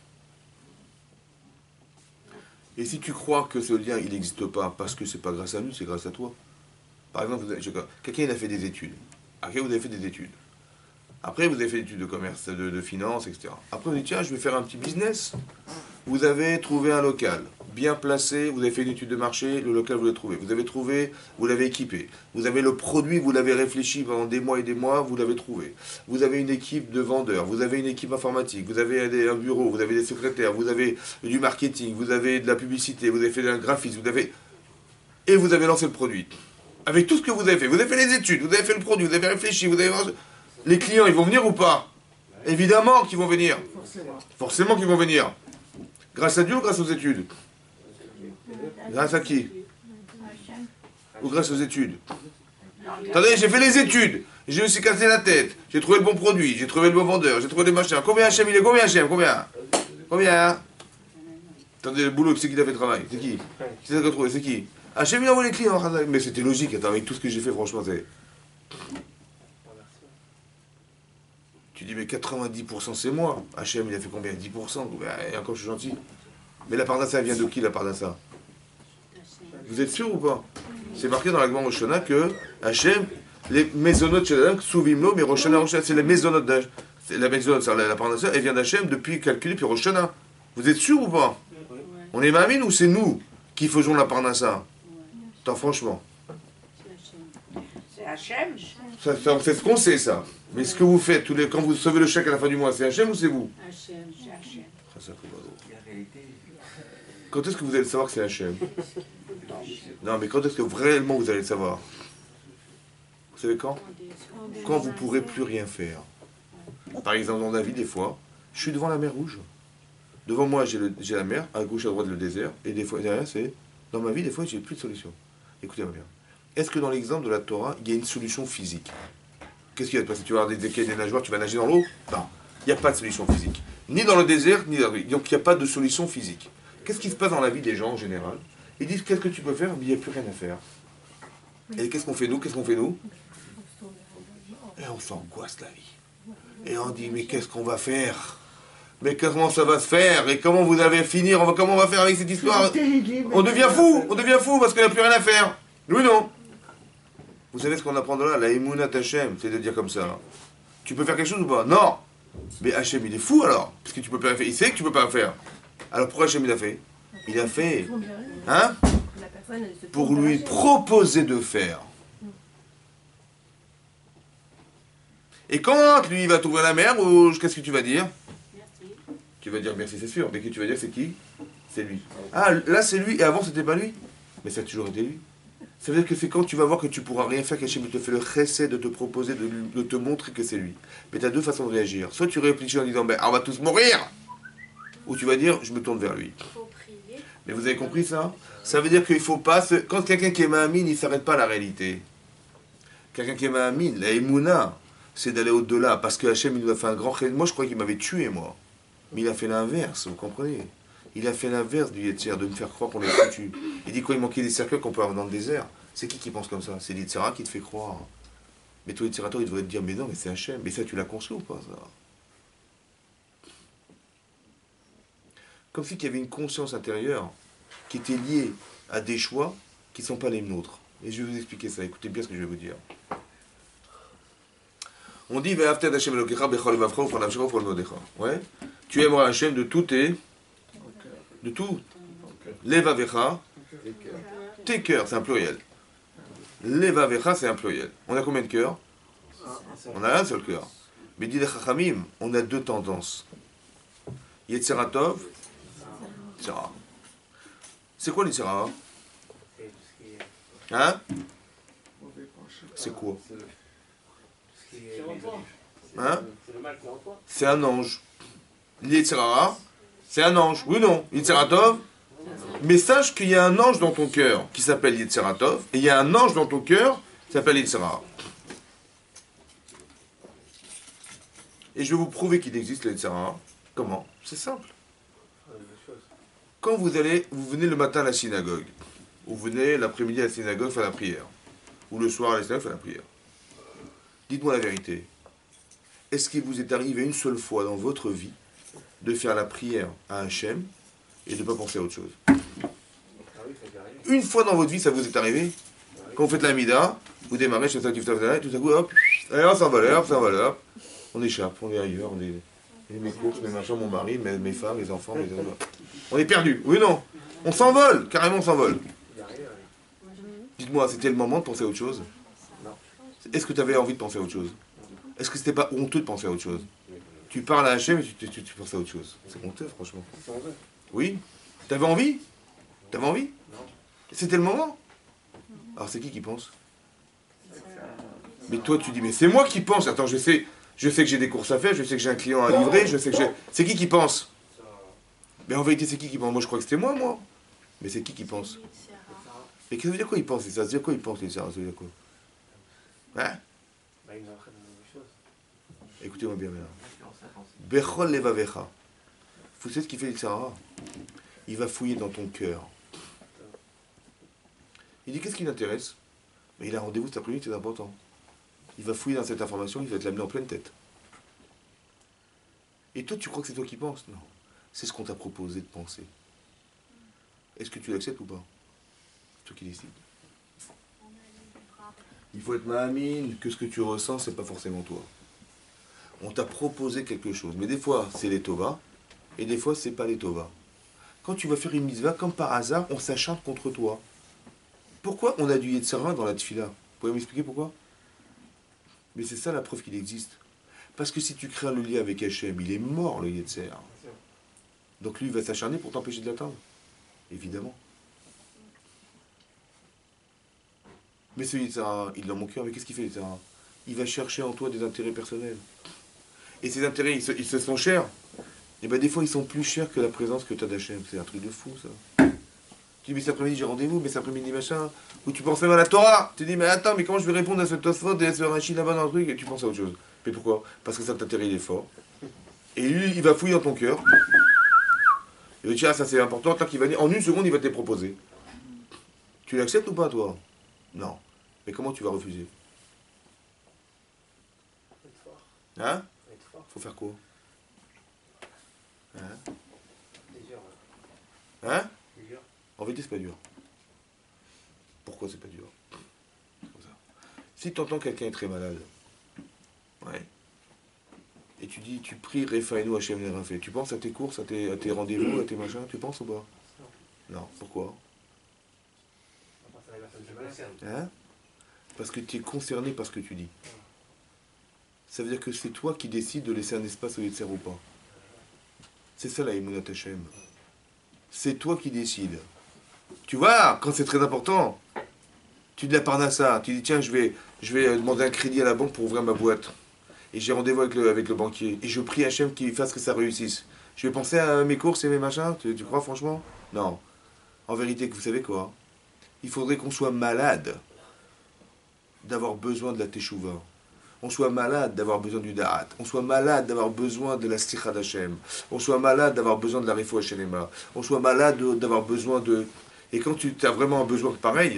[SPEAKER 1] Et si tu crois que ce lien, il n'existe pas parce que c'est pas grâce à lui, c'est grâce à toi. Par exemple, vous avez- je- quelqu'un il a fait des études. Ok, vous avez fait des études. Après, vous avez fait des études de commerce, de, de finance, et cetera. Après, vous dites, tiens, je vais faire un petit business. Vous avez trouvé un local, bien placé, vous avez fait une étude de marché, le local, vous l'avez trouvé. Vous avez trouvé, vous l'avez équipé. Vous avez le produit, vous l'avez réfléchi pendant des mois et des mois, vous l'avez trouvé. Vous avez une équipe de vendeurs, vous avez une équipe informatique, vous avez des- un bureau, vous avez des secrétaires, vous avez du marketing, vous avez de la publicité, vous avez fait un graphisme, vous avez... Et vous avez lancé le produit. Avec tout ce que vous avez fait. Vous avez fait les études, vous avez fait le produit, vous avez réfléchi, vous avez... Les clients, ils vont venir ou pas? Évidemment qu'ils vont venir. Forcément qu'ils vont venir. Grâce à Dieu ou grâce aux études? Grâce à qui? Ou grâce aux études? Attendez, j'ai fait les études. J'ai aussi cassé la tête. J'ai trouvé le bon produit. J'ai trouvé le bon vendeur. J'ai trouvé les machins. Combien H M il est? Combien H M? Combien? Combien? Attendez, le boulot, c'est qui qui a fait le travail? C'est qui? C'est ça qu'on a trouvé, c'est qui? H M il a envoyé les clients. Mais c'était logique. Attends, avec tout ce que j'ai fait, franchement, c'est... Tu dis, mais quatre-vingt-dix pour cent c'est moi. H M, il a fait combien? dix pour cent. Ben, et encore, je suis gentil. Mais la Parnassa, elle vient de qui, la Parnassa? Vous êtes sûr ou pas? C'est marqué dans la Gemara Roshana que H M, les maisonnotes chez l'Adam, Souvimlo, mais Roshana, Roshana, c'est les maisonnotes d'H. La maisonnote, c'est la, la Parnassa, elle vient d'H M depuis calculé, puis Roshana. Vous êtes sûr ou pas? On est mamine ou c'est nous qui faisons la Parnassa? Attends, franchement.
[SPEAKER 6] C'est Hachem.
[SPEAKER 1] Ça, ça, c'est ce qu'on sait, ça. Mais ce que vous faites, tous les, quand vous sauvez le chèque à la fin du mois, c'est H M ou c'est vous?
[SPEAKER 6] Hachem, c'est Hachem.
[SPEAKER 1] Ah, ça fait pas drôle.
[SPEAKER 4] La réalité,
[SPEAKER 1] Quand est-ce que vous allez le savoir que c'est H M? Non, mais quand est-ce que vraiment vous allez le savoir? Vous savez quand? Quand vous ne pourrez plus rien faire. Par exemple, dans la vie, des fois, je suis devant la mer Rouge. Devant moi, j'ai le- j'ai la mer, à gauche, à droite, le désert, et des fois, derrière, c'est... Dans ma vie, des fois, j'ai plus de solution. Écoutez-moi bien. Est-ce que dans l'exemple de la Torah, il y a une solution physique? Qu'est-ce qu'il y a de passer? Tu vas avoir des, des, des nageoires, tu vas nager dans l'eau? Non. Il n'y a pas de solution physique. Ni dans le désert, ni dans la vie. Donc, il n'y a pas de solution physique. Qu'est-ce qui se passe dans la vie des gens, en général? Ils disent, qu'est-ce que tu peux faire? Mais il n'y a plus rien à faire. Et qu'est-ce qu'on fait, nous? Qu'est-ce qu'on fait, nous? Et on s'angoisse la vie. Et on dit, mais qu'est-ce qu'on va faire? Mais comment ça va se faire? Et comment vous allez finir? On va- Comment on va faire avec cette histoire? On devient fou! On devient fou parce qu'on n'a plus rien à faire. Oui, non? Vous savez ce qu'on apprend de là? La Emunat Hachem, c'est de dire comme ça. Tu peux faire quelque chose ou pas? Non! Mais Hachem, il est fou alors, parce que tu peux pas faire. Il sait que tu peux pas faire. Alors pourquoi Hachem il a fait? Il a fait, hein? Pour lui proposer de faire. Et quand lui il va t'ouvrir la mer, ou qu'est-ce que tu vas dire?
[SPEAKER 6] Merci.
[SPEAKER 1] Tu vas dire merci, c'est sûr. Mais que tu vas dire c'est qui? C'est lui. Ah, là c'est lui, et avant c'était pas lui. Mais ça a toujours été lui. Ça veut dire que c'est quand tu vas voir que tu pourras rien faire qu'Hachem te fait le chesed de te proposer, de, lui- de te montrer que c'est lui. Mais tu as deux façons de réagir. Soit tu réfléchis en disant, ben on va tous mourir. Ou tu vas dire, je me tourne vers lui.
[SPEAKER 3] Faut prier.
[SPEAKER 1] Mais vous avez compris ça? Ça veut dire qu'il faut pas... Se... Quand quelqu'un qui est ma'amine, il ne s'arrête pas à la réalité. Quelqu'un qui est ma'amine, la émouna, c'est d'aller au-delà. Parce que Hachem, il nous a fait un grand chesed. Moi, je croyais qu'il m'avait tué, moi. Mais il a fait l'inverse, vous comprenez? Il a fait l'inverse du Yetzir, de me faire croire qu'on est foutu. Il dit quoi? Il manquait des cercueils qu'on peut avoir dans le désert. C'est qui qui pense comme ça? C'est l'Yetzira qui te fait croire. Mais toi, Yetzirator, il devrait te dire, mais non, mais c'est Hachem. Mais ça, tu l'as construit ou pas, ça? Comme si il y avait une conscience intérieure qui était liée à des choix qui ne sont pas les nôtres. Et je vais vous expliquer ça. Écoutez bien ce que je vais vous dire. On dit, ouais. Tu aimeras Hachem de tout tes... De tout. Levavecha, tes cœurs, c'est un pluriel. Levavecha, c'est un pluriel. On a combien de cœurs? On a un seul cœur. Mais dit les Chachamim, on a deux tendances. Yetzeratov, Yetzera. C'est quoi l'Yetzera?
[SPEAKER 8] C'est tout ce qui est.
[SPEAKER 1] Hein?
[SPEAKER 5] Mauvais penchant.
[SPEAKER 1] C'est quoi?
[SPEAKER 8] tout ce qui est-
[SPEAKER 1] Hein?
[SPEAKER 8] C'est le mal qui est en toi.
[SPEAKER 1] C'est un ange. L'Yetzera, c'est un ange. Oui ou non? Yetzeratov. Mais sache qu'il y a un ange dans ton cœur qui s'appelle Yetzeratov, et il y a un ange dans ton cœur qui s'appelle Yetzera. Et je vais vous prouver qu'il existe le Yetzera. Comment? C'est simple.
[SPEAKER 8] Enfin, deux choses.
[SPEAKER 1] Quand vous allez, vous venez le matin à la synagogue, ou vous venez l'après-midi à la synagogue faire la prière, ou le soir à la synagogue faire la prière. Dites-moi la vérité. Est-ce qu'il vous est arrivé une seule fois dans votre vie de faire la prière à Hachem et de ne pas penser à autre chose?
[SPEAKER 8] Ah oui, ça peut arriver.
[SPEAKER 1] Une fois dans votre vie, ça vous est arrivé? Quand vous faites la mida, vous démarrez, je fais ça, tu fais ça, et tout à coup, hop, allez, on s'envole, hop, s'envole, hop. On échappe, on est ailleurs, on est... et mes courses, mes machins, mon mari, mes, mes femmes, mes enfants, mes... On est perdu, oui non? On s'envole, carrément on s'envole.
[SPEAKER 8] Il arrive, oui.
[SPEAKER 1] Dites-moi, c'était le moment de penser à autre chose?
[SPEAKER 8] Non.
[SPEAKER 1] Est-ce que tu avais envie de penser à autre chose? Est-ce que c'était pas honteux de penser à autre chose? Tu parles à Hachem et tu, tu, tu, tu penses à autre chose. C'est honteux, franchement.
[SPEAKER 8] Sans eux.
[SPEAKER 1] Oui? T'avais envie? T'avais envie?
[SPEAKER 8] Non.
[SPEAKER 1] C'était le moment? Alors c'est qui qui pense? Mais toi tu dis, mais c'est moi qui pense. Attends, je sais, je sais que j'ai des courses à faire, je sais que j'ai un client à livrer, je sais que j'ai... C'est qui qui pense? Mais en vérité, c'est qui qui pense? Moi je crois que c'était moi, moi. Mais c'est qui qui pense? Mais qu'est-ce que ça veut dire quoi il pense? Ça veut dire quoi il pense, les ça veut dire quoi? Hein?
[SPEAKER 8] Bah, ils nous apprennent de nouvelles choses.
[SPEAKER 1] Écoutez-moi bien, bien.
[SPEAKER 4] Influence la pensée.
[SPEAKER 1] Bechol levavecha. Vous savez ce qu'il fait, les Sarah? Il va fouiller dans ton cœur. Il dit, qu'est-ce qui l'intéresse? Mais il a un rendez-vous cet après-midi, c'est important. Il va fouiller dans cette information, il va te l'amener en pleine tête. Et toi, tu crois que c'est toi qui penses? Non. C'est ce qu'on t'a proposé de penser. Est-ce que tu l'acceptes ou pas? C'est toi qui décides. Il faut être ma'amine, que ce que tu ressens, c'est pas forcément toi. On t'a proposé quelque chose. Mais des fois, c'est les tovas, et des fois, c'est pas les tovas. Quand tu vas faire une mitzvah, comme par hasard, on s'acharne contre toi. Pourquoi on a du Yetzirah dans la tfila? Vous pouvez m'expliquer pourquoi? Mais c'est ça la preuve qu'il existe. Parce que si tu crées le lien avec Hachem, il est mort le Yetzer. Donc lui, il va s'acharner pour t'empêcher de l'atteindre. Évidemment. Mais ce Yetzirah, il est dans mon cœur, mais qu'est-ce qu'il fait, Yetzirah? Il va chercher en toi des intérêts personnels. Et ces intérêts, ils se, ils se sont chers. Et bien des fois, ils sont plus chers que la présence que tu as d'Hachem. C'est un truc de fou, ça. Tu dis, mais cet après-midi, j'ai rendez-vous, mais cet après-midi, machin. Ou tu penses même à la Torah. Tu dis, mais attends, mais comment je vais répondre à ce Tosfot et à ce Rachid là-bas dans le truc? Et tu penses à autre chose. Mais pourquoi? Parce que ça t'intéresse, il est fort. Et lui, il va fouiller dans ton cœur. Il va dire, ah, ça c'est important, tant qu'il va venir. En une seconde, il va te les proposer. Tu l'acceptes ou pas, toi? Non. Mais comment tu vas refuser?
[SPEAKER 8] Faut être fort.
[SPEAKER 1] Hein?
[SPEAKER 8] Faut être fort.
[SPEAKER 1] Faut faire quoi? Hein?
[SPEAKER 8] C'est dur.
[SPEAKER 1] Hein?
[SPEAKER 8] C'est dur.
[SPEAKER 1] En vérité, c'est pas dur. Pourquoi c'est pas dur? C'est comme ça. Si tu entends quelqu'un est très malade, ouais, et tu dis, tu pries Refaïnou Hachem Nerafé, tu penses à tes courses, à tes, à tes rendez-vous, à tes machins, tu penses ou pas? Non. Pourquoi?
[SPEAKER 8] On pense à la personne qui me concerne.
[SPEAKER 1] Hein? Parce que tu es concerné par ce que tu dis. Ça veut dire que c'est toi qui décides de laisser un espace au Yetzer ou pas. C'est ça la Emunat Hachem. c'est toi qui décides. Tu vois, quand c'est très important, tu dis la parnassa, tu dis tiens, je vais, je vais demander un crédit à la banque pour ouvrir ma boîte. Et j'ai rendez-vous avec le, avec le banquier. Et je prie Hachem qu'il fasse que ça réussisse. Je vais penser à mes courses et mes machins, tu, tu crois franchement? Non. En vérité, vous savez quoi? Il faudrait qu'on soit malade d'avoir besoin de la teshuva. On soit malade d'avoir besoin du da'at. On soit malade d'avoir besoin de la sticha d'Hachem. On soit malade d'avoir besoin de la refoua shelema. On soit malade d'avoir besoin de... Et quand tu as vraiment un besoin pareil,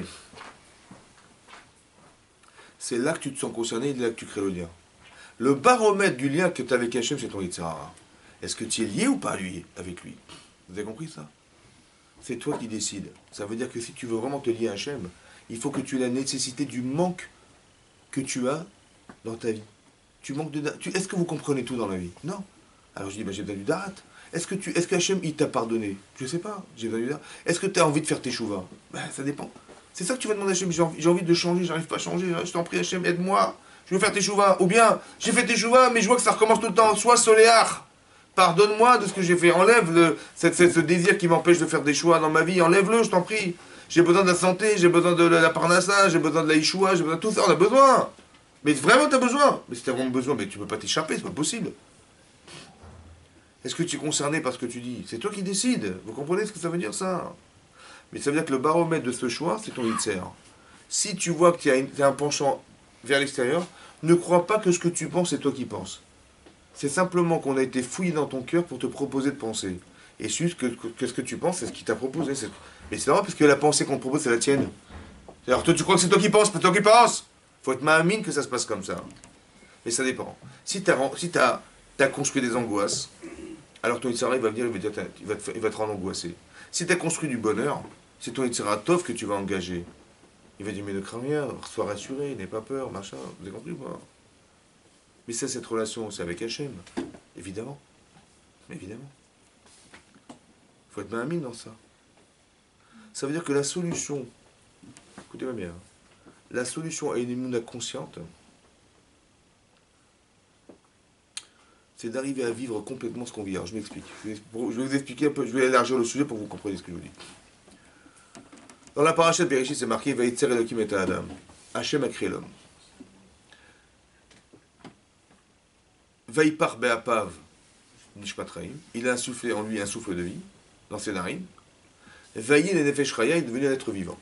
[SPEAKER 1] c'est là que tu te sens concerné et là que tu crées le lien. Le baromètre du lien que tu as avec Hachem, c'est ton Yitzhara. Est-ce que tu es lié ou pas lui, avec lui? Vous avez compris ça? C'est toi qui décides. Ça veut dire que si tu veux vraiment te lier à Hachem, il faut que tu aies la nécessité du manque que tu as dans ta vie. Tu manques de... Tu... Est-ce que vous comprenez tout dans la vie? Non. Alors je dis, ben, j'ai besoin du darat. Est-ce que, tu... Est-ce que Hachem, il t'a pardonné? Je ne sais pas. J'ai besoin du darat. Est-ce que tu as envie de faire tes chouvas? Ben, ça dépend. C'est ça que tu vas demander à Hachem. J'ai envie, j'ai envie de changer, j'arrive pas à changer. Je t'en prie, Hachem, aide-moi. Je veux faire tes chouvas. Ou bien, j'ai fait tes chouvas, mais je vois que ça recommence tout le temps. Sois soléar. Pardonne-moi de ce que j'ai fait. Enlève le, cette, cette, ce désir qui m'empêche de faire des choix dans ma vie. Enlève-le, je t'en prie. J'ai besoin de la santé, j'ai besoin de la, la parnassa, j'ai besoin de la ishoua, j'ai besoin de tout ça. On a besoin. Mais vraiment, tu as besoin. Mais si tu as vraiment besoin, mais tu ne peux pas t'échapper, c'est pas possible. Est-ce que tu es concerné par ce que tu dis? C'est toi qui décides. Vous comprenez ce que ça veut dire, ça? Mais ça veut dire que le baromètre de ce choix, c'est ton Yitzer. Si tu vois que tu as un penchant vers l'extérieur, ne crois pas que ce que tu penses, c'est toi qui penses. C'est simplement qu'on a été fouillé dans ton cœur pour te proposer de penser. Et juste que, que, que ce que tu penses, c'est ce qui t'a proposé. C'est... Mais c'est vrai, parce que la pensée qu'on te propose, c'est la tienne. Alors toi, tu crois que c'est toi qui penses, c'est toi qui penses. Il faut être ma'amine que ça se passe comme ça. Mais ça dépend. Si tu as, si t'as, t'as construit des angoisses, alors ton Yitzhara, il va venir, il va, dire, il va, te, il va te rendre angoissé. Si tu as construit du bonheur, c'est ton Yitzhara Tov que tu vas engager. Il va dire, mais ne crains rien, sois rassuré, n'aie pas peur, machin. Vous avez compris ou pas? Mais ça, cette relation, c'est avec Hachem. Évidemment. Évidemment. Il faut être ma'amine dans ça. Ça veut dire que la solution, écoutez-moi bien, la solution à une émouna consciente, c'est d'arriver à vivre complètement ce qu'on vit. Alors, je m'explique. Je vais vous expliquer un peu, je vais élargir le sujet pour que vous compreniez ce que je vous dis. Dans la paracha de Bereshit, c'est marqué Vayitzer Elokim et Adam. Hachem a créé l'homme. Vaipar Be'apav Nishpatraim. Il a insufflé en lui un souffle de vie dans ses narines. Vaïe le Nefesh Chaya est devenu un être vivant.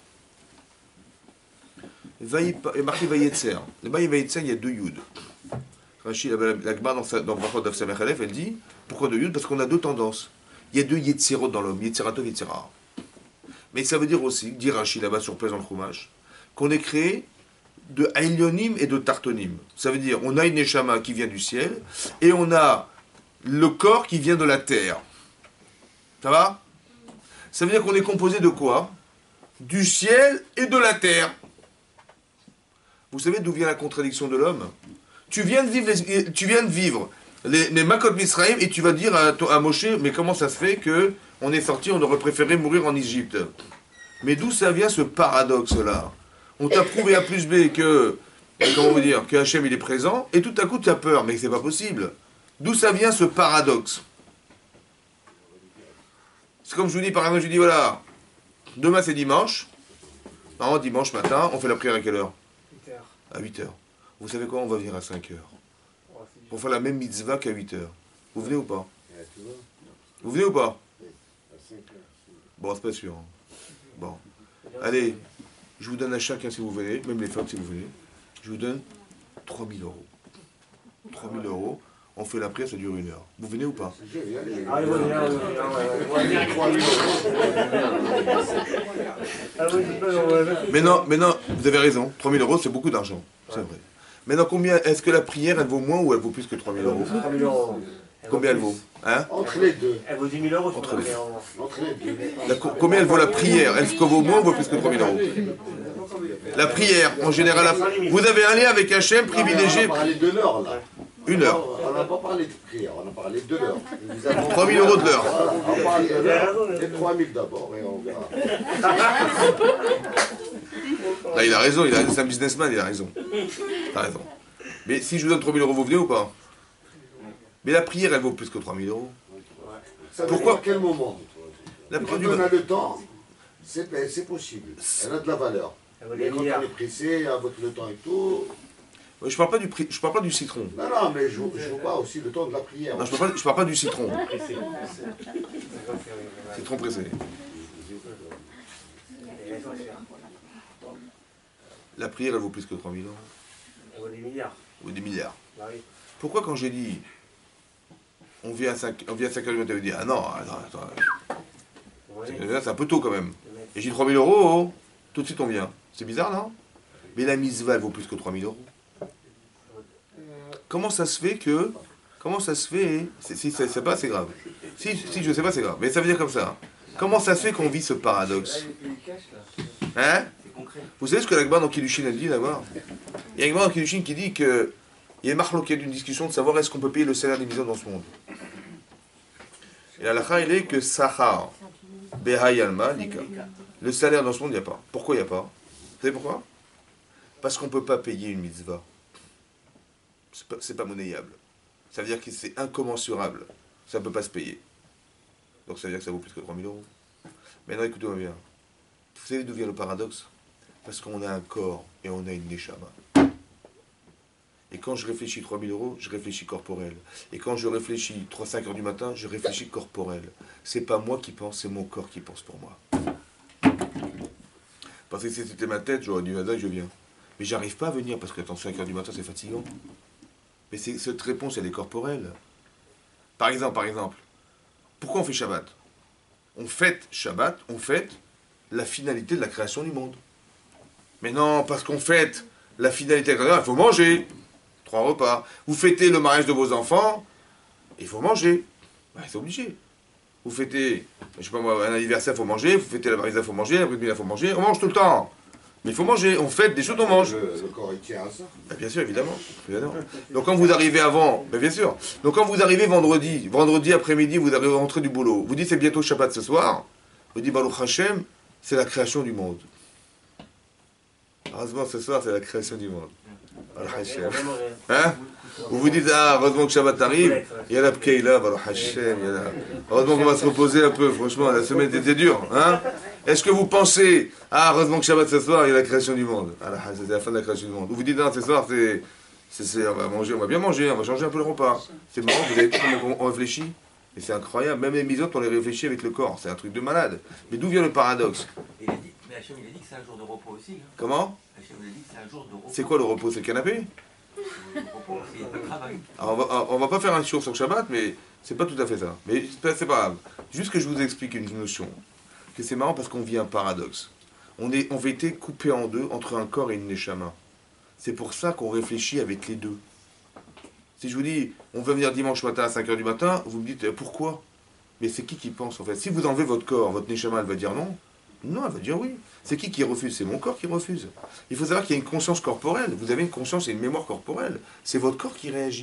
[SPEAKER 1] Il est marqué Vayetzer. Le Vaïe Vayetzer, il y a deux Yud. Rachid, la Gemara dans Brachot d'Af Samech Aleph, elle dit pourquoi deux Yud? Parce qu'on a deux tendances. Il y a deux Yetzerot dans l'homme, Yetzeratov, Yetzerah. Mais ça veut dire aussi, dit Rachid là-bas sur Place dans le Chumash, qu'on est créé de Ailionim et de Tartonim. Ça veut dire, on a une Neshama qui vient du ciel, et on a le corps qui vient de la terre. Ça va? Ça veut dire qu'on est composé de quoi? Du ciel et de la terre. Vous savez d'où vient la contradiction de l'homme? Tu viens de vivre les, tu viens de vivre les, les Makot Misraïm et tu vas dire à, à Moshe, mais comment ça se fait que on est sorti, on aurait préféré mourir en Égypte? Mais d'où ça vient ce paradoxe-là? On t'a prouvé A plus B que, comment vous dire, que Hachem il est présent, et tout à coup tu as peur, mais c'est pas possible. D'où ça vient ce paradoxe? C'est comme je vous dis, par exemple, je vous dis, voilà, demain c'est dimanche, non, dimanche matin, on fait la prière à quelle heure?
[SPEAKER 8] huit heures.
[SPEAKER 1] À huit heures. Vous savez quoi? On va venir à cinq heures. Pour faire la même mitzvah qu'à huit heures. Vous venez ou pas? Vous venez ou pas? Bon, c'est pas sûr. Bon. Allez, je vous donne à chacun si vous venez, même les femmes si vous venez, je vous donne trois mille euros. trois mille euros, on fait la prière, ça dure une heure. Vous venez ou pas?
[SPEAKER 8] Ah, il va venir, trois mille euros.
[SPEAKER 1] Mais non, mais non, vous avez raison, trois mille euros c'est beaucoup d'argent, c'est vrai. Maintenant, combien, est-ce que la prière elle vaut moins ou elle vaut plus que trois mille euros?
[SPEAKER 8] trois mille euros.
[SPEAKER 1] Combien elle vaut? Hein?
[SPEAKER 7] Entre les deux.
[SPEAKER 8] Elle vaut dix mille euros.
[SPEAKER 1] Entre les deux.
[SPEAKER 7] Entre les deux.
[SPEAKER 1] La, combien elle vaut la prière? Est-ce qu'elle vaut moins ou vaut plus que trois mille euros? La prière, en général, la, vous avez un lien avec Hachem privilégié.
[SPEAKER 7] On a parlé de l'heure, là.
[SPEAKER 1] Une heure.
[SPEAKER 7] On n'a pas parlé de prière, on a parlé de l'heure.
[SPEAKER 1] trois mille euros de l'heure.
[SPEAKER 7] On parle de l'heure. Les trois mille d'abord, et on verra.
[SPEAKER 1] Là, il a raison, il a, c'est un businessman, il a raison. T'as raison. Mais si je vous donne trois mille euros, vous venez ou pas? Mais la prière, elle vaut plus que trois mille euros.
[SPEAKER 7] Ça
[SPEAKER 1] Pourquoi?
[SPEAKER 7] À quel moment?
[SPEAKER 1] La
[SPEAKER 7] Quand
[SPEAKER 1] preuve du
[SPEAKER 7] on
[SPEAKER 1] bon-
[SPEAKER 7] a le temps, c'est ben, c'est possible. Elle a de la valeur.
[SPEAKER 8] Ça vaut
[SPEAKER 7] Mais
[SPEAKER 8] des
[SPEAKER 7] quand on
[SPEAKER 8] milliards.
[SPEAKER 7] est pressé, avec le temps et tout...
[SPEAKER 1] Ouais, je parle pas du prix, je parle pas du citron.
[SPEAKER 7] Non, non, mais je je vois pas aussi le temps de la prière.
[SPEAKER 1] Non, je parle pas, je parle pas du citron.
[SPEAKER 8] Pressé.
[SPEAKER 1] Citron pressé.
[SPEAKER 8] Et elles sont chères.
[SPEAKER 1] La prière, elle vaut plus que trois mille euros.
[SPEAKER 8] Ça vaut des milliards.
[SPEAKER 1] Ou des milliards.
[SPEAKER 8] Bah oui.
[SPEAKER 1] Pourquoi quand j'ai dit on vient à cinq, on vient à cinq heures du matin, vous dites ah non, attends, attends,
[SPEAKER 8] Vous voyez,
[SPEAKER 1] c'est c'est un peu tôt quand même.
[SPEAKER 8] le mec,
[SPEAKER 1] Et j'ai dit trois mille euros, oh, tout de suite on vient. C'est bizarre, non? Mais la mitzvah, elle vaut plus que trois mille euros. Comment ça se fait que. Comment ça se fait. Si, si, c'est c'est pas, c'est grave. Si, si, je sais pas, c'est grave. Mais ça veut dire comme ça. Comment ça se fait qu'on vit ce paradoxe? Hein?
[SPEAKER 4] C'est concret.
[SPEAKER 1] Vous savez ce que l'Agbar dans Kiddushin a dit d'abord? Il y a un Agbar dans Kiddushin qui dit que. Il y a une marloquette d'une discussion de savoir est-ce qu'on peut payer le salaire des maisons dans ce monde. Et la halakha, il est que Sahar, Behai Alma, Lika. Le salaire dans ce monde, il n'y a pas. Pourquoi il n'y a pas? Vous savez pourquoi? Parce qu'on ne peut pas payer une mitzvah. C'est pas, c'est pas monnayable. Ça veut dire que c'est incommensurable. Ça ne peut pas se payer. Donc ça veut dire que ça vaut plus que trois mille euros. Maintenant, écoutez-moi bien. Vous savez d'où vient le paradoxe? Parce qu'on a un corps et on a une neshama. Et quand je réfléchis trois mille euros, je réfléchis corporel. Et quand je réfléchis trois cinq heures du matin, je réfléchis corporel. C'est pas moi qui pense, c'est mon corps qui pense pour moi. Parce que si c'était ma tête, j'aurais dit, vas-y, je viens. Mais j'arrive pas à venir parce que attends, cinq heures du matin, c'est fatigant. Mais c'est, cette réponse, elle est corporelle. Par exemple, par exemple, pourquoi on fait Shabbat? On fête Shabbat, on fête la finalité de la création du monde. Mais non, parce qu'on fête la finalité de la création, il faut manger. Trois repas. Vous fêtez le mariage de vos enfants, il faut manger. Ouais, c'est obligé. Vous fêtez, je sais pas moi, un anniversaire, il faut manger. Vous fêtez la brise, il faut manger. La brise, il faut manger. On mange tout le temps. Mais il faut manger. On fête des choses, on mange.
[SPEAKER 7] Le, le corps, il tient à ça.
[SPEAKER 1] Ben, bien sûr, évidemment. évidemment. Donc quand vous arrivez avant, ben, bien sûr. Donc quand vous arrivez vendredi, vendredi après-midi, vous arrivez rentrez du boulot. Vous dites c'est bientôt Shabbat ce soir. Vous dites Baruch Hashem, c'est la création du monde. Heureusement ce soir, c'est la création du monde. Baruch Hashem. Hein? Vous vous dites, ah, heureusement que Shabbat arrive, il y a la Pkeila, Baruch Hashem, il y a la... heureusement qu'on va se reposer un peu, franchement, la semaine était dure, hein? Est-ce que vous pensez, ah, heureusement que Shabbat ce soir, il y a la création du monde, ah, c'est la fin de la création du monde. Vous vous dites, non, ce soir, c'est, c'est, c'est, on va manger, on va bien manger, on va changer un peu le repas. C'est marrant, vous avez vu comment on réfléchit? Et c'est incroyable, même les misotes, on les réfléchit avec le corps, c'est un truc de malade. Mais d'où vient le paradoxe?
[SPEAKER 4] Et il a dit, mais Hachem, il a dit que c'est un jour de repos aussi. Hein.
[SPEAKER 1] Comment?
[SPEAKER 4] Hachem, il a dit que c'est un jour de repos.
[SPEAKER 1] C'est quoi le repos? C'est le canapé?
[SPEAKER 4] Le repos, c'est le travail.
[SPEAKER 1] Alors on va, on va pas faire un show sur Shabbat, mais c'est pas tout à fait ça. Mais c'est pas, c'est pas grave. Juste que je vous explique une notion. Que c'est marrant parce qu'on vit un paradoxe. On est, on a été coupé en deux entre un corps et une neshama. C'est pour ça qu'on réfléchit avec les deux. Si je vous dis, on veut venir dimanche matin à cinq heures du matin, vous me dites, euh, pourquoi? Mais c'est qui qui pense en fait? Si vous enlevez votre corps, votre neshama, elle va dire non. Non, elle va dire oui. C'est qui qui refuse? C'est mon corps qui refuse. Il faut savoir qu'il y a une conscience corporelle. Vous avez une conscience et une mémoire corporelle. C'est votre corps qui réagit.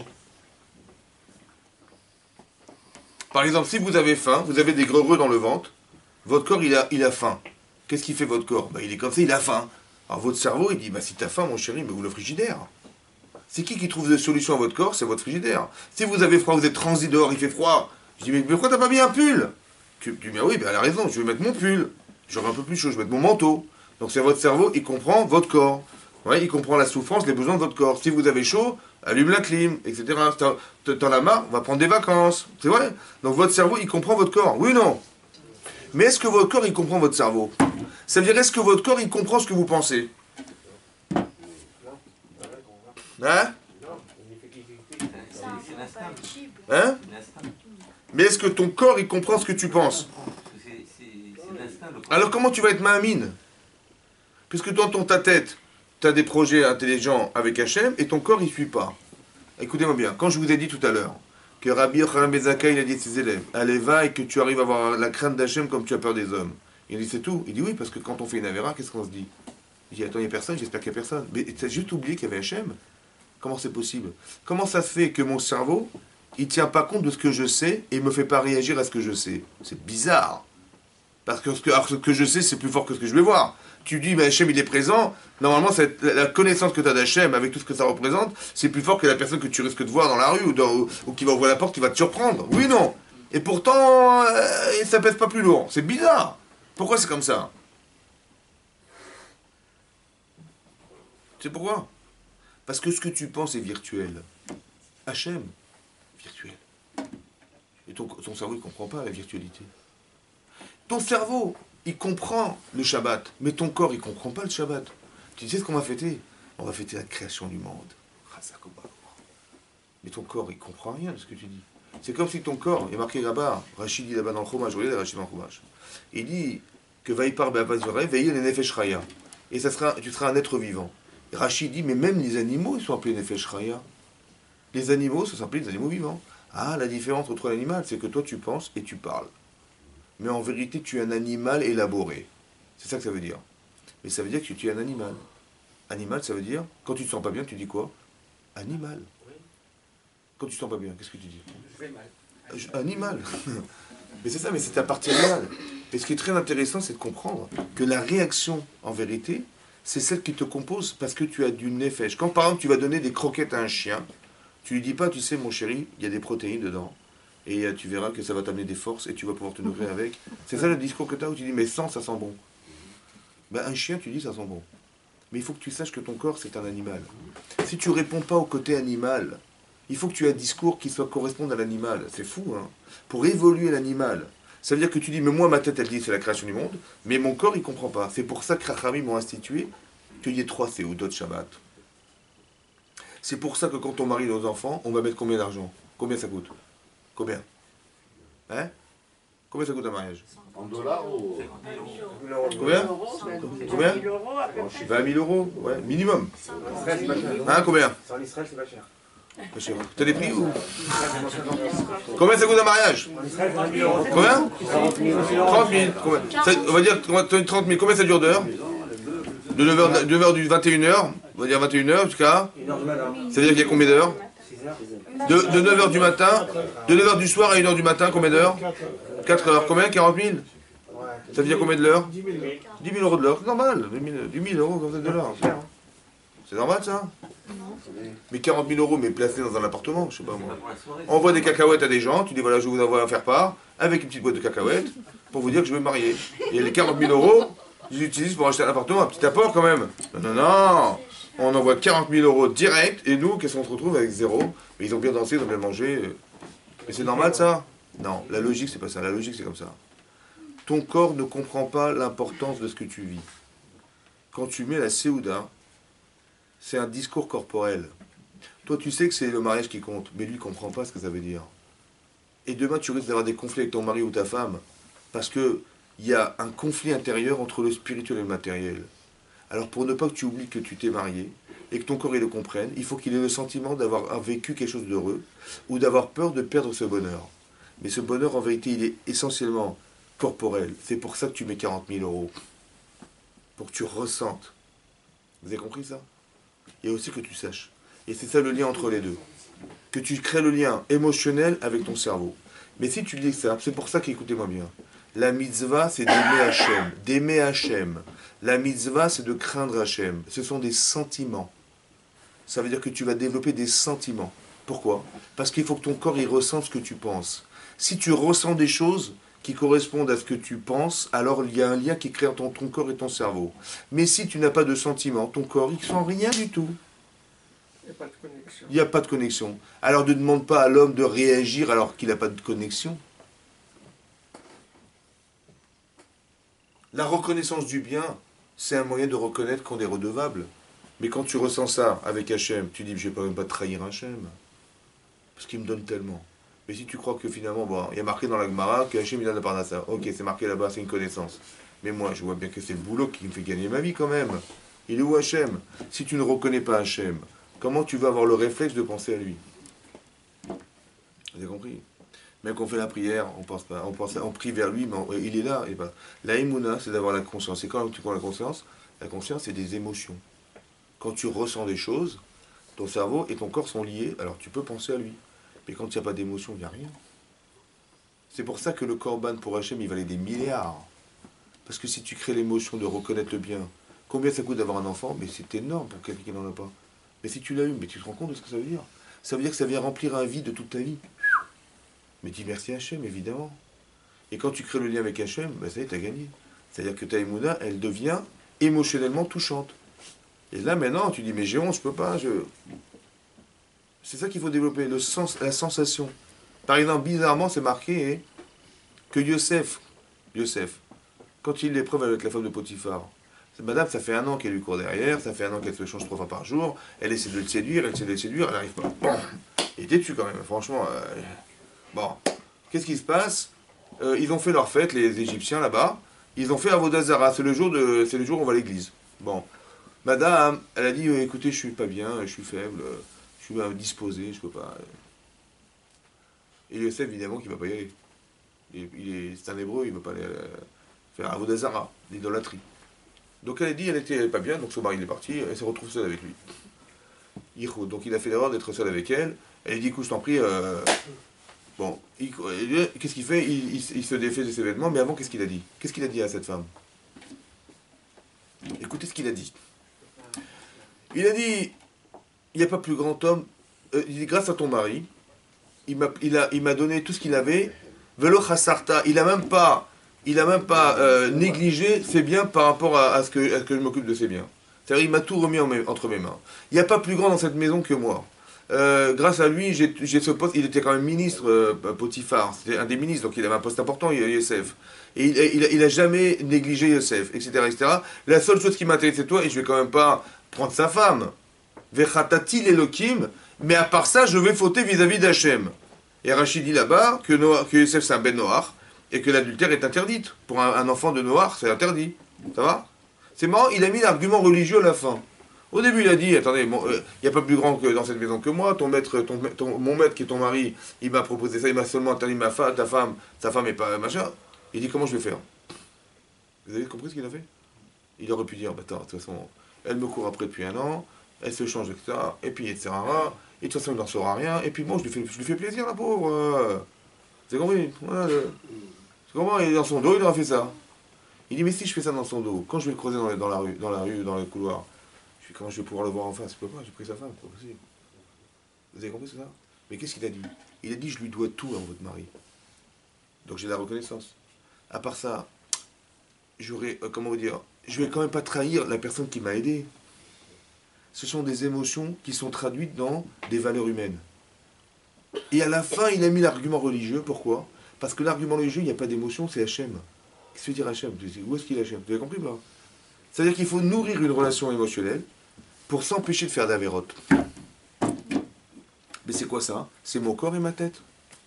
[SPEAKER 1] Par exemple, si vous avez faim, vous avez des greux dans le ventre, votre corps, il a, il a faim. Qu'est-ce qui fait votre corps? Ben, il est comme ça, il a faim. Alors votre cerveau, il dit, bah, si tu as faim, mon chéri, mais où le frigidaire? C'est qui qui trouve des solutions à votre corps? C'est votre frigidaire. Si vous avez froid, vous êtes transi dehors, il fait froid. Je dis, mais pourquoi t'as pas mis un pull? Tu, tu dis, ah oui, ben, elle a raison, je vais mettre mon pull. J'aurai un peu plus chaud, je vais mettre mon manteau. Donc c'est votre cerveau, il comprend votre corps. Ouais, il comprend la souffrance, les besoins de votre corps. Si vous avez chaud, allume la clim, et cetera. T'en as marre, on va prendre des vacances. C'est vrai? Donc votre cerveau, il comprend votre corps. Oui ou non? Mais est-ce que votre corps, il comprend votre cerveau? Ça veut dire, est-ce que votre corps, il comprend ce que vous pensez? Hein?
[SPEAKER 4] C'est l'instinct.
[SPEAKER 1] Hein?
[SPEAKER 4] L'instinct.
[SPEAKER 1] Mais est-ce que ton corps, il comprend ce que tu penses?
[SPEAKER 4] C'est c'est- c'est l'instinct. le-
[SPEAKER 1] Alors comment tu vas être ma'amine? Puisque dans ton, ta tête, tu as des projets intelligents avec Hachem et ton corps, il ne suit pas. Écoutez-moi bien, quand je vous ai dit tout à l'heure que Rabbi Yochanan ben Zakkai, il a dit à ses élèves, allez va et que tu arrives à avoir la crainte d'Hachem comme tu as peur des hommes. Il dit c'est tout. Il dit oui, parce que quand on fait une avéra, qu'est-ce qu'on se dit? Il dit attends, il n'y a personne, j'espère qu'il n'y a personne. Mais tu as juste oublié qu'il y avait Hachem. Comment c'est possible? Comment ça se fait que mon cerveau, il ne tient pas compte de ce que je sais et ne me fait pas réagir à ce que je sais? C'est bizarre. Parce que ce que, alors, ce que je sais, c'est plus fort que ce que je vais voir. Tu dis, mais Hachem, il est présent. Normalement, cette, la connaissance que tu as d'Hachem, avec tout ce que ça représente, c'est plus fort que la personne que tu risques de voir dans la rue ou, dans, ou, ou qui va ouvrir la porte, qui va te surprendre. Oui, non. Et pourtant, euh, ça pèse pas plus lourd. C'est bizarre. Pourquoi c'est comme ça? Tu sais pourquoi? Parce que ce que tu penses est virtuel. Hachem, virtuel. Et ton, ton cerveau, il ne comprend pas la virtualité. Ton cerveau, il comprend le Shabbat, mais ton corps, il ne comprend pas le Shabbat. Tu sais ce qu'on va fêter? On va fêter la création du monde. Mais ton corps, il ne comprend rien de ce que tu dis. C'est comme si ton corps, il est marqué là-bas, Rachid dit là-bas dans le Chumash, vous voyez, Rachid dans le Chumash. Il dit que Vaïpar Be'avazureh, veillez les Nefesh Raya. Et ça sera, tu seras un être vivant. Et Rachid dit, mais même les animaux, ils sont appelés Nefesh Raya. Les animaux, ça s'appelle des animaux vivants. Ah, la différence entre l'animal, c'est que toi tu penses et tu parles. Mais en vérité, tu es un animal élaboré. C'est ça que ça veut dire. Mais ça veut dire que tu es un animal. Animal, ça veut dire, quand tu te sens pas bien, tu dis quoi? Animal. Quand tu te sens pas bien, qu'est-ce que tu dis?
[SPEAKER 8] Je fais mal.
[SPEAKER 1] Animal. Mais c'est ça, mais c'est ta partie animale. Et ce qui est très intéressant, c'est de comprendre que la réaction, en vérité, c'est celle qui te compose parce que tu as du nefesh. Quand par exemple tu vas donner des croquettes à un chien, tu lui dis pas, tu sais mon chéri, il y a des protéines dedans, et tu verras que ça va t'amener des forces et tu vas pouvoir te nourrir avec. C'est ça le discours que tu as où tu dis, mais sans, ça sent bon. Ben, un chien, tu dis, ça sent bon. Mais il faut que tu saches que ton corps, c'est un animal. Si tu réponds pas au côté animal, il faut que tu aies un discours qui soit corresponde à l'animal. C'est fou, hein. Pour évoluer l'animal, ça veut dire que tu dis, mais moi, ma tête, elle dit, c'est la création du monde, mais mon corps, il comprend pas. C'est pour ça que Rachamim m'ont institué qu'il y ait trois Seudot Shabbat. C'est pour ça que quand on marie nos enfants, on va mettre combien d'argent? Combien ça coûte? Combien? Hein? Combien ça coûte un mariage?
[SPEAKER 7] En dollars ou...
[SPEAKER 1] Combien? Combien? vingt mille euros, ouais, minimum. Hein, combien?
[SPEAKER 8] En Israël, c'est pas cher.
[SPEAKER 1] Pas cher. T'as des prix ou? Combien ça coûte un mariage? Combien? trente mille. Combien? Ça, on va dire trente mille. Combien ça dure d'heures? De neuf heures du vingt et une heures, on va dire vingt et une heures jusqu'à... Ça veut dire qu'il y a combien d'heures? de, de neuf heures du matin, de neuf heures du soir à une heure du matin, combien d'heures? quatre heures. Combien? quarante mille? Ça veut dire combien de l'heure? dix mille euros de l'heure. C'est normal. dix mille euros comme ça de l'heure. C'est normal ça? Mais quarante mille euros, mais placés dans un appartement, je sais pas moi. On envoie des cacahuètes à des gens, tu dis voilà, je vous envoie un faire part, avec une petite boîte de cacahuètes, pour vous dire que je vais me marier. Et les quarante mille euros, je les utilise pour acheter un appartement, un petit apport quand même. Non, non, non. On envoie quarante mille euros direct, et nous, qu'est-ce qu'on se retrouve avec zéro? Mais ils ont bien dansé, ils ont bien mangé. Mais c'est normal ça? Non, la logique c'est pas ça, la logique c'est comme ça. Ton corps ne comprend pas l'importance de ce que tu vis. Quand tu mets la Séouda, c'est un discours corporel. Toi tu sais que c'est le mariage qui compte, mais lui il ne comprend pas ce que ça veut dire. Et demain tu risques d'avoir des conflits avec ton mari ou ta femme, parce qu'il y a un conflit intérieur entre le spirituel et le matériel. Alors pour ne pas que tu oublies que tu t'es marié, et que ton corps il le comprenne, il faut qu'il ait le sentiment d'avoir vécu quelque chose d'heureux, ou d'avoir peur de perdre ce bonheur. Mais ce bonheur en vérité il est essentiellement corporel. C'est pour ça que tu mets quarante mille euros. Pour que tu ressentes. Vous avez compris ça? Et aussi que tu saches. Et c'est ça le lien entre les deux. Que tu crées le lien émotionnel avec ton cerveau. Mais si tu dis ça, c'est pour ça qu'écoutez-moi bien. La mitzvah, c'est d'aimer Hachem. D'aimer Hachem. La mitzvah, c'est de craindre Hachem. Ce sont des sentiments. Ça veut dire que tu vas développer des sentiments. Pourquoi? Parce qu'il faut que ton corps il ressente ce que tu penses. Si tu ressens des choses qui correspondent à ce que tu penses, alors il y a un lien qui crée entre ton corps et ton cerveau. Mais si tu n'as pas de sentiments, ton corps il ne sent rien du tout.
[SPEAKER 5] Il n'y a pas de connexion.
[SPEAKER 1] Il n'y a pas de connexion. Alors ne demande pas à l'homme de réagir alors qu'il n'a pas de connexion. La reconnaissance du bien, c'est un moyen de reconnaître qu'on est redevable. Mais quand tu ressens ça avec Hachem, tu dis, je ne vais même pas trahir Hachem. Parce qu'il me donne tellement. Mais si tu crois que finalement, bon, il y a marqué dans la Gemara que Hachem il donne la parnassa. Ok, c'est marqué là-bas, c'est une connaissance. Mais moi, je vois bien que c'est le boulot qui me fait gagner ma vie quand même. Il est où Hachem? Si tu ne reconnais pas Hachem, comment tu vas avoir le réflexe de penser à lui? Vous avez compris? Même qu'on fait la prière, on pense pas, on pense, on prie vers lui, mais on, il est là. Et ben, la Emouna, c'est d'avoir la conscience. Et quand tu prends la conscience, la conscience, c'est des émotions. Quand tu ressens des choses, ton cerveau et ton corps sont liés, alors tu peux penser à lui. Mais quand il n'y a pas d'émotion, il n'y a rien. C'est pour ça que le Korban pour Hachem, il valait des milliards. Parce que si tu crées l'émotion de reconnaître le bien, combien ça coûte d'avoir un enfant? Mais c'est énorme pour quelqu'un qui n'en a pas. Mais si tu l'as eu, mais tu te rends compte de ce que ça veut dire? Ça veut dire que ça vient remplir un vide de toute ta vie. Mais dis merci Hachem, évidemment. Et quand tu crées le lien avec Hachem, ben ça y est, t'as gagné. C'est-à-dire que ta émouna, elle devient émotionnellement touchante. Et là, maintenant, tu dis, mais j'ai honte, je peux pas, je... C'est ça qu'il faut développer, le sens, la sensation. Par exemple, bizarrement, c'est marqué que Yosef, Yosef, quand il l'épreuve avec la femme de Potiphar, madame, ça fait un an qu'elle lui court derrière, ça fait un an qu'elle se change trois fois par jour, elle essaie de le séduire, elle essaie de le séduire, elle n'arrive pas. Bon, il était dessus quand même, franchement. Euh... Bon, qu'est-ce qui se passe? euh, Ils ont fait leur fête, les Égyptiens là-bas, ils ont fait Avodazara, c'est le jour de, c'est le jour où on va à l'église. Bon, madame, elle a dit, euh, écoutez, je suis pas bien, je suis faible, je suis indisposé, je peux pas. Et Yosef, évidemment, qu'il ne va pas y aller. Il, il est, c'est un hébreu, il ne va pas aller euh, faire Avodazara, l'idolâtrie. Donc elle a dit, elle était pas bien, donc son mari il est parti, elle se retrouve seule avec lui. Donc il a fait l'erreur d'être seul avec elle. Elle dit, écoute, je t'en prie, euh... bon, il... qu'est-ce qu'il fait il, il, il se défait de ses vêtements, mais avant, qu'est-ce qu'il a dit? Qu'est-ce qu'il a dit à cette femme? Écoutez ce qu'il a dit. Il a dit, il n'y a pas plus grand homme, euh, il dit, grâce à ton mari, il m'a il a, il m'a donné tout ce qu'il avait, velo chasarta, il n'a même pas... Il n'a même pas euh, négligé ses biens par rapport à, à, ce que, à ce que je m'occupe de ses biens. C'est-à-dire, il m'a tout remis en mes, entre mes mains. Il n'y a pas plus grand dans cette maison que moi. Euh, grâce à lui, j'ai, j'ai ce poste. Il était quand même ministre, euh, Potiphar. C'était un des ministres, donc il avait un poste important, Yosef. Et il n'a il, il a jamais négligé Yosef, et cetera, et cetera. La seule chose qui m'intéresse, c'est toi, et je vais quand même pas prendre sa femme. Vechatati l'Elokim, mais à part ça, je vais fauter vis-à-vis d'Hachem. Et Rachid dit là-bas que, Noah, que Yosef, c'est un ben Noach. Et que l'adultère est interdite. Pour un, un enfant de Noir, c'est interdit. Ça va? C'est marrant, il a mis l'argument religieux à la fin. Au début, il a dit, attendez, il bon, n'y euh, a pas plus grand que dans cette maison que moi, ton maître, ton, ton, mon maître qui est ton mari, il m'a proposé ça, il m'a seulement interdit ma femme, ta femme, sa femme et pas machin. Il dit, comment je vais faire? Vous avez compris ce qu'il a fait? Il aurait pu dire, bah attends, de toute façon, elle me court après depuis un an, elle se change, et cetera. Et puis, et cetera. Et de toute façon, il n'en saura rien. Et puis bon, je lui fais, je lui fais plaisir, la pauvre. Euh. Vous avez compris? Voilà, le... Comment il est dans son dos, il aura fait ça. Il dit, mais si je fais ça dans son dos, quand je vais le croiser dans, dans la rue, dans la rue, dans le couloir, je dis, comment je vais pouvoir le voir en face? Je peux pas, j'ai pris sa femme, c'est pas possible. Vous avez compris ça? Mais qu'est-ce qu'il a dit? Il a dit, je lui dois tout à votre mari. Donc j'ai la reconnaissance. À part ça, j'aurais, euh, comment vous dire, je vais quand même pas trahir la personne qui m'a aidé. Ce sont des émotions qui sont traduites dans des valeurs humaines. Et à la fin, il a mis l'argument religieux, pourquoi? Parce que l'argument religieux, il n'y a pas d'émotion, c'est Hachem. Qu'est-ce que veut dire Hachem? Où est-ce qu'il est Hachem? Vous avez compris pas? C'est-à-dire qu'il faut nourrir une relation émotionnelle pour s'empêcher de faire d'avérote. Mais c'est quoi ça? C'est mon corps et ma tête.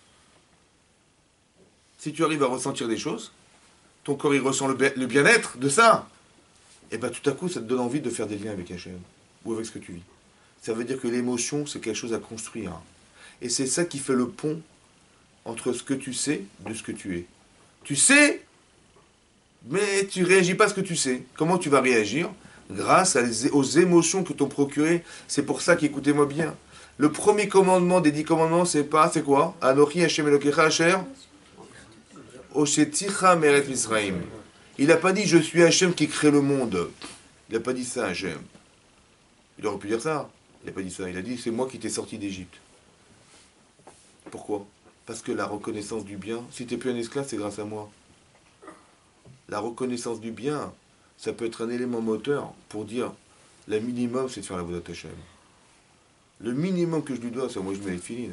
[SPEAKER 1] Si tu arrives à ressentir des choses, ton corps il ressent le bien-être de ça, et bien tout à coup ça te donne envie de faire des liens avec Hachem ou avec ce que tu vis. Ça veut dire que l'émotion c'est quelque chose à construire. Et c'est ça qui fait le pont entre ce que tu sais de ce que tu es. Tu sais, mais tu ne réagis pas à ce que tu sais. Comment tu vas réagir? Grâce aux émotions que t'ont procurées. C'est pour ça qu'écoutez-moi bien. Le premier commandement des dix commandements, c'est pas, c'est quoi? Anochi Hashem Elokecha Asher Osheticha Meret Misraim. Il n'a pas dit je suis Hachem qui crée le monde. Il n'a pas dit ça, Hachem. Il aurait pu dire ça. Il n'a pas dit ça. Il a dit c'est moi qui t'ai sorti d'Égypte. Pourquoi? Parce que la reconnaissance du bien, si tu n'es plus un esclave, c'est grâce à moi. La reconnaissance du bien, ça peut être un élément moteur pour dire, le minimum, c'est de faire la voie d'Hachem. Le minimum que je lui dois, c'est moi je mets les filines.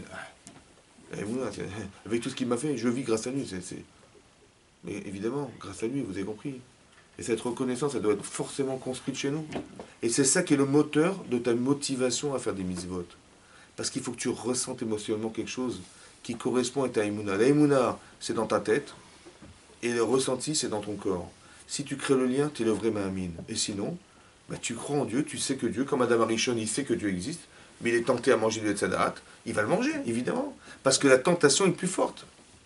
[SPEAKER 1] Avec tout ce qu'il m'a fait, je vis grâce à lui. C'est, c'est... Mais évidemment, grâce à lui, vous avez compris. Et cette reconnaissance, elle doit être forcément construite chez nous. Et c'est ça qui est le moteur de ta motivation à faire des mitzvot. Parce qu'il faut que tu ressentes émotionnellement quelque chose qui correspond à ta émouna. La émouna, c'est dans ta tête, et le ressenti, c'est dans ton corps. Si tu crées le lien, tu es le vrai Mahamine. Et sinon, bah, tu crois en Dieu, tu sais que Dieu, comme Adam Arishon, il sait que Dieu existe, mais il est tenté à manger du Tzadaat, il va le manger, évidemment. Parce que la tentation est plus forte.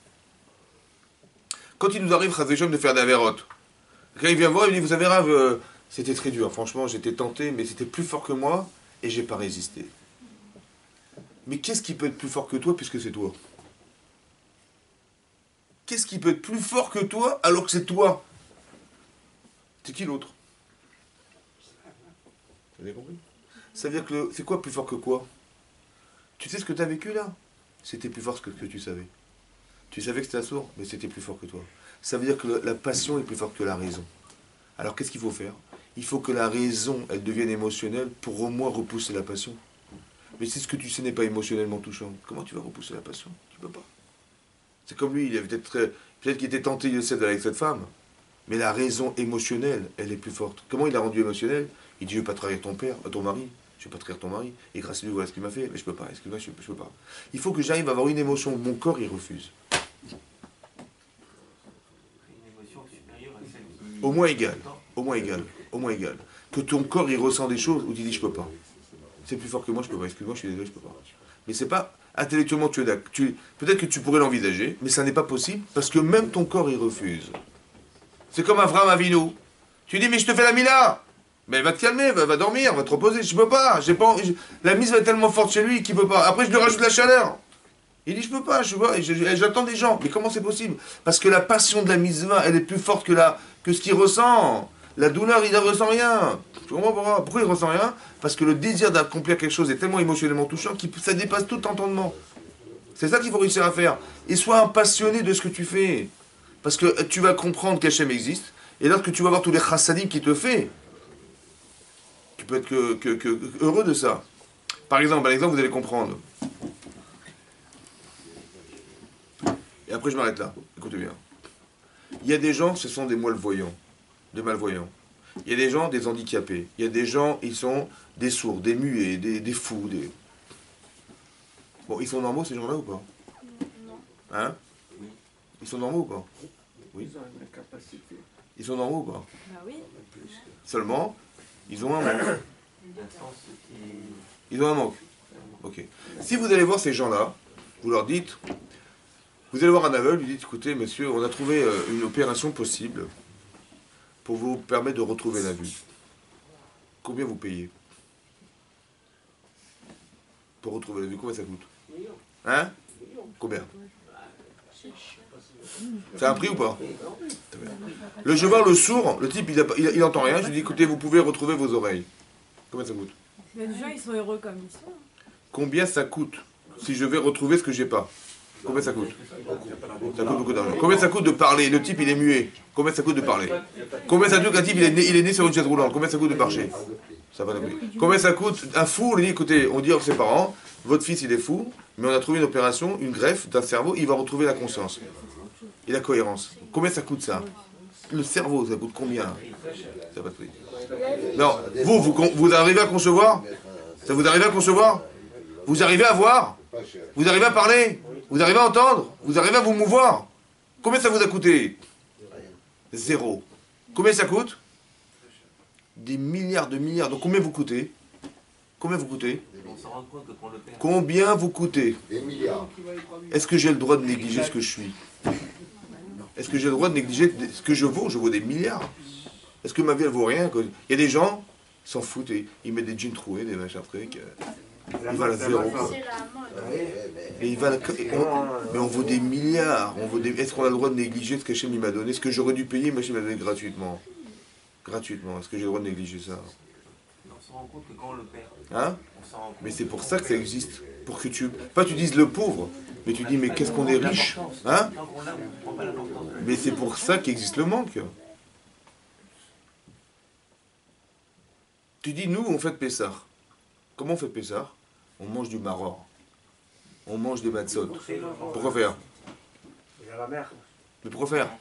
[SPEAKER 1] Quand il nous arrive, Chazéchom, de faire des avérotes, quand il vient voir, il dit, vous savez, Rav, euh, c'était très dur, franchement, j'étais tenté, mais c'était plus fort que moi, et j'ai pas résisté. Mais qu'est-ce qui peut être plus fort que toi, puisque c'est toi? Qu'est-ce qui peut être plus fort que toi, alors que c'est toi? C'est qui l'autre? Vous avez compris? Ça veut dire que le... c'est quoi plus fort que quoi? Tu sais ce que tu as vécu là? C'était plus fort que ce que tu savais. Tu savais que c'était assourd, mais c'était plus fort que toi. Ça veut dire que le- la passion est plus forte que la raison. Alors qu'est-ce qu'il faut faire? Il faut que la raison, elle devienne émotionnelle pour au moins repousser la passion. Mais si ce que tu sais n'est pas émotionnellement touchant, comment tu vas repousser la passion? Tu peux pas. C'est comme lui, il avait peut-être très- peut-être qu'il était tenté, Yosef, d'aller avec cette femme. Mais la raison émotionnelle, elle est plus forte. Comment il a rendu émotionnel? Il dit, je ne vais pas trahir ton père, ton mari. Je ne vais pas trahir ton mari. Et grâce à lui, voilà ce qu'il m'a fait. Mais je peux pas, excuse-moi, je, je peux pas. Il faut que j'arrive à avoir une émotion. Mon corps, il refuse.
[SPEAKER 4] Une émotion supérieure à celle qui...
[SPEAKER 1] Au moins égale. Au moins égal. Au moins égal. Que ton corps, il ressent des choses où tu dis, je peux pas. C'est plus fort que moi, je peux pas. Excuse-moi, je suis désolé, je peux pas. Mais c'est pas... Intellectuellement, tu es d'accord. Tu, peut-être que tu pourrais l'envisager, mais ça n'est pas possible parce que même ton corps, il refuse. C'est comme Avraham Avinu. Tu dis, mais je te fais la mila. Mais va te calmer, va, va dormir, va te reposer. Je peux pas. J'ai pas je- la mise va être tellement forte chez lui qu'il peut pas. Après, je lui rajoute la chaleur. Il dit, je peux pas, je vois, et je- je- j'attends des gens. Mais comment c'est possible? Parce que la passion de la mitzvah, elle est plus forte que, la, que ce qu'il ressent. La douleur, il ne ressent rien. Tu comprends pourquoi? Pourquoi il ne ressent rien? Parce que le désir d'accomplir quelque chose est tellement émotionnellement touchant que ça dépasse tout entendement. C'est ça qu'il faut réussir à faire. Et sois un passionné de ce que tu fais. Parce que tu vas comprendre qu'Hachem existe. Et lorsque tu vas voir tous les chassadim qu'il te fait, tu peux être que, que, que- que heureux de ça. Par exemple, un exemple, vous allez comprendre. Et après, je m'arrête là. Écoutez bien. Il y a des gens, ce sont des malvoyants. Des malvoyants. Il y a des gens, des handicapés. Il y a des gens, ils sont des sourds, des muets, des, des fous. Des... Bon, ils sont normaux ces gens-là ou pas? Hein? Ils sont normaux ou pas? Oui.
[SPEAKER 5] Ils ont une incapacité.
[SPEAKER 1] Ils sont normaux ou pas?
[SPEAKER 3] Bah oui.
[SPEAKER 1] Seulement, ils ont un manque.
[SPEAKER 4] Un sens qui...
[SPEAKER 1] Ils ont un manque. Ok. Si vous allez voir ces gens-là, vous leur dites, vous allez voir un aveugle, vous dites, écoutez, monsieur, on a trouvé euh, une opération possible pour vous permettre de retrouver la vue. Combien vous payez pour retrouver la vue? Combien ça coûte? Hein? Combien? C'est un prix ou pas? Le je vois le sourd, le type il, a, il, il entend rien, je lui dis écoutez, vous pouvez retrouver vos oreilles. Combien ça coûte?
[SPEAKER 3] Les gens, ils sont heureux comme ils sont.
[SPEAKER 1] Combien ça coûte si je vais retrouver ce que j'ai pas? Combien ça coûte? Ça coûte beaucoup d'argent. Combien ça coûte de parler? Le type il est muet. Combien ça coûte de parler? Combien ça coûte qu'un type il est, né, il est né sur une chaise roulante? Combien ça coûte de marcher? Ça va d'abord. Combien ça coûte un fou? On lui dit écoutez, on dit à ses parents, votre fils il est fou, mais on a trouvé une opération, une greffe d'un cerveau, il va retrouver la conscience et la cohérence. Combien ça coûte ça? Le cerveau, ça coûte combien? Ça va de prix. Non, vous, vous, vous arrivez à concevoir? Ça vous arrive à concevoir? Vous arrivez à voir? Vous arrivez à parler? Vous arrivez à entendre? Vous arrivez à vous mouvoir? Combien ça vous a coûté? Zéro. Combien ça coûte? Des milliards de milliards. Donc combien vous coûtez? Combien vous coûtez?
[SPEAKER 4] On se rend compte que qu'on le perd.
[SPEAKER 1] Combien vous coûtez?
[SPEAKER 7] Des milliards.
[SPEAKER 1] Est-ce que j'ai le droit de négliger ce que je suis? Est-ce que j'ai le droit de négliger ce que je vaux? Je vaux des milliards. Est-ce que ma vie elle vaut rien? Il y a des gens, ils s'en foutent, et ils mettent des jeans troués, des machins trucs. Ils valent à zéro. quoi.
[SPEAKER 6] C'est la mode.
[SPEAKER 1] Et ils valent, et on- mais on vaut des milliards. On vaut des, est-ce qu'on a le droit de négliger ce qu'Hachem m'a donné? Ce que j'aurais dû payer, Hachem m'a donné gratuitement. Gratuitement. Est-ce que j'ai le droit de négliger ça?
[SPEAKER 4] On se rend compte que quand on le perd,
[SPEAKER 1] Hein?
[SPEAKER 4] on s'en rend compte.
[SPEAKER 1] Mais c'est pour ça que ça existe. Pour que tu... Pas tu dises le pauvre, mais tu dis mais qu'est-ce qu'on est riche? Hein?
[SPEAKER 4] Tant qu'on l'a, on ne prend pas l'importance.
[SPEAKER 1] Mais c'est pour ça qu'existe le manque. Tu dis, nous, on fait Pessah. Comment on fait Pessah? On mange du maror. On mange des matzot. Pourquoi faire?
[SPEAKER 8] Il y a la mer.
[SPEAKER 1] Mais pourquoi faire?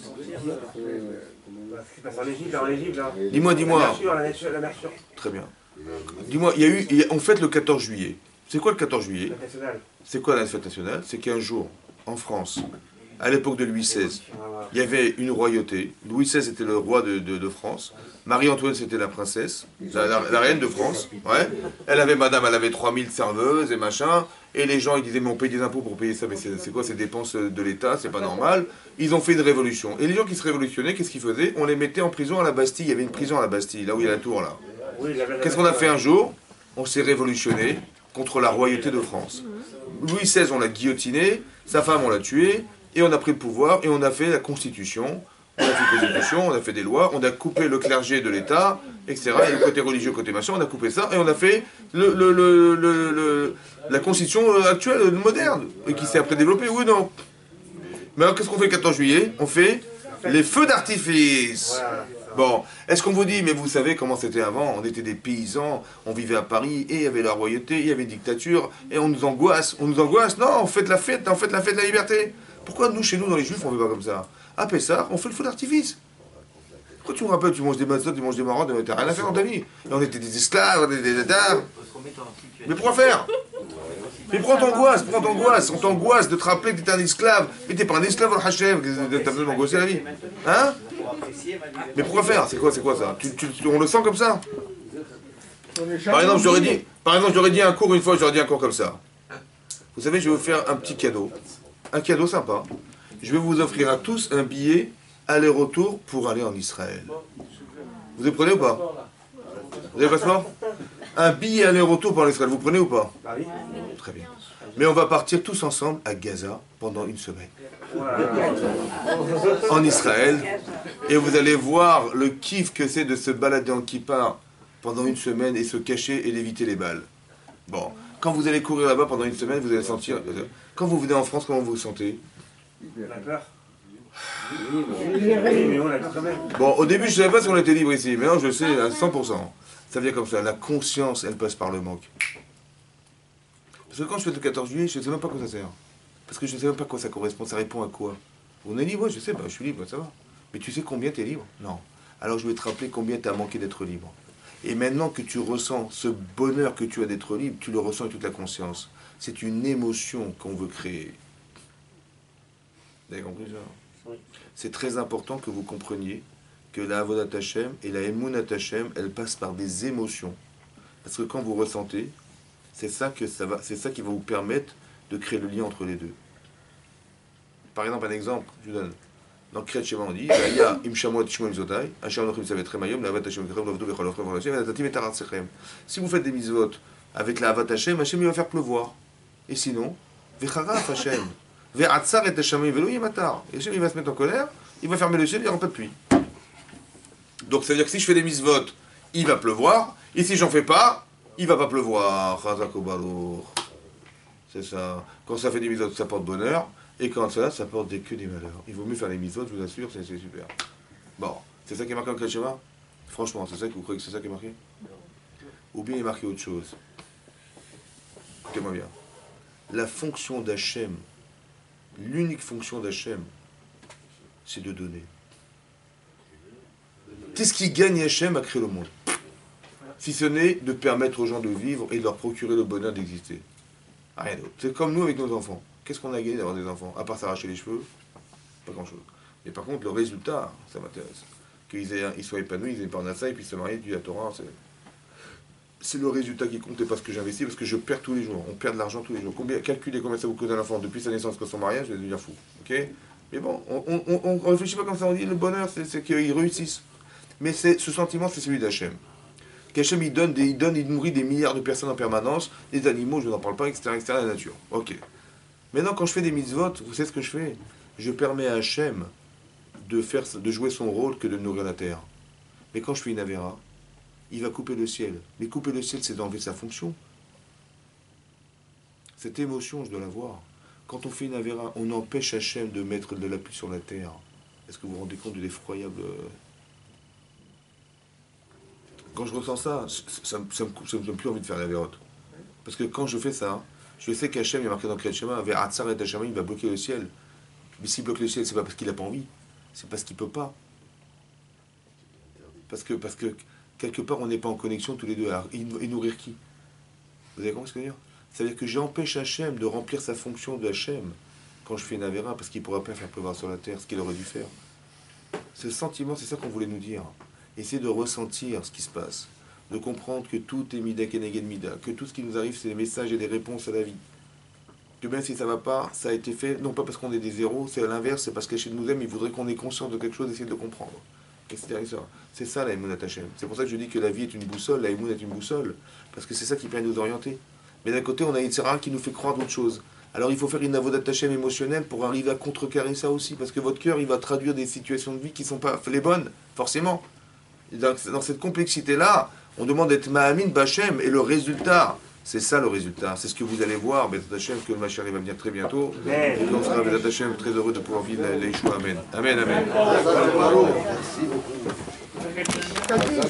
[SPEAKER 8] Ce qui passe en Égypte, là, en Égypte, là.
[SPEAKER 1] Dis-moi,
[SPEAKER 8] La
[SPEAKER 1] dis-moi.
[SPEAKER 8] mer sûre, la nature, la mer sûre.
[SPEAKER 1] Très bien. Dis-moi, il y a eu, il y a- on fête le quatorze juillet. C'est quoi le quatorze juillet?
[SPEAKER 8] La nationale.
[SPEAKER 1] C'est quoi la fête nationale? C'est qu'un jour, en France, à l'époque de Louis seize, il y avait une royauté. Louis seize était le roi de, de- de France. Marie-Antoine, c'était la princesse, la, la- la reine de France. Ouais. Elle avait, madame, elle avait trois mille serveuses et machin. Et les gens, ils disaient, mais on paye des impôts pour payer ça. Mais c'est c'est quoi ces dépenses de l'État? C'est pas normal. Ils ont fait une révolution. Et les gens qui se révolutionnaient, qu'est-ce qu'ils faisaient? On les mettait en prison à la Bastille. Il y avait une prison à la Bastille, là où il y a la tour, là.
[SPEAKER 8] Oui, la mer-
[SPEAKER 1] Qu'est-ce qu'on a fait un jour? On s'est révolutionné contre la royauté de France. Louis seize, on l'a guillotiné, sa femme, on l'a tué, et on a pris le pouvoir, et on a fait la Constitution, on a fait la Constitution, on a fait des lois, on a coupé le clergé de l'État, et cetera. Et le côté religieux, côté machin, on a coupé ça, et on a fait le, le- le- le- le- la Constitution actuelle, moderne, et qui s'est après développée, oui, non. Mais alors, qu'est-ce qu'on fait le quatorze juillet? On fait les feux d'artifice.
[SPEAKER 8] Voilà.
[SPEAKER 1] Bon, est-ce qu'on vous dit, mais vous savez comment c'était avant? On était des paysans, on vivait à Paris, et il y avait la royauté, il y avait une dictature, et on nous angoisse, on nous angoisse. Non, on fait la fête, on fait la fête de la liberté. Pourquoi nous, chez nous, dans les Juifs, on ne fait pas comme ça? À Pessah, on fait le feu d'artifice. Pourquoi tu me rappelles, tu manges des matzot, tu manges des marrons, t'as rien à faire dans ta vie. Et on était des esclaves, des des dadas. Mais pourquoi faire? Mais pourquoi t'angoisses? Pourquoi t'angoisses? On t'angoisse de te rappeler que t'es un esclave. Mais t'es pas un esclave al Hachem, t'as besoin d'angoisser la vie. Hein? Mais pourquoi faire? C'est quoi, c'est quoi ça? tu, tu, On le sent comme ça? Par exemple, j'aurais dit, par exemple, j'aurais dit un cours une fois, j'aurais dit un cours comme ça. Vous savez, je vais vous faire un petit cadeau. Un cadeau sympa. Je vais vous offrir à tous un billet aller-retour pour aller en Israël. Vous les prenez ou pas? Vous avez le passeport? Un billet aller-retour pour aller en Israël, vous prenez ou pas? Très bien. Mais on va partir tous ensemble à Gaza pendant une semaine. En Israël. Et vous allez voir le kiff que c'est de se balader en kippa pendant une semaine et se cacher et d'éviter les balles. Bon, quand vous allez courir là-bas pendant une semaine, vous allez sentir... Quand vous venez en France, comment vous vous sentez?
[SPEAKER 8] On a peur. Mais on a peur quand même.
[SPEAKER 1] Bon, au début, je ne savais pas si on était libre ici, mais non, je le sais à cent pour cent. Ça vient comme ça. La conscience, elle passe par le manque. Parce que quand je fais le quatorze juillet, je ne sais même pas à quoi ça sert. Parce que je ne sais même pas à quoi ça correspond. Ça répond à quoi? On est libre? Je sais, bah, je suis libre, ça va. Mais tu sais combien tu es libre? Non. Alors je vais te rappeler combien tu as manqué d'être libre. Et maintenant que tu ressens ce bonheur que tu as d'être libre, tu le ressens avec toute la conscience. C'est une émotion qu'on veut créer. Vous avez compris ça? C'est très important que vous compreniez que la Avodat Hashem et la Emunat Hashem, elles passent par des émotions. Parce que quand vous ressentez, c'est ça, que ça, va, c'est ça qui va vous permettre de créer le lien entre les deux. Par exemple, un exemple, je vous donne. Dans Kriyat Shema, on dit si vous faites des mitzvot avec la Avat Hashem, Hashem il va faire pleuvoir. Et sinon, Vecharaf Hashem, Ve'atzar et Hashem, Velo Yematar. Et Hashem il va se mettre en colère, il va fermer le ciel, il n'y aura pas de pluie. Donc ça veut dire que si je fais des mitzvot, il va pleuvoir. Et si j'en fais pas, il va pas pleuvoir. C'est ça. Quand ça fait des mitzvot, ça porte bonheur. Et quand ça, ça porte des que des malheurs. Il vaut mieux faire les mitzvot, je vous assure, c'est super. Bon, c'est ça qui est marqué en Kriyat Shema? Franchement, c'est ça que vous croyez que c'est ça qui est marqué? Ou bien il est marqué autre chose? Écoutez-moi bien. La fonction d'Hachem, l'unique fonction d'Hachem, c'est de donner. Qu'est-ce qui gagne Hachem à créer le monde? Si ce n'est de permettre aux gens de vivre et de leur procurer le bonheur d'exister. Rien d'autre. C'est comme nous avec nos enfants. Qu'est-ce qu'on a gagné d'avoir des enfants? À part s'arracher les cheveux, pas grand-chose. Mais par contre, le résultat, ça m'intéresse. Qu'ils aient, ils soient épanouis, ils aient pas ça, et puis se marier, du la Torah, c'est... c'est le résultat qui compte et pas ce que j'investis, parce que je perds tous les jours. On perd de l'argent tous les jours. Combien, calculez combien ça vous coûte un enfant depuis sa naissance jusqu'à son mariage, je vais devenir fou. Ok? Mais bon, on on, on, on réfléchit pas comme ça, on dit le bonheur, c'est, c'est qu'ils réussissent. Mais c'est, ce sentiment, c'est celui d'Hachem. Qu'Hachem, il donne, des, il donne, il nourrit des milliards de personnes en permanence, des animaux, je n'en parle pas, et cetera, et cetera, la nature. Ok. Maintenant, quand je fais des mitzvot, vous savez ce que je fais? Je permets à Hachem de, faire, de jouer son rôle que de nourrir la terre. Mais quand je fais une avéra, il va couper le ciel. Mais couper le ciel, c'est d'enlever sa fonction. Cette émotion, je dois la voir. Quand on fait une avéra, on empêche Hachem de mettre de la pluie sur la terre. Est-ce que vous vous rendez compte de l'effroyable... Quand je ressens ça, ça ne me donne plus envie de faire l'avérote. Parce que quand je fais ça, je sais qu'Hachem, il y a marqué dans Kriyat Shema, Ve'atzar et Hashem, il va bloquer le ciel. Mais s'il bloque le ciel, c'est pas parce qu'il n'a pas envie, c'est parce qu'il ne peut pas. Parce que, parce que quelque part, on n'est pas en connexion tous les deux. Alors, et nourrir qui? Vous avez compris ce que je veux dire? Ça veut dire que j'empêche Hachem de remplir sa fonction de Hachem quand je fais une avéra, parce qu'il ne pourra pas faire pleuvoir sur la terre ce qu'il aurait dû faire. Ce sentiment, c'est ça qu'on voulait nous dire. Essayez de ressentir ce qui se passe, de comprendre que tout est mida keneged mida, que tout ce qui nous arrive, c'est des messages et des réponses à la vie. Que même si ça ne va pas, ça a été fait, non pas parce qu'on est des zéros, c'est à l'inverse, c'est parce qu'Hachem nous aime, il voudrait qu'on ait conscience de quelque chose, essayer de le comprendre. Et cetera. C'est ça la Emunat Hashem. C'est pour ça que je dis que la vie est une boussole, la Emunat est une boussole, parce que c'est ça qui permet de nous orienter. Mais d'un côté, on a Yitzhara qui nous fait croire d'autres choses. Alors il faut faire une Avodat Hashem émotionnelle pour arriver à contrecarrer ça aussi, parce que votre cœur, il va traduire des situations de vie qui ne sont pas les bonnes, forcément. Dans, dans cette complexité-là, on demande d'être Ma'amin Bachem, et le résultat, C'est ça le résultat. C'est ce que vous allez voir, Bezat Hashem, que le Mashiach va venir très bientôt. Et qu'on sera, Bezat Hashem, très heureux de pouvoir vivre la Yeshua. Amen. Amen, amen.
[SPEAKER 7] Merci beaucoup.